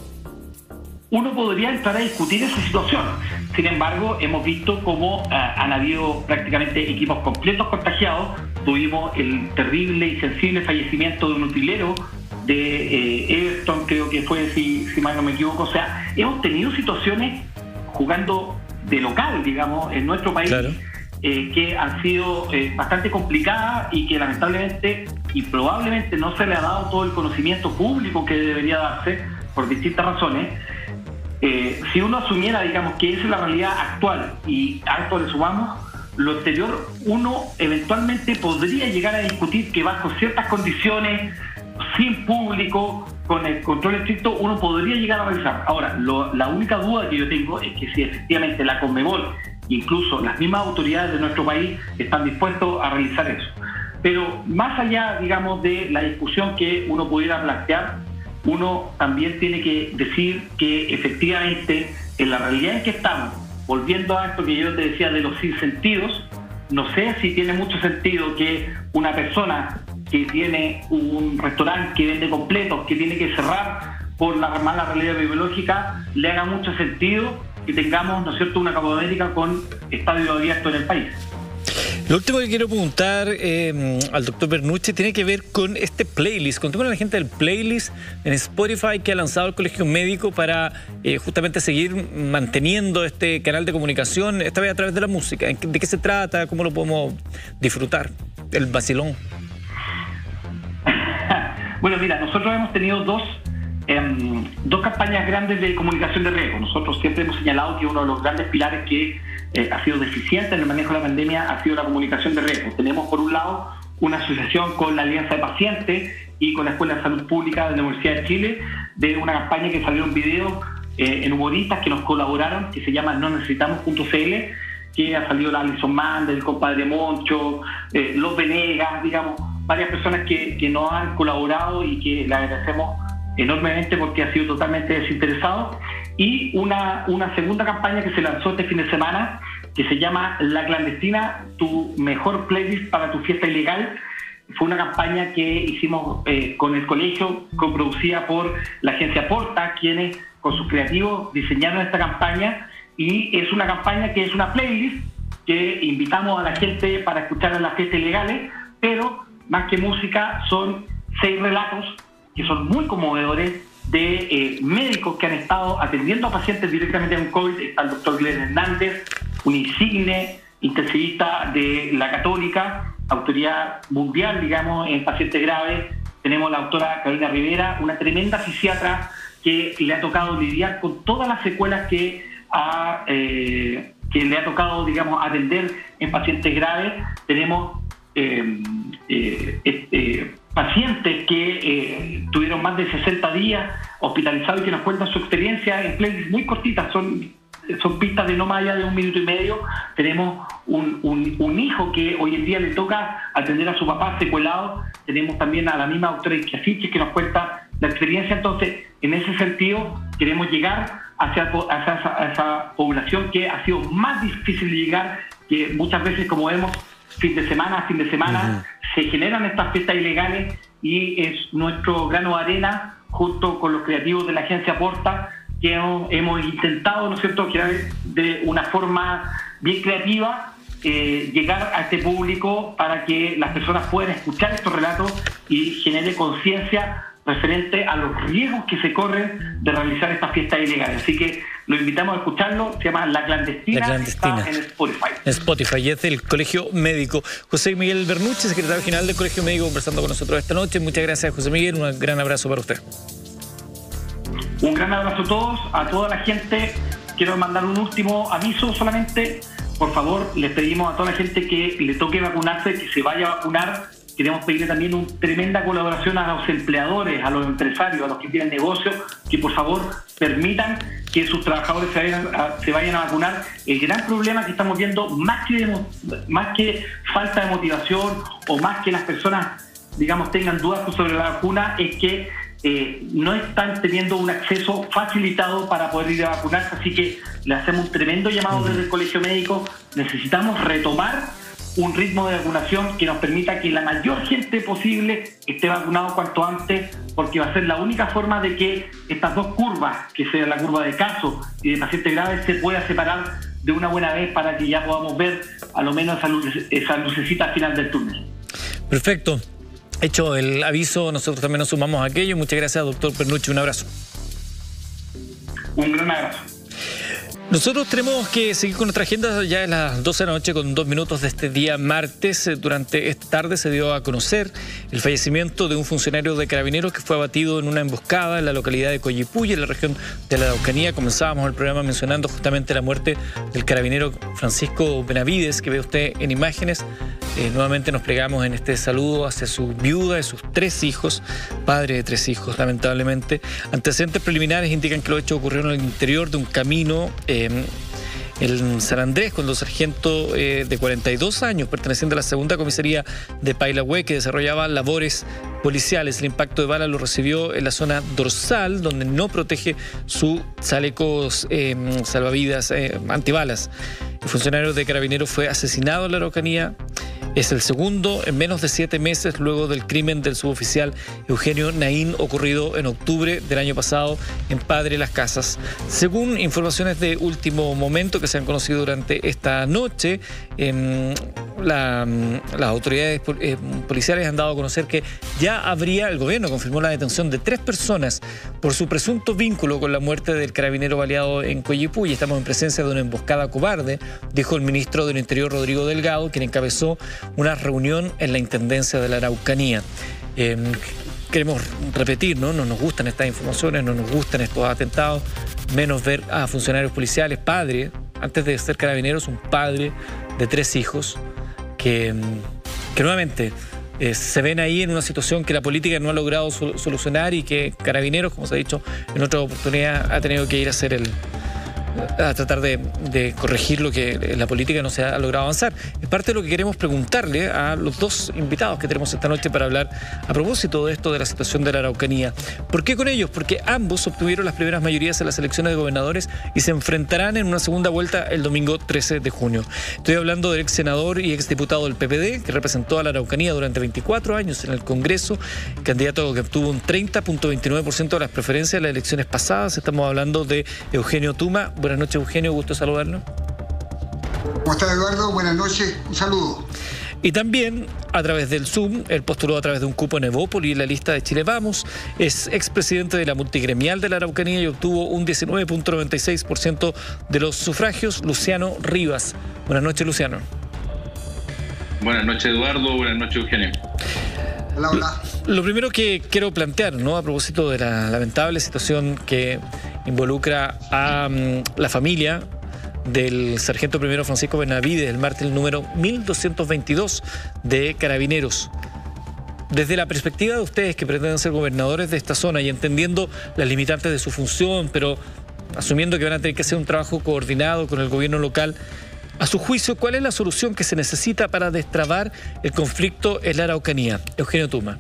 Uno podría entrar a discutir esa situación. Sin embargo, hemos visto cómo han habido prácticamente equipos completos contagiados. Tuvimos el terrible y sensible fallecimiento de un utilero de Everton, creo que fue, si mal no me equivoco. O sea, hemos tenido situaciones jugando de local, digamos, en nuestro país, claro, que han sido bastante complicadas y que lamentablemente y probablemente no se le ha dado todo el conocimiento público que debería darse por distintas razones. Si uno asumiera, digamos, que esa es la realidad actual y a esto le sumamos lo exterior, uno eventualmente podría llegar a discutir que bajo ciertas condiciones, sin público, con el control estricto, uno podría llegar a realizar. Ahora, la única duda que yo tengo es que si efectivamente la Conmebol, incluso las mismas autoridades de nuestro país, están dispuestos a realizar eso. Pero más allá, digamos, de la discusión que uno pudiera plantear, uno también tiene que decir que efectivamente en la realidad en que estamos, volviendo a esto que yo te decía de los sinsentidos, no sé si tiene mucho sentido que una persona que tiene un restaurante que vende completos, que tiene que cerrar por la mala realidad epidemiológica, le haga mucho sentido que tengamos, ¿no es cierto?, una Copa América con estadio abierto en el país. Lo último que quiero preguntar al doctor Bernucci tiene que ver con este playlist. Contemos a la gente del playlist en Spotify que ha lanzado el Colegio Médico para justamente seguir manteniendo este canal de comunicación, esta vez a través de la música. ¿De qué se trata? ¿Cómo lo podemos disfrutar? El vacilón. Bueno, mira, nosotros hemos tenido dos campañas grandes de comunicación de riesgo. Nosotros siempre hemos señalado que uno de los grandes pilares que ha sido deficiente en el manejo de la pandemia ha sido la comunicación de riesgo. Tenemos por un lado una asociación con la Alianza de Pacientes y con la Escuela de Salud Pública de la Universidad de Chile de una campaña que salió en video en humoristas que nos colaboraron, que se llama NoNecesitamos.cl, que ha salido la Alison Manda, el compadre Moncho, los Venegas, digamos, varias personas que nos han colaborado y que le agradecemos enormemente porque ha sido totalmente desinteresado. Y una segunda campaña que se lanzó este fin de semana que se llama La Clandestina, tu mejor playlist para tu fiesta ilegal. Fue una campaña que hicimos con el colegio, coproducida por la agencia Porta, quienes con sus creativos diseñaron esta campaña, y es una campaña que es una playlist que invitamos a la gente para escuchar en las fiestas ilegales, pero más que música son 6 relatos que son muy conmovedores de médicos que han estado atendiendo a pacientes directamente en COVID. Está el doctor Glenn Hernández, un insigne intensivista de la Católica, autoridad mundial, digamos, en pacientes graves. Tenemos la doctora Carolina Rivera, una tremenda fisiatra que le ha tocado lidiar con todas las secuelas que le ha tocado, digamos, atender en pacientes graves. Tenemos pacientes que tuvieron más de 60 días hospitalizados y que nos cuentan su experiencia en playlists muy cortitas, son pistas de no más allá de 1 minuto y medio. Tenemos un hijo que hoy en día le toca atender a su papá secuelado. Tenemos también a la misma doctora Isquiasiches que nos cuenta la experiencia. Entonces, en ese sentido, queremos llegar hacia esa población que ha sido más difícil de llegar, que muchas veces, como vemos, fin de semana, se generan estas fiestas ilegales, y es nuestro grano de arena, junto con los creativos de la agencia Porta, que hemos intentado, ¿no es cierto?, que de una forma bien creativa llegar a este público para que las personas puedan escuchar estos relatos y genere conciencia referente a los riesgos que se corren de realizar estas fiestas ilegales. Así que lo invitamos a escucharlo, se llama La Clandestina. Está en Spotify. En Spotify, y es del Colegio Médico. José Miguel Bernucci, secretario general del Colegio Médico, conversando con nosotros esta noche. Muchas gracias, José Miguel, un gran abrazo para usted. Un gran abrazo a todos, a toda la gente. Quiero mandar un último aviso solamente. Por favor, les pedimos a toda la gente que le toque vacunarse, que se vaya a vacunar. Queremos pedirle también una tremenda colaboración a los empleadores, a los empresarios, a los que tienen negocios, que por favor permitan que sus trabajadores se vayan a vacunar. El gran problema que estamos viendo, más que falta de motivación o más que las personas, digamos, tengan dudas sobre la vacuna, es que no están teniendo un acceso facilitado para poder ir a vacunarse. Así que le hacemos un tremendo llamado desde el Colegio Médico. Necesitamos retomar un ritmo de vacunación que nos permita que la mayor gente posible esté vacunado cuanto antes, porque va a ser la única forma de que estas dos curvas, que sea la curva de casos y de pacientes graves, se pueda separar de una buena vez para que ya podamos ver a lo menos esa lucecita al final del túnel. Perfecto. Hecho el aviso, nosotros también nos sumamos a aquello. Muchas gracias, doctor Bernucci. Un abrazo. Un gran abrazo. Nosotros tenemos que seguir con nuestra agenda. Ya es las 12 de la noche con 2 minutos de este día martes. Durante esta tarde se dio a conocer el fallecimiento de un funcionario de Carabineros que fue abatido en una emboscada en la localidad de Coyipulli, en la región de la Araucanía. Comenzábamos el programa mencionando justamente la muerte del carabinero Francisco Benavides, que ve usted en imágenes. Nuevamente nos plegamos en este saludo hacia su viuda y sus 3 hijos, padre de 3 hijos, lamentablemente. Antecedentes preliminares indican que los hechos ocurrieron en el interior de un camino en San Andrés, cuando el sargento de 42 años, perteneciente a la segunda comisaría de Pailahue, que desarrollaba labores policiales. El impacto de bala lo recibió en la zona dorsal, donde no protege su chalecos salvavidas antibalas. El funcionario de Carabineros fue asesinado en la Araucanía. Es el segundo en menos de 7 meses luego del crimen del suboficial Eugenio Naín, ocurrido en octubre del año pasado en Padre Las Casas. Según informaciones de último momento que se han conocido durante esta noche, las autoridades policiales han dado a conocer que ya el gobierno confirmó la detención de 3 personas por su presunto vínculo con la muerte del carabinero baleado en Coyipulli. Estamos en presencia de una emboscada cobarde, dijo el ministro del Interior, Rodrigo Delgado, quien encabezó una reunión en la Intendencia de la Araucanía. Queremos repetir, ¿no? No nos gustan estas informaciones, no nos gustan estos atentados, menos ver a funcionarios policiales, padre, antes de ser carabineros, un padre de 3 hijos, que nuevamente se ven ahí en una situación que la política no ha logrado solucionar y que Carabineros, como se ha dicho en otra oportunidad, ha tenido que ir a tratar de corregir lo que la política no se ha logrado avanzar. Es parte de lo que queremos preguntarle a los 2 invitados que tenemos esta noche para hablar a propósito de esto de la situación de la Araucanía. ¿Por qué con ellos? Porque ambos obtuvieron las primeras mayorías en las elecciones de gobernadores y se enfrentarán en una segunda vuelta el domingo 13 de junio. Estoy hablando del ex senador y ex diputado del PPD, que representó a la Araucanía durante 24 años en el Congreso, candidato que obtuvo un 30.29% de las preferencias en las elecciones pasadas. Estamos hablando de Eugenio Tuma. Buenas noches, Eugenio, gusto saludarlo. ¿Cómo está, Eduardo? Buenas noches, un saludo. Y también, a través del Zoom, él postuló a través de un cupo en Evópoli en la lista de Chile Vamos, es expresidente de la multigremial de la Araucanía y obtuvo un 19.96% de los sufragios, Luciano Rivas. Buenas noches, Luciano. Buenas noches, Eduardo. Buenas noches, Eugenio. Hola, hola. Lo primero que quiero plantear, ¿no?, a propósito de la lamentable situación que involucra a la familia del sargento primero Francisco Benavides, el mártir número 1222 de Carabineros. Desde la perspectiva de ustedes que pretenden ser gobernadores de esta zona y entendiendo las limitantes de su función, pero asumiendo que van a tener que hacer un trabajo coordinado con el gobierno local, a su juicio, ¿cuál es la solución que se necesita para destrabar el conflicto en la Araucanía? Eugenio Tuma.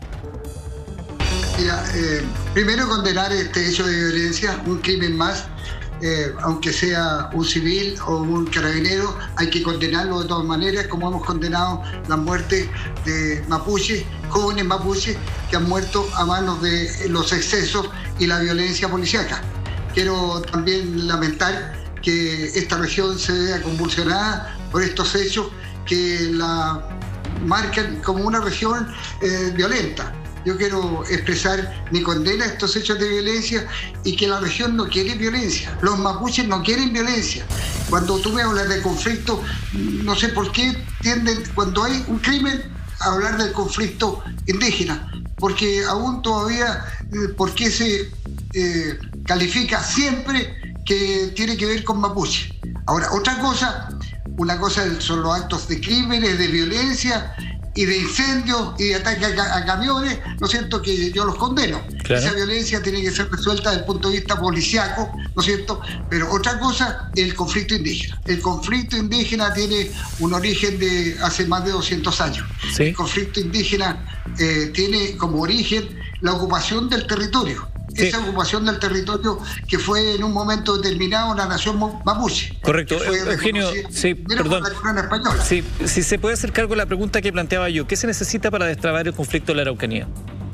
Mira, primero condenar este hecho de violencia, un crimen más, aunque sea un civil o un carabinero, hay que condenarlo de todas maneras, como hemos condenado la muerte de mapuches, jóvenes mapuches que han muerto a manos de los excesos y la violencia policíaca. Quiero también lamentar que esta región se vea convulsionada por estos hechos que la marcan como una región violenta. Yo quiero expresar mi condena a estos hechos de violencia y que la región no quiere violencia. Los mapuches no quieren violencia. Cuando tú me hablas de conflicto, no sé por qué tienden, cuando hay un crimen, a hablar del conflicto indígena. Porque aún todavía, ¿por qué se califica siempre que tiene que ver con mapuche? Ahora, una cosa son los actos de crímenes, de violencia y de incendios y de ataques a camiones, ¿no es cierto?, que yo los condeno. Claro. Esa violencia tiene que ser resuelta desde el punto de vista policiaco, ¿no es cierto? Pero otra cosa es el conflicto indígena. El conflicto indígena tiene un origen de hace más de 200 años. ¿Sí? El conflicto indígena tiene como origen la ocupación del territorio. Sí. Esa ocupación del territorio que fue en un momento determinado la nación mapuche. Correcto. Eugenio, sí, perdón. Sí, si se puede hacer cargo de la pregunta que planteaba yo, ¿qué se necesita para destrabar el conflicto de la Araucanía?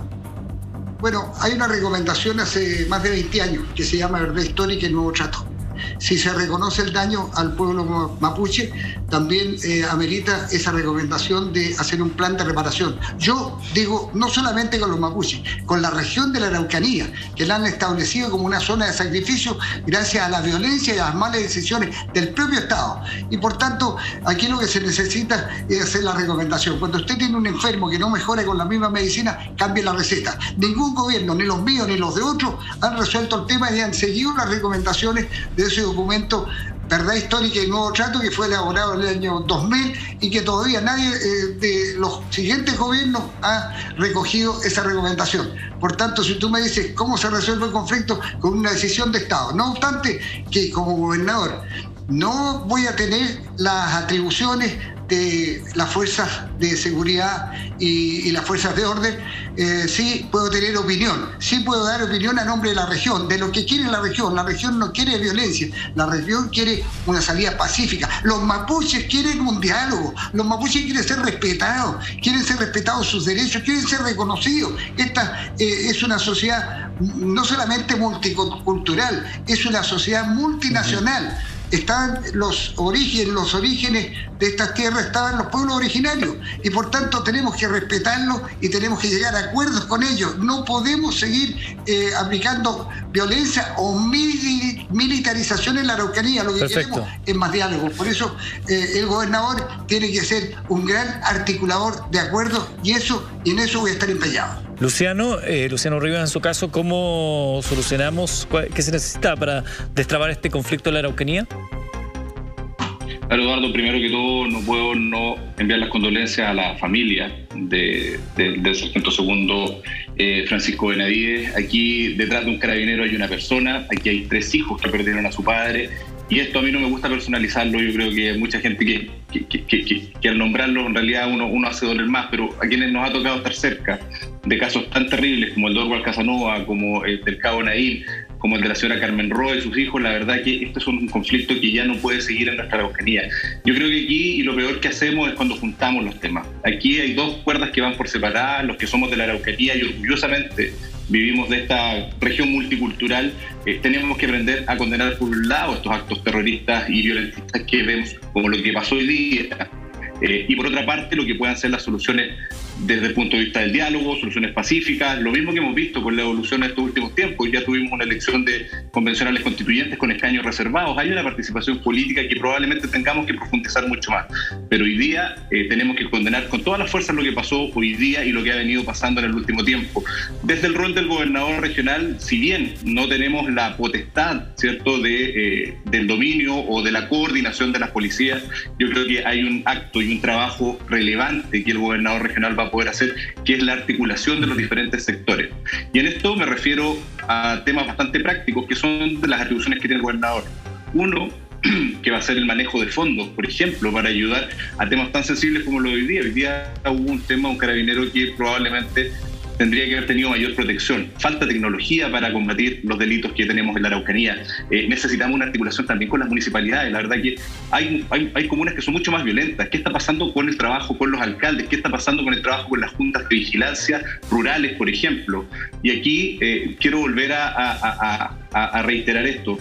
Bueno, hay una recomendación hace más de 20 años que se llama Verdad Histórica y Nuevo Trato. Si se reconoce el daño al pueblo mapuche, también amerita esa recomendación de hacer un plan de reparación. Yo digo, no solamente con los mapuches, con la región de la Araucanía, que la han establecido como una zona de sacrificio gracias a la violencia y a las malas decisiones del propio Estado. Y por tanto, aquí lo que se necesita es hacer la recomendación. Cuando usted tiene un enfermo que no mejora con la misma medicina, cambie la receta. Ningún gobierno, ni los míos ni los de otros, han resuelto el tema y han seguido las recomendaciones de ese documento Verdad Histórica y Nuevo Trato, que fue elaborado en el año 2000 y que todavía nadie de los siguientes gobiernos ha recogido esa recomendación. Por tanto, si tú me dices cómo se resuelve el conflicto, con una decisión de Estado. No obstante que como gobernador no voy a tener las atribuciones de las fuerzas de seguridad y las fuerzas de orden, sí puedo tener opinión, sí puedo dar opinión a nombre de la región, de lo que quiere la región. La región no quiere violencia, la región quiere una salida pacífica. Los mapuches quieren un diálogo, los mapuches quieren ser respetados sus derechos, quieren ser reconocidos. Esta es una sociedad no solamente multicultural, es una sociedad multinacional. Están los orígenes de estas tierras estaban los pueblos originarios y por tanto tenemos que respetarlos y tenemos que llegar a acuerdos con ellos. No podemos seguir aplicando violencia o militarización en la Araucanía. Lo que queremos es más diálogo. Por eso el gobernador tiene que ser un gran articulador de acuerdos y en eso voy a estar empeñado. Luciano Rivas, en su caso, ¿cómo solucionamos? ¿Qué se necesita para destrabar este conflicto de la Araucanía? Claro, Eduardo, primero que todo no puedo no enviar las condolencias a la familia del sargento segundo Francisco Benavides. Aquí detrás de un carabinero hay una persona, aquí hay 3 hijos que perdieron a su padre. Y esto a mí no me gusta personalizarlo, yo creo que hay mucha gente que al nombrarlo en realidad uno hace doler más, pero a quienes nos ha tocado estar cerca de casos tan terribles como el de Orwell Casanova, como el del Cabo Nail, como el de la señora Carmen Roa y sus hijos, la verdad que este es un conflicto que ya no puede seguir en nuestra Araucanía. Yo creo que aquí, y lo peor que hacemos es cuando juntamos los temas. Aquí hay 2 cuerdas que van por separadas, los que somos de la Araucanía y orgullosamente vivimos de esta región multicultural, tenemos que aprender a condenar por un lado estos actos terroristas y violentistas que vemos como lo que pasó hoy día, y por otra parte lo que puedan ser las soluciones desde el punto de vista del diálogo, soluciones pacíficas, lo mismo que hemos visto con la evolución de estos últimos tiempos. Ya tuvimos una elección de convencionales constituyentes con escaños reservados, hay una participación política que probablemente tengamos que profundizar mucho más, pero hoy día tenemos que condenar con todas las fuerzas lo que pasó hoy día y lo que ha venido pasando en el último tiempo. Desde el rol del gobernador regional, si bien no tenemos la potestad, ¿cierto?, del dominio o de la coordinación de las policías, yo creo que hay un acto y un trabajo relevante que el gobernador regional va a poder hacer, que es la articulación de los diferentes sectores. Y en esto me refiero a temas bastante prácticos que son de las atribuciones que tiene el gobernador. Uno, que va a ser el manejo de fondos, por ejemplo, para ayudar a temas tan sensibles como lo de hoy día. Hoy día hubo un tema, un carabinero que probablemente tendría que haber tenido mayor protección. Falta tecnología para combatir los delitos que tenemos en la Araucanía. Necesitamos una articulación también con las municipalidades. La verdad que hay comunas que son mucho más violentas. ¿Qué está pasando con el trabajo con los alcaldes? ¿Qué está pasando con el trabajo con las juntas de vigilancia rurales, por ejemplo? Y aquí quiero volver a reiterar esto.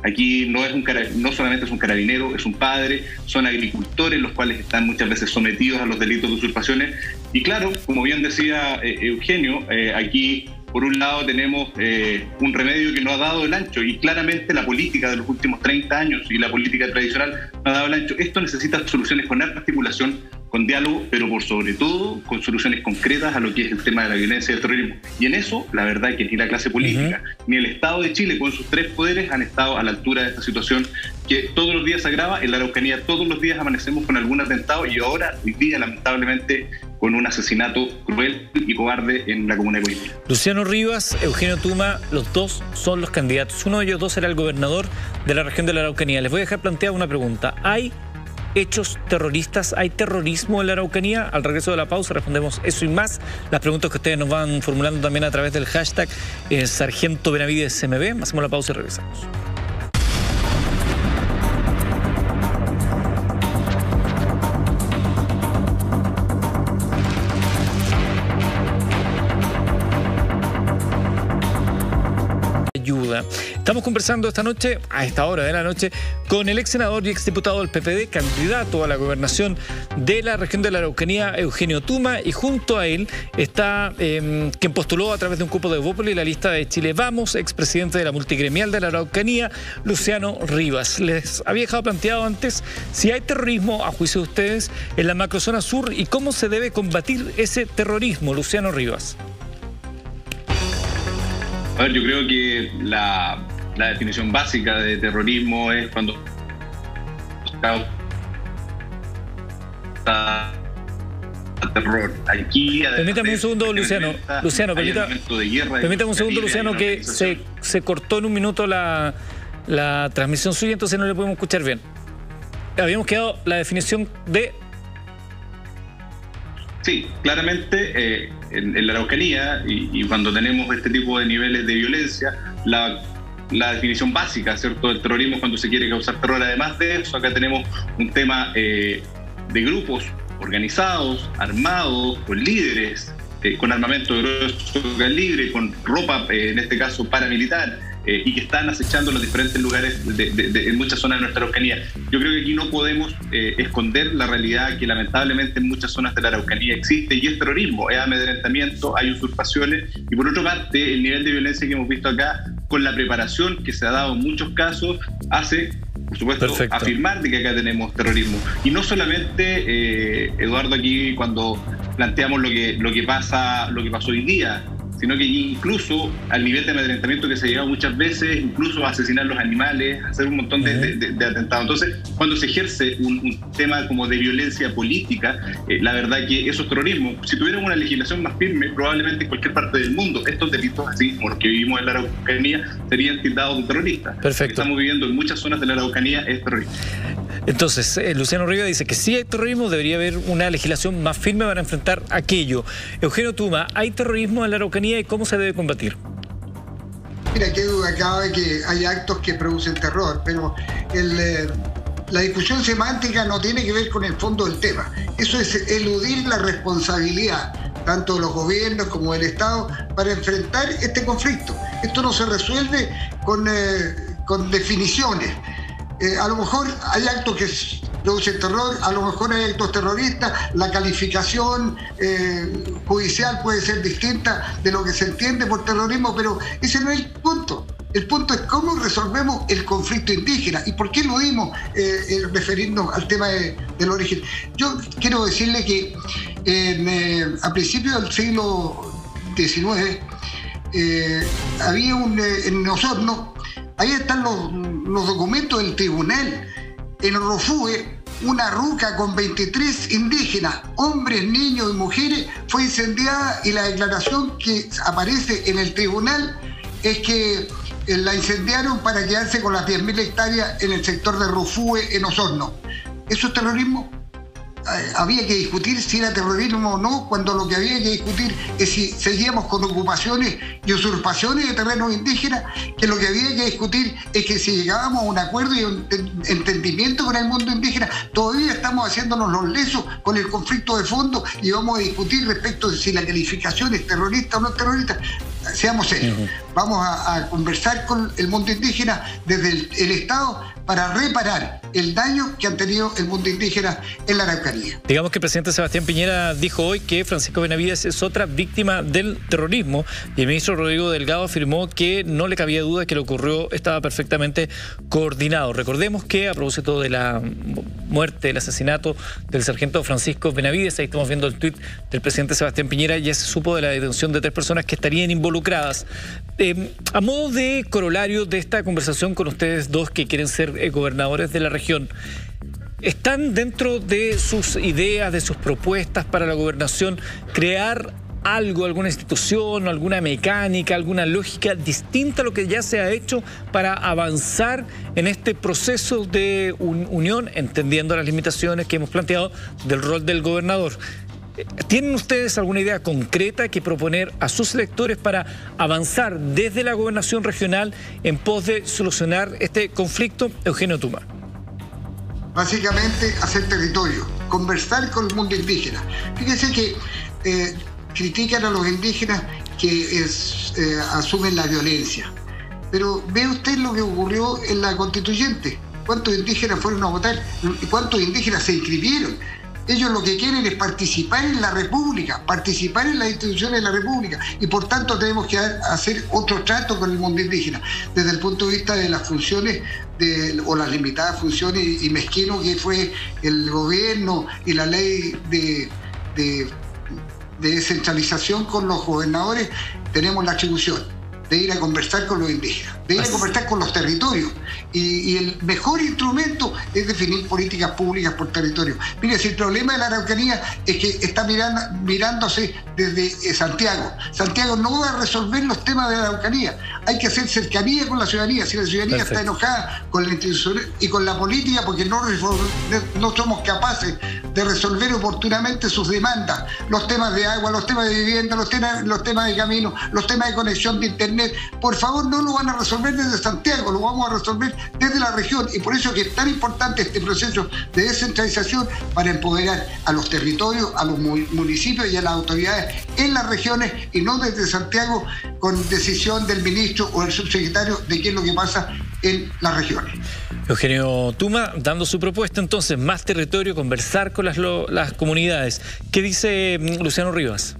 Aquí no solamente es un carabinero, es un padre, son agricultores los cuales están muchas veces sometidos a los delitos de usurpaciones. Y claro, como bien decía Eugenio, aquí por un lado tenemos un remedio que no ha dado el ancho, y claramente la política de los últimos 30 años y la política tradicional no ha dado el ancho. Esto necesita soluciones con articulación, con diálogo, pero por sobre todo con soluciones concretas a lo que es el tema de la violencia y el terrorismo. Y en eso, la verdad es que ni la clase política, ni el Estado de Chile con sus 3 poderes han estado a la altura de esta situación que todos los días se agrava. En la Araucanía todos los días amanecemos con algún atentado, y ahora, hoy día, lamentablemente, con un asesinato cruel y cobarde en la comuna de Coyhaique. Luciano Rivas, Eugenio Tuma, los dos son los candidatos. Uno de ellos dos será el gobernador de la región de la Araucanía. Les voy a dejar planteada una pregunta. ¿Hay hechos terroristas? ¿Hay terrorismo en la Araucanía? Al regreso de la pausa respondemos eso y más. Las preguntas que ustedes nos van formulando también a través del hashtag Sargento Benavides MB. Hacemos la pausa y regresamos. Estamos conversando esta noche, a esta hora de la noche, con el ex senador y ex diputado del PPD, candidato a la gobernación de la región de la Araucanía, Eugenio Tuma, y junto a él está quien postuló a través de un cupo de Evópolis la lista de Chile Vamos, expresidente de la multigremial de la Araucanía, Luciano Rivas. Les había dejado planteado antes si hay terrorismo, a juicio de ustedes, en la macrozona sur y cómo se debe combatir ese terrorismo, Luciano Rivas. A ver, yo creo que la definición básica de terrorismo es cuando terror. Aquí, permítame un segundo, Luciano. Luciano, permítame un segundo, Luciano, que se cortó en un minuto la transmisión suya, entonces no le podemos escuchar bien. Habíamos quedado la definición de... Sí, claramente en la Araucanía y cuando tenemos este tipo de niveles de violencia, la definición básica, ¿cierto?, del terrorismo es cuando se quiere causar terror. Además de eso, acá tenemos un tema de grupos organizados, armados, con líderes, con armamento de grueso calibre, con ropa, en este caso paramilitar, y que están acechando los diferentes lugares en muchas zonas de nuestra Araucanía. Yo creo que aquí no podemos esconder la realidad que lamentablemente en muchas zonas de la Araucanía existe, y es terrorismo, es amedrentamiento, hay usurpaciones, y por otra parte el nivel de violencia que hemos visto acá, con la preparación que se ha dado en muchos casos, hace, por supuesto, perfecto, afirmar de que acá tenemos terrorismo. Y no solamente, Eduardo, aquí cuando planteamos lo que pasó hoy día, sino que incluso al nivel de amedrentamiento que se ha llegado muchas veces, incluso a asesinar los animales, hacer un montón de atentados. Entonces, cuando se ejerce un tema como de violencia política, la verdad que eso es terrorismo. Si tuviéramos una legislación más firme, probablemente en cualquier parte del mundo, estos delitos, así como los que vivimos en la Araucanía, serían tildados de terroristas. Perfecto. Lo que estamos viviendo en muchas zonas de la Araucanía es terrorismo. Entonces, Luciano Rivas dice que sí hay terrorismo, debería haber una legislación más firme para enfrentar aquello. Eugenio Tuma, ¿hay terrorismo en la Araucanía y cómo se debe combatir? Mira, qué duda cabe que hay actos que producen terror, pero la discusión semántica no tiene que ver con el fondo del tema. Eso es eludir la responsabilidad tanto de los gobiernos como del Estado para enfrentar este conflicto. Esto no se resuelve con definiciones. A lo mejor hay actos que producen terror, a lo mejor hay actos terroristas, la calificación judicial puede ser distinta de lo que se entiende por terrorismo, pero ese no es el punto. El punto es cómo resolvemos el conflicto indígena y por qué eludimos referirnos al tema del origen. Yo quiero decirle que a principios del siglo XIX había en Osorno. Ahí están los documentos del tribunal. En Rofue, una ruca con 23 indígenas, hombres, niños y mujeres, fue incendiada, y la declaración que aparece en el tribunal es que la incendiaron para quedarse con las 10.000 hectáreas en el sector de Rofue, en Osorno. ¿Eso es terrorismo? Había que discutir si era terrorismo o no, cuando lo que había que discutir es si seguíamos con ocupaciones y usurpaciones de terrenos indígenas, que lo que había que discutir es que si llegábamos a un acuerdo y un entendimiento con el mundo indígena. Todavía estamos haciéndonos los lesos con el conflicto de fondo y vamos a discutir respecto de si la calificación es terrorista o no terrorista. seamos serios. Vamos a conversar con el mundo indígena desde el Estado para reparar el daño que han tenido el mundo indígena en la Araucanía. Digamos que el presidente Sebastián Piñera dijo hoy que Francisco Benavides es otra víctima del terrorismo y el ministro Rodrigo Delgado afirmó que no le cabía duda que lo ocurrió estaba perfectamente coordinado. Recordemos que a propósito de la muerte, el asesinato del sargento Francisco Benavides, ahí estamos viendo el tuit del presidente Sebastián Piñera, ya se supo de la detención de 3 personas que estarían involucradas. A modo de corolario de esta conversación con ustedes dos que quieren ser gobernadores de la región, ¿están dentro de sus ideas, de sus propuestas para la gobernación, crear algo, alguna institución, alguna mecánica, alguna lógica distinta a lo que ya se ha hecho para avanzar en este proceso de unión, entendiendo las limitaciones que hemos planteado del rol del gobernador? ¿Tienen ustedes alguna idea concreta que proponer a sus electores para avanzar desde la gobernación regional en pos de solucionar este conflicto? Eugenio Tuma. Básicamente hacer territorio, conversar con el mundo indígena. Fíjense que critican a los indígenas que asumen la violencia. Pero ve usted lo que ocurrió en la constituyente. ¿Cuántos indígenas fueron a votar? ¿Cuántos indígenas se inscribieron? Ellos lo que quieren es participar en la República, participar en las instituciones de la República, y por tanto tenemos que hacer otro trato con el mundo indígena, desde el punto de vista de las funciones o las limitadas funciones y mezquino que fue el gobierno y la ley de descentralización con los gobernadores. Tenemos la atribución de ir a conversar con los indígenas, de ir a conversar con los territorios. Y el mejor instrumento es definir políticas públicas por territorio. Mire, si el problema de la Araucanía es que está mirándose desde Santiago. Santiago no va a resolver los temas de la Araucanía. Hay que hacer cercanía con la ciudadanía. Si la ciudadanía está enojada con la institución y con la política porque no somos capaces de resolver oportunamente sus demandas, los temas de agua, los temas de vivienda, los temas de camino, los temas de conexión de internet, por favor, no lo van a resolver desde Santiago, lo vamos a resolver desde la región, y por eso es que es tan importante este proceso de descentralización para empoderar a los territorios, a los municipios y a las autoridades en las regiones, y no desde Santiago con decisión del ministro o del subsecretario de qué es lo que pasa en las regiones. Eugenio Tuma, dando su propuesta entonces, más territorio, conversar con las comunidades. ¿Qué dice Luciano Rivas?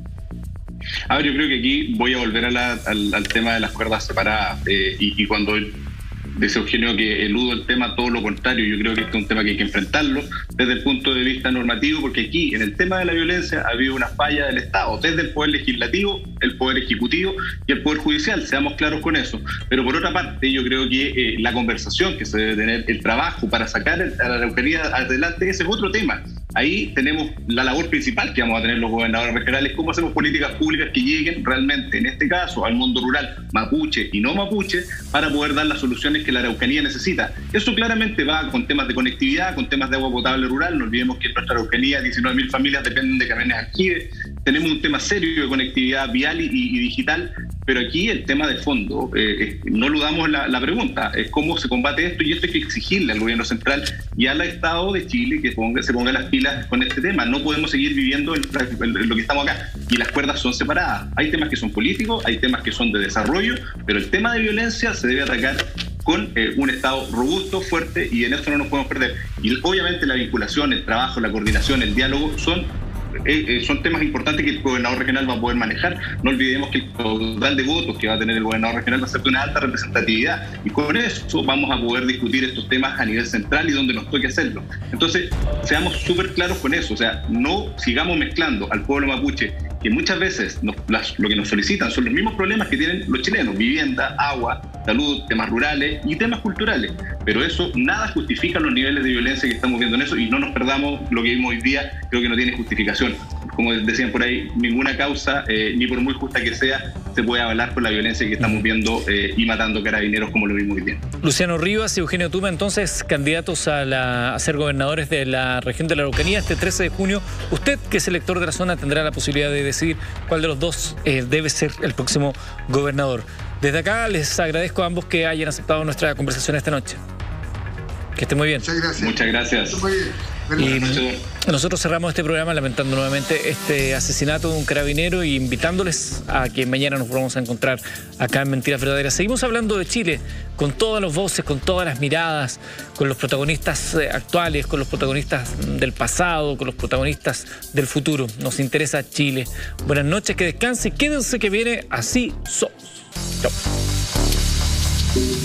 A ver, yo creo que aquí voy a volver al tema de las cuerdas separadas, y cuando dice Eugenio que eludo el tema, todo lo contrario. Yo creo que este es un tema que hay que enfrentarlo desde el punto de vista normativo, porque aquí en el tema de la violencia ha habido una falla del Estado, desde el Poder Legislativo, el Poder Ejecutivo y el Poder Judicial, seamos claros con eso. Pero por otra parte, yo creo que la conversación que se debe tener, el trabajo para sacar a la Araucanía adelante, ese es otro tema. Ahí tenemos la labor principal que vamos a tener los gobernadores regionales, cómo hacemos políticas públicas que lleguen realmente, en este caso, al mundo rural, mapuche y no mapuche, para poder dar las soluciones que la Araucanía necesita. Eso claramente va con temas de conectividad, con temas de agua potable rural. No olvidemos que en nuestra Araucanía 19.000 familias dependen de camiones aljibe. Tenemos un tema serio de conectividad vial y digital, pero aquí el tema de fondo, no eludamos la pregunta, es cómo se combate esto, y esto hay que exigirle al gobierno central y al Estado de Chile que se ponga las pilas con este tema. No podemos seguir viviendo en lo que estamos acá, y las cuerdas son separadas. Hay temas que son políticos, hay temas que son de desarrollo, pero el tema de violencia se debe atacar con un Estado robusto, fuerte, y en eso no nos podemos perder. Y obviamente la vinculación, el trabajo, la coordinación, el diálogo son temas importantes que el gobernador regional va a poder manejar. No olvidemos que el total de votos que va a tener el gobernador regional va a ser de una alta representatividad, y con eso vamos a poder discutir estos temas a nivel central y donde nos toque hacerlo. Entonces, seamos súper claros con eso, o sea, no sigamos mezclando al pueblo mapuche, que muchas veces lo que nos solicitan son los mismos problemas que tienen los chilenos: vivienda, agua, salud, temas rurales y temas culturales. Pero eso nada justifica los niveles de violencia que estamos viendo en eso, y no nos perdamos lo que vimos hoy día. Creo que no tiene justificación. Como decían por ahí, ninguna causa, ni por muy justa que sea, se puede avalar con la violencia que estamos viendo y matando carabineros como lo vimos hoy día. Luciano Rivas y Eugenio Tuma, entonces, candidatos a ser gobernadores de la región de la Araucanía este 13 de junio. Usted, que es elector de la zona, tendrá la posibilidad de decidir cuál de los dos debe ser el próximo gobernador. Desde acá les agradezco a ambos que hayan aceptado nuestra conversación esta noche. Que estén muy bien. Muchas gracias. Muchas gracias. Muy bien. Y nosotros cerramos este programa lamentando nuevamente este asesinato de un carabinero y invitándoles a que mañana nos vamos a encontrar acá en Mentiras Verdaderas. Seguimos hablando de Chile con todas las voces, con todas las miradas, con los protagonistas actuales, con los protagonistas del pasado, con los protagonistas del futuro. Nos interesa Chile. Buenas noches, que descanse y quédense que viene Así Somos. Chao.